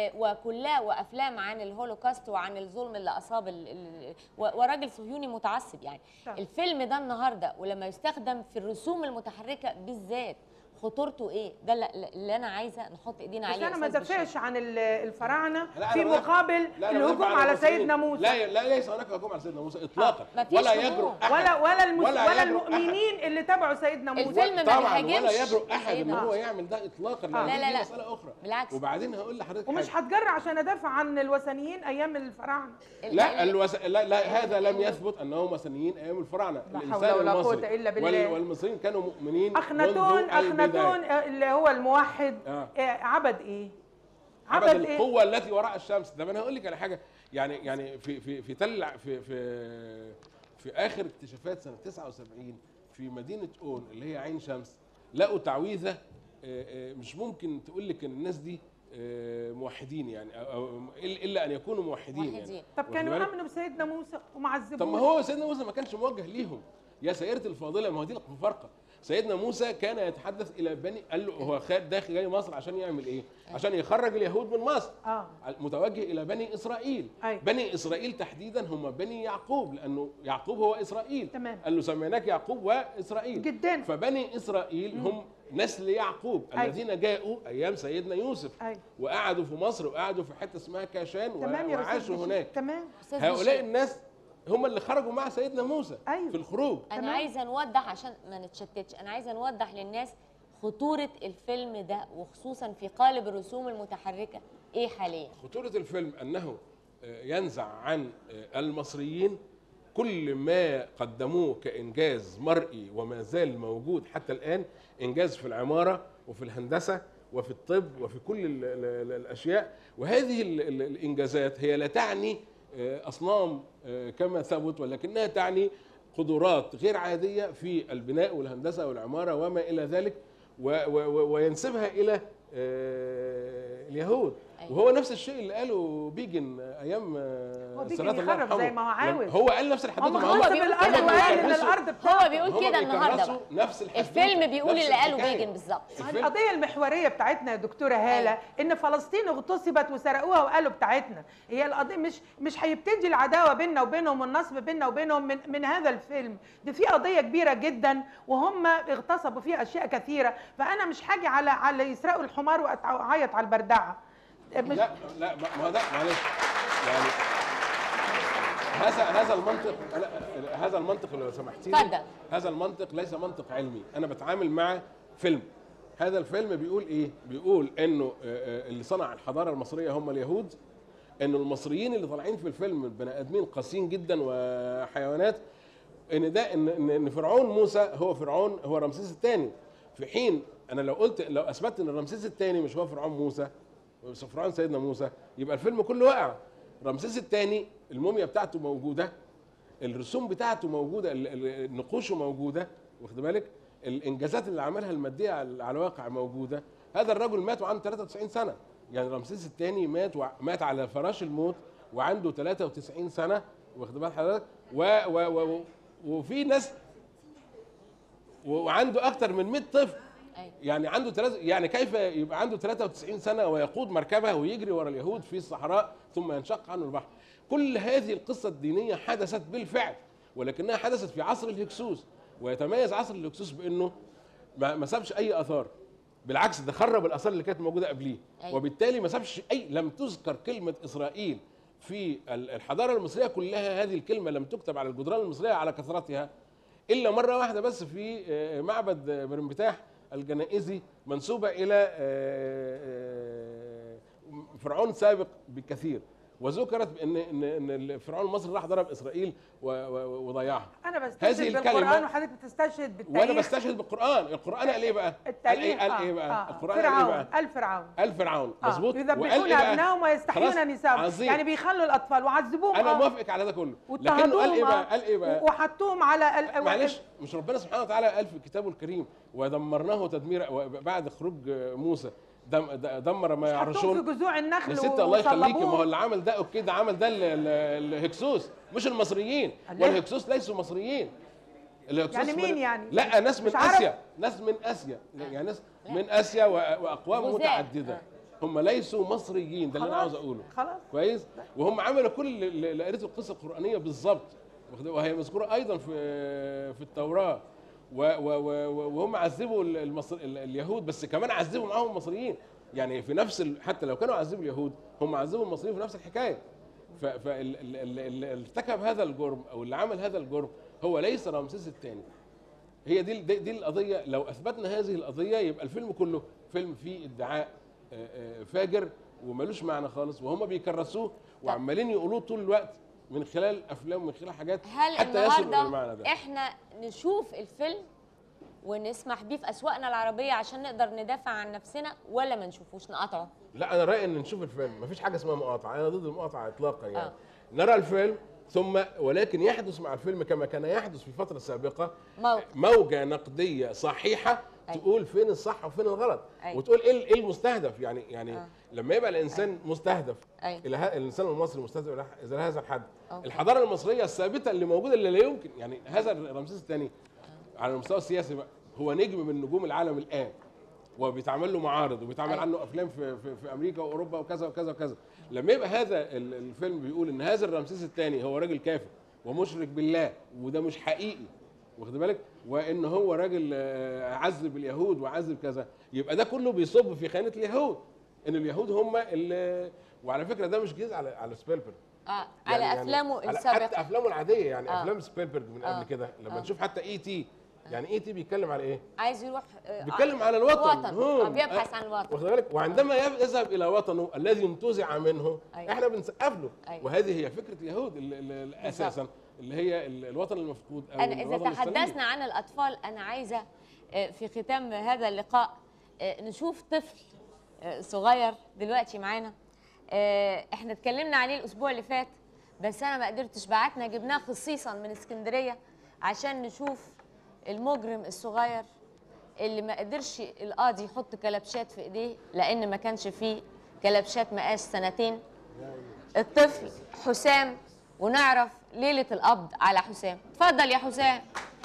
وكلها وافلام عن الهولوكاست وعن الظلم اللي اصاب ال ال وراجل صهيوني متعصب يعني. طبعا. الفيلم ده النهارده ولما يستخدم في الرسوم المتحركه بالذات خطورته ايه؟ ده اللي انا عايزه نحط ايدينا عليه. بس انا ما دافعش عن الفراعنه في مقابل الهجوم على سيدنا موسى. لا لا ليس هناك هجوم على سيدنا موسى اطلاقا، ولا يجرؤ احد ولا ولا, المس... ولا, ولا المؤمنين اللي تبعوا سيدنا موسى. الفيلم ما طبعا ولا يجرؤ احد ان هو يعمل ده اطلاقا. لا لا لا مساله اخرى بالعكس. وبعدين هقول لحضرتك ومش هتجرأ عشان ادافع عن الوثنيين ايام الفراعنه. لا الوس... لا, لا هذا لم يثبت انهم وثنيين ايام الفراعنه. الانسان المصري والمصريين كانوا مؤمنين. اخناتون اخناتون اللي هو الموحد آه. عبد ايه؟ عبد, عبد القوة إيه؟ التي وراء الشمس. ده انا هقول لك على حاجة، يعني يعني في في في تل في في في اخر اكتشافات سنة تسعة وسبعين في مدينة اون اللي هي عين شمس لقوا تعويذة مش ممكن تقول لك ان الناس دي موحدين يعني أو الا ان يكونوا موحدين يعني. طب كانوا امنوا بسيدنا موسى وما عذبوش. طب ما هو سيدنا موسى ما كانش موجه ليهم يا سيدتي الفاضله، ما هو دي المفارقه. سيدنا موسى كان يتحدث الى بني، قال له هو داخل جاي مصر عشان يعمل ايه؟ عشان يخرج اليهود من مصر. اه متوجه الى بني اسرائيل. أي. بني اسرائيل تحديدا هم بني يعقوب، لانه يعقوب هو اسرائيل. تمام. قال له سميناك يعقوب واسرائيل جدا. فبني اسرائيل هم نسل يعقوب. أي. الذين جاءوا ايام سيدنا يوسف. أي. وقعدوا في مصر وقعدوا في حته اسمها كاشان وعاشوا هناك. تمام. هؤلاء الناس هم اللي خرجوا مع سيدنا موسى. أيوة. في الخروج. انا تمام. عايزه نوضح عشان ما نتشتتش، انا عايزه نوضح للناس خطوره الفيلم ده وخصوصا في قالب الرسوم المتحركه ايه حاليا. خطوره الفيلم انه ينزع عن المصريين كل ما قدموه كانجاز مرئي وما زال موجود حتى الان، انجاز في العماره وفي الهندسه وفي الطب وفي كل ال ال الاشياء. وهذه ال ال الانجازات هي لا تعني أصنام كما ثبت، ولكنها تعني قدرات غير عادية في البناء والهندسة والعمارة وما إلى ذلك، وينسبها إلى اليهود. أيوة. وهو نفس الشيء اللي قاله بيجن ايام صلاه الله يرحمه، زي ما هو عاوز. هو قال نفس الحدوته. ما هو بيقول كده وقال ان الارض بتاعته. هو بيقول كده النهارده نفس الفيلم بيقول اللي قاله بيجن بالظبط. القضيه المحوريه بتاعتنا يا دكتوره هاله أيوة. ان فلسطين اغتصبت وسرقوها وقالوا بتاعتنا. هي القضيه مش مش هيبتدي العداوه بيننا وبينهم والنصب بيننا وبينهم من, من هذا الفيلم. دي في قضيه كبيره جدا وهم اغتصبوا فيها اشياء كثيره، فانا مش هاجي على على يسرقوا الحمار واعيط على البردعه. لا لا ما هو ده معلش يعني هذا هذا المنطق هذا المنطق لو سمحتي لي، هذا المنطق ليس منطق علمي. انا بتعامل مع فيلم. هذا الفيلم بيقول ايه؟ بيقول انه اللي صنع الحضاره المصريه هم اليهود، انه المصريين اللي طالعين في الفيلم بني ادمين قاسيين جدا وحيوانات، ان ده ان ان فرعون موسى هو فرعون هو رمسيس الثاني، في حين انا لو قلت لو اثبتت ان رمسيس الثاني مش هو فرعون موسى فرعون سيدنا موسى يبقى الفيلم كله وقع. رمسيس الثاني الموميا بتاعته موجوده، الرسوم بتاعته موجوده، نقوشه موجوده، واخد بالك؟ الانجازات اللي عملها الماديه على الواقع موجوده. هذا الرجل مات وعنده ثلاثة وتسعين سنه، يعني رمسيس الثاني مات مات على فراش الموت وعنده ثلاثة وتسعين سنه، واخد بال حضرتك؟ و و و وفي ناس وعنده اكثر من مئة طفل. يعني عنده ثلاثة، يعني كيف يبقى عنده ثلاثة وتسعين سنة ويقود مركبه ويجري ورا اليهود في الصحراء ثم ينشق عنه البحر؟ كل هذه القصه الدينيه حدثت بالفعل، ولكنها حدثت في عصر الهكسوس. ويتميز عصر الهكسوس بانه ما ما سابش اي اثار، بالعكس ده خرب الاثار اللي كانت موجوده قبليه. أيوة. وبالتالي ما سابش اي، لم تذكر كلمه اسرائيل في الحضاره المصريه كلها، هذه الكلمه لم تكتب على الجدران المصريه على كثرتها الا مره واحده بس في معبد برمبتاح الجنائزي منسوبه الى فرعون سابق بكثير، وذكرت بان ان ان فرعون المصري راح ضرب اسرائيل وضيعها. انا بستشهد بالقران وحضرتك بتستشهد بالتاريخ. وانا بستشهد بالقران. القران قال ايه بقى؟ التاريخ قال ايه, قال إيه بقى؟ آه. القران قال ايه بقى؟ قال فرعون. قال فرعون مظبوط. آه. يذبحون ابنائهم ويستحيون نساءهم، يعني بيخلوا الاطفال وعذبوهم. انا موافقك على ده كله، لكنه قال ايه بقى؟ قال ايه بقى؟ وحطوهم على ال... معلش، مش ربنا سبحانه وتعالى قال في كتابه الكريم ودمرناه تدميرا بعد خروج موسى دم دمر ما يعرشون في جذوع النخل. يا ست الله يخليكي، ما هو اللي عمل ده اوكي، ده عمل ده الهكسوس مش المصريين، والهكسوس ليسوا مصريين. يعني مين من... يعني؟ لا ناس من اسيا، ناس من اسيا، يعني ناس من اسيا واقوام متعدده، هم ليسوا مصريين، ده اللي انا عاوز اقوله. خلاص كويس. وهم عملوا كل اللي قريته القصه القرانيه بالظبط، وهي مذكوره ايضا في في التوراه. وهم عذبوا المصر... اليهود، بس كمان عذبوا معاهم المصريين، يعني في نفس ال... حتى لو كانوا عذبوا اليهود هم عذبوا المصريين في نفس الحكايه. فاللي ارتكب هذا الجرم او اللي عمل هذا الجرم هو ليس رمسيس الثاني. هي دي دي, دي القضيه. لو اثبتنا هذه القضيه يبقى الفيلم كله فيلم فيه ادعاء فاجر وملوش معنى خالص، وهم بيكرسوه وعمالين يقولوه طول الوقت من خلال افلام ومن خلال حاجات حتى يصلوا للمعنى ده. احنا نشوف الفيلم ونسمح بيه في اسواقنا العربيه عشان نقدر ندافع عن نفسنا، ولا ما نشوفوش نقاطعه؟ لا انا رايي ان نشوف الفيلم، مفيش حاجه اسمها مقاطعه، انا ضد المقاطعه اطلاقا يعني. آه. نرى الفيلم ثم ولكن يحدث مع الفيلم كما كان يحدث في فتره سابقه موجة, موجة نقديه صحيحه. أيوة. تقول فين الصح وفين الغلط. أيوة. وتقول ايه ايه المستهدف، يعني يعني آه. لما يبقى الانسان أيوة. مستهدف. أيوة. الى الانسان المصري مستهدف الى هذا الحد. أوكي. الحضاره المصريه الثابته اللي موجوده اللي لا يمكن، يعني هذا رمسيس الثاني آه. على المستوى السياسي بقى هو نجم من نجوم العالم الان، وبيتعمل له معارض وبيتعمل أيوة. عنه افلام في, في في امريكا واوروبا وكذا وكذا وكذا. لما يبقى هذا الفيلم بيقول ان هذا الرمسيس الثاني هو راجل كافر ومشرك بالله وده مش حقيقي، واخد بالك، وان هو راجل عذب اليهود وعذب كذا، يبقى ده كله بيصب في خانه اليهود، ان اليهود هم اللي. وعلى فكره ده مش جديد على على سبيلبرج. اه يعني على افلامه يعني السابقه، حتى افلامه العاديه يعني آه. افلام سبيلبرج من آه. قبل كده لما آه. نشوف حتى اي تي، يعني اي تي بيتكلم على ايه؟ عايز يروح آه بيتكلم على الوطن، وطن. آه بيبحث عن الوطن، واخد بالك، وعندما يذهب الى وطنه الذي انتزع منه أيوة. احنا بنسقف له. أيوة. وهذه هي فكره اليهود اساسا، اللي هي الوطن المفقود او أنا إذا تحدثنا عن الأطفال، أنا عايزة في ختام هذا اللقاء نشوف طفل صغير دلوقتي معانا، احنا اتكلمنا عليه الأسبوع اللي فات بس أنا ما قدرتش، بعتنا جبناه خصيصا من اسكندرية عشان نشوف المجرم الصغير اللي ما قدرش القاضي يحط كلبشات في ايديه لأن ما كانش فيه كلبشات مقاس سنتين. الطفل حسام، ونعرف ليلة القبض على حسام. اتفضل يا حسام.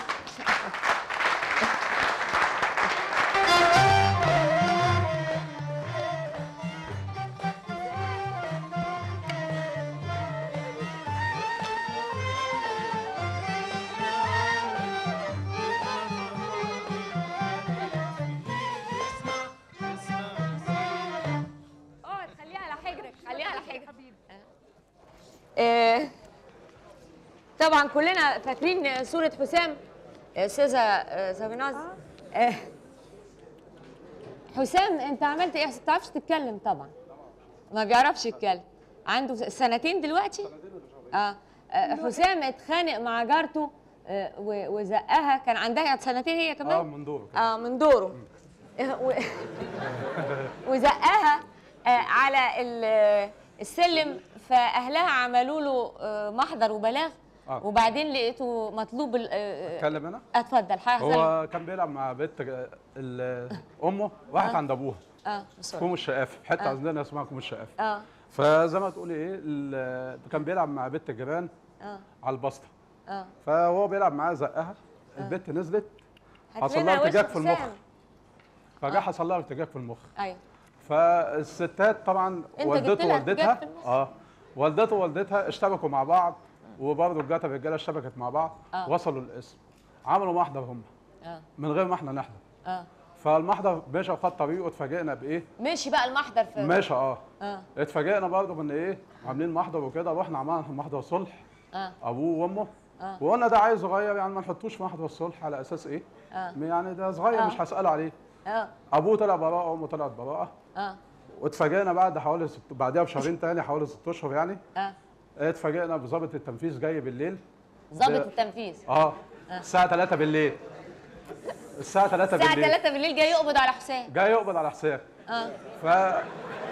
اقعد، خليها على حجرك، خليها على حجرك حبيبي. آه طبعا كلنا فاكرين صورة حسام. استاذة سابيناز، آه حسام انت عملت ايه؟ ما بتعرفش تتكلم طبعا، ما بيعرفش يتكلم، عنده سنتين دلوقتي. اه حسام اتخانق مع جارته آه وزقها، كان عندها سنتين هي كمان. اه من دوره. اه من دوره وزقها آه على السلم، فاهلها عملوا له آه محضر وبلاغ. آه. وبعدين لقيته مطلوب. اتكلم انا؟ اتفضل. هو كان بيلعب مع بنت امه راحت آه. عند ابوها. اه بسرعه. كوم الشقافه، في حته آه. عندنا اسمها كوم الشقافه. اه فزي ما تقولي ايه، كان بيلعب مع بنت الجيران اه على البسطه. اه فهو بيلعب معاها زقها، آه. البنت نزلت حصل لها ارتجاج في المخ، فجاه آه. حصل لها ارتجاج في المخ. ايوه. فالستات طبعا والدته ووالدتها اه والدته ووالدتها اشتبكوا مع بعض، وبرضه الجات الرجاله اشتبكت مع بعض. آه. وصلوا للقسم، عملوا محضر هم اه من غير ما احنا نحضر. اه فالمحضر مشى وخد طريقه، اتفاجئنا بايه؟ ماشي بقى المحضر في ماشي اه اه اتفاجئنا برضه من ايه؟ عاملين محضر وكده، رحنا عملنا محضر صلح اه ابوه وامه. اه وقلنا ده عيل صغير يعني ما نحطوش في محضر الصلح على اساس ايه؟ اه يعني ده صغير آه. مش هسأله عليه. اه ابوه طلع براءه وامه طلعت براءه. اه واتفاجئنا بعد حوالي ست... بعدها بشهرين تاني حوالي ست اشهر يعني. اه اتفاجئنا بضابط التنفيذ جاي بالليل. ضابط ب- التنفيذ اه الساعه ثلاثة بالليل. الساعه ثلاثة الساعة بالليل ثلاثة بالليل جاي يقبض على حسام. جاي يقبض على حساب. اه ف اه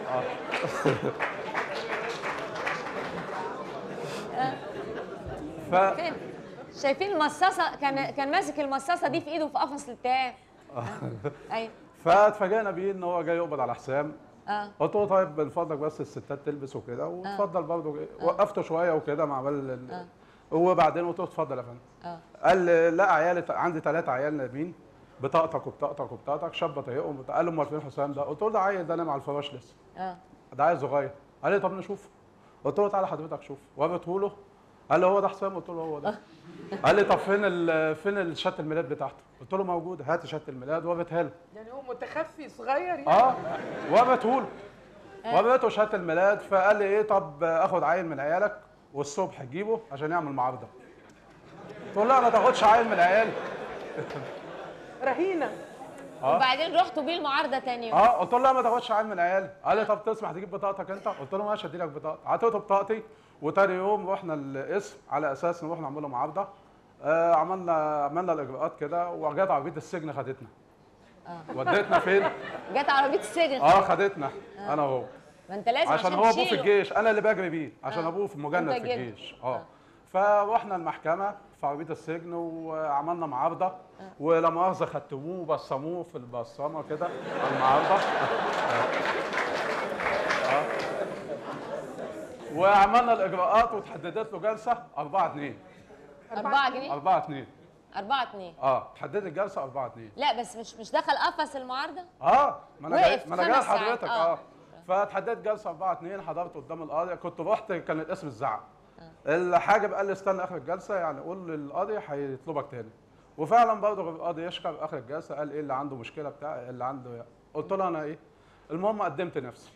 ف فين؟ شايفين المصاصة، كان كان ماسك المصاصة دي في ايده في قفص الاتهام. ايوه فاتفاجئنا بيه ان هو جاي يقبض على حسام. اه قلت له طيب من فضلك بس الستات تلبس وكده، واتفضل برضه. وقفته شويه وكده مع بال ال- آه. وبعدين قلت له اتفضل يا فندم. اه قال لي لا عيالي عندي ثلاثه عيال نايمين، بطاقتك وبطاقتك وبطاقتك، شاب طايقهم. قال له امال فين حسام ده؟ قلت له ده عيل ده نايم على الفراش لسه، اه ده عيل صغير. قال لي طب نشوفه. قلت له تعالى حضرتك شوف. وريته له، قال لي هو ده حسام؟ قلت له هو ده. قال لي طب فين ال فين شهاده الميلاد بتاعته؟ قلت له موجوده، هات شهاده الميلاد. وريتها له. يعني هو متخفي صغير يعني. اه وريته له، وريته شهاده الميلاد. فقال لي ايه طب اخد عيل من عيالك والصبح تجيبه عشان يعمل معارضه. قلت له لا ما تاخدش عيل من عيالي. رهينه. آه. وبعدين رحتوا بيه المعارضة تاني يوم. اه قلت له لا ما تاخدش عيل من عيالي. قال لي طب تسمح تجيب بطاقتك انت؟ قلت له ماشي ادي لك بطاقتي. عطيته بطاقتي. وتاني يوم رحنا القسم على اساس نروح نعمل له معارضه. آه عملنا عملنا الاجراءات كده، وجت عربيه السجن خدتنا. اه وديتنا فين؟ جت عربية السجن. اه خدتنا انا وهو. ما انت لازم عشان هو ابوه في تشيله. الجيش، انا اللي بجري بيه عشان آه. ابوه في مجند أنت في جد. الجيش. اه آه. فروحنا المحكمه في عربيه السجن وعملنا معارضه. ولا مؤاخذه ختموه وبصموه في البصمه كده على المعارضه. آه. وعملنا الاجراءات وتحددت له جلسه أربعة اتنين. أربعة جنيه. أربعة اتنين. أربعة اتنين. اه تحددت الجلسه أربعة اتنين. لا بس مش مش دخل قفص المعارضة. اه ما انا جاي وقف ما انا جاي خمس ساعات. لحضرتك. آه. اه فتحددت جلسه أربعة اتنين. حضرت قدام القاضي، كنت رحت كان الاسم الزعق. الحاجب قال لي استنى اخر الجلسه، يعني قول للقاضي هيطلبك تاني. وفعلا برضه القاضي يشكر اخر الجلسه، قال ايه اللي عنده مشكله بتاع اللي عنده. قلت له انا ايه؟ المهم قدمت نفسي.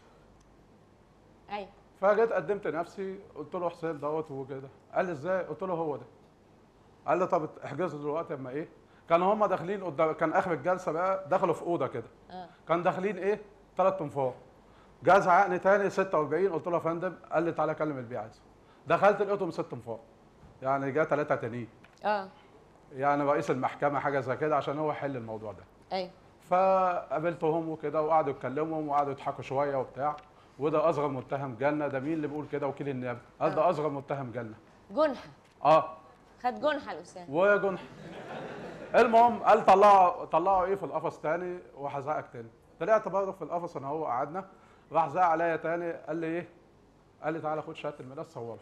ايوه فجيت قدمت نفسي، قلت له حسين دوت وكده. قال لي ازاي؟ قلت له هو ده. قال لي طب احجز له دلوقتي. اما ايه؟ كانوا هم داخلين قدام، كان اخر الجلسه بقى دخلوا في اوضه كده. اه كان داخلين ايه؟ ثلاث تنفار. جه زعقني تاني ستة وأربعين. قلت له يا فندم. قال لي تعالى كلم البيع عايزه. دخلت لقيتهم ست تنفار. يعني جه ثلاثه تانيين. اه يعني رئيس المحكمه حاجه زي كده عشان هو يحل الموضوع ده. ايوه فقابلتهم وكده وقعدوا يتكلموا وقعدوا يضحكوا شويه وبتاع. وده اصغر متهم جالنا. ده مين اللي بيقول كده؟ وكيل النيابه. قال ده اصغر متهم جالنا. جنحة. اه خد جنحة الأستاذ. وجنح. المهم قال طلعوا طلعوا ايه في القفص تاني وهزعقك تاني. طلعت برضه في القفص انا هو قعدنا. راح زعق عليا تاني. قال لي ايه؟ قال لي تعالى خد شهاده الميلاد صورها.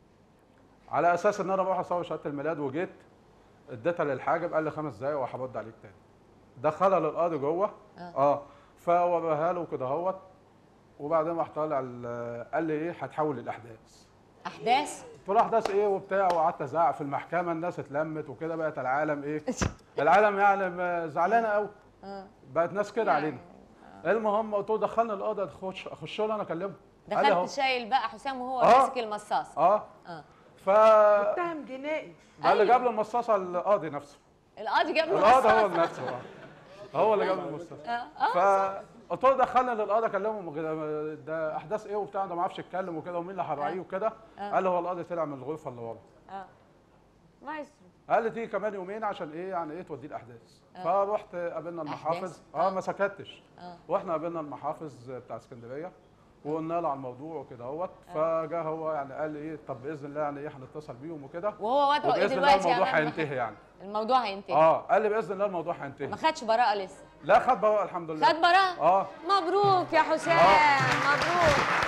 على اساس ان انا بروح اصور شهاده الميلاد. وجيت اديتها للحاجب. قال لي خمس دقايق وهرد عليك تاني. دخلها للقاضي جوه. اه, اه فوريها له كده اهوت. وبعدين راح طالع قال لي ايه؟ هتحول الاحداث. أحداث؟ قلت له احداث ايه وبتاع. وقعدت ازعق في المحكمه. الناس اتلمت وكده. بقت العالم ايه؟ العالم يعني زعلانه قوي. اه بقت ناس كده علينا. المهم قلت له دخلني القاضي. اخش اخش له انا اكلمه. قال لي أهو. دخلت شايل بقى حسام وهو آه. ماسك المصاص. اه اه ف متهم جنائي. ده اللي أيوة. جاب له المصاصه القاضي نفسه. القاضي جاب له القاضي هو المصاصة. نفسه. آه. هو اللي جاب له المصاصه. اه اه فقلت له دخلني للقاضي اكلمه. ده احداث ايه وبتاع. ده ما عرفش يتكلم وكده. ومين اللي هراعيه وكده. قال لي هو القاضي طلع من الغرفه اللي ورا. اه مايسترو. قال لي تيجي كمان يومين عشان ايه؟ يعني ايه توديه الاحداث. فرحت قابلنا المحافظ. اه ما سكتش. اه واحنا قابلنا المحافظ بتاع اسكندريه. وقلنا له على الموضوع وكده اهوت. فجاء هو يعني قال لي ايه؟ طب باذن الله يعني ايه هنتصل بيهم وكده. وهو وضعه ايه وباذن الله دلوقتي؟ الموضوع يا عم؟ هينتهي يعني. الموضوع هينتهي. اه قال لي باذن الله الموضوع هينتهي. ما خدش براءة لسه. لا خد براءه الحمد لله. خد براءة؟ اه مبروك يا حسام. آه. مبروك.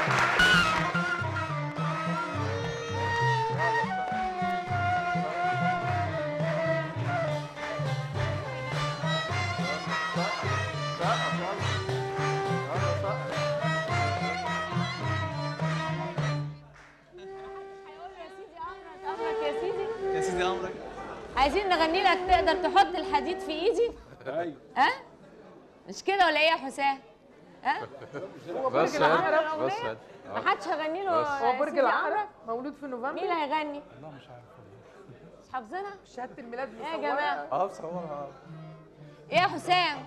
عايزين نغني لك تقدر تحط الحديد في ايدي؟ ايوه. ها؟ مش كده ولا ايه يا حسام؟ ها؟ هو برج العقرب بس ما حدش هيغني له. هو برج العقرب مولود في نوفمبر. مين اللي هيغني؟ لا مش عارف مش حافظينها؟ شهاده الميلاد ايه يا جماعه؟ اه بصورها. ايه يا حسام؟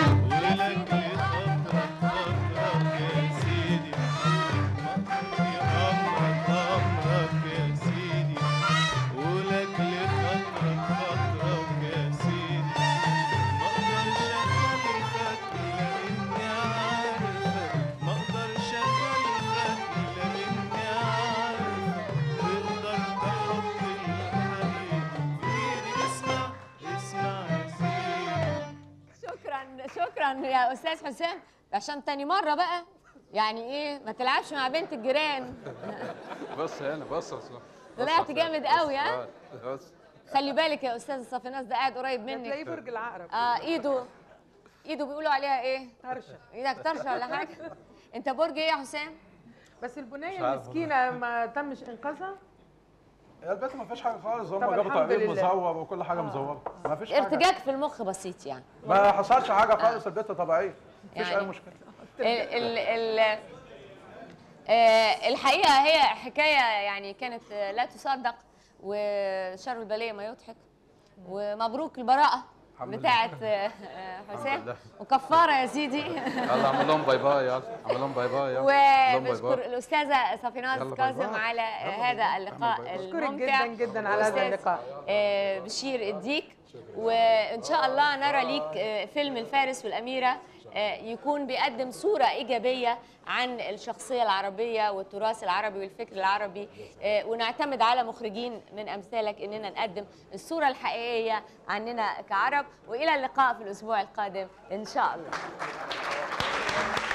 شكرا يا استاذ حسام. عشان تاني مره بقى يعني ايه ما تلعبش مع بنت الجيران. بص هنا بص طلعت جامد قوي. ها بص خلي بالك يا استاذ صافيناز ده قاعد قريب منك. تلاقيه برج العقرب. اه ايده ايده بيقولوا عليها ايه؟ طرشه. ايدك طرشه ولا حاجه؟ انت برج ايه يا حسام؟ بس البنيه المسكينه ما تمش انقاذها. يا البيت ما فيش حاجه خالص، هم طب جابوا الحمد تعقيد لله. مزور وكل حاجه مزوره، ما فيش حاجه. ارتجاج في المخ بسيط يعني. ما حصلش حاجه خالص، البيت طبيعيه مفيش يعني اي مشكله. ال ال ال آه، الحقيقه هي حكايه يعني كانت آه، لا تصدق، وشر البليه ما يضحك، ومبروك البراءه بتاعت آه، حسام، وكفاره يا سيدي. يلا اعمل لهم باي باي، يلا اعمل لهم باي باي. يلا وبشكر الاستاذه صافيناز كاظم على هذا اللقاء الممتع. جدا جدا على هذا اللقاء. بشير الديك، وان شاء الله نرى ليك فيلم الفارس والاميره يكون بيقدم صورة إيجابية عن الشخصية العربية والتراث العربي والفكر العربي، ونعتمد على مخرجين من أمثالك إننا نقدم الصورة الحقيقية عننا كعرب. وإلى اللقاء في الأسبوع القادم إن شاء الله.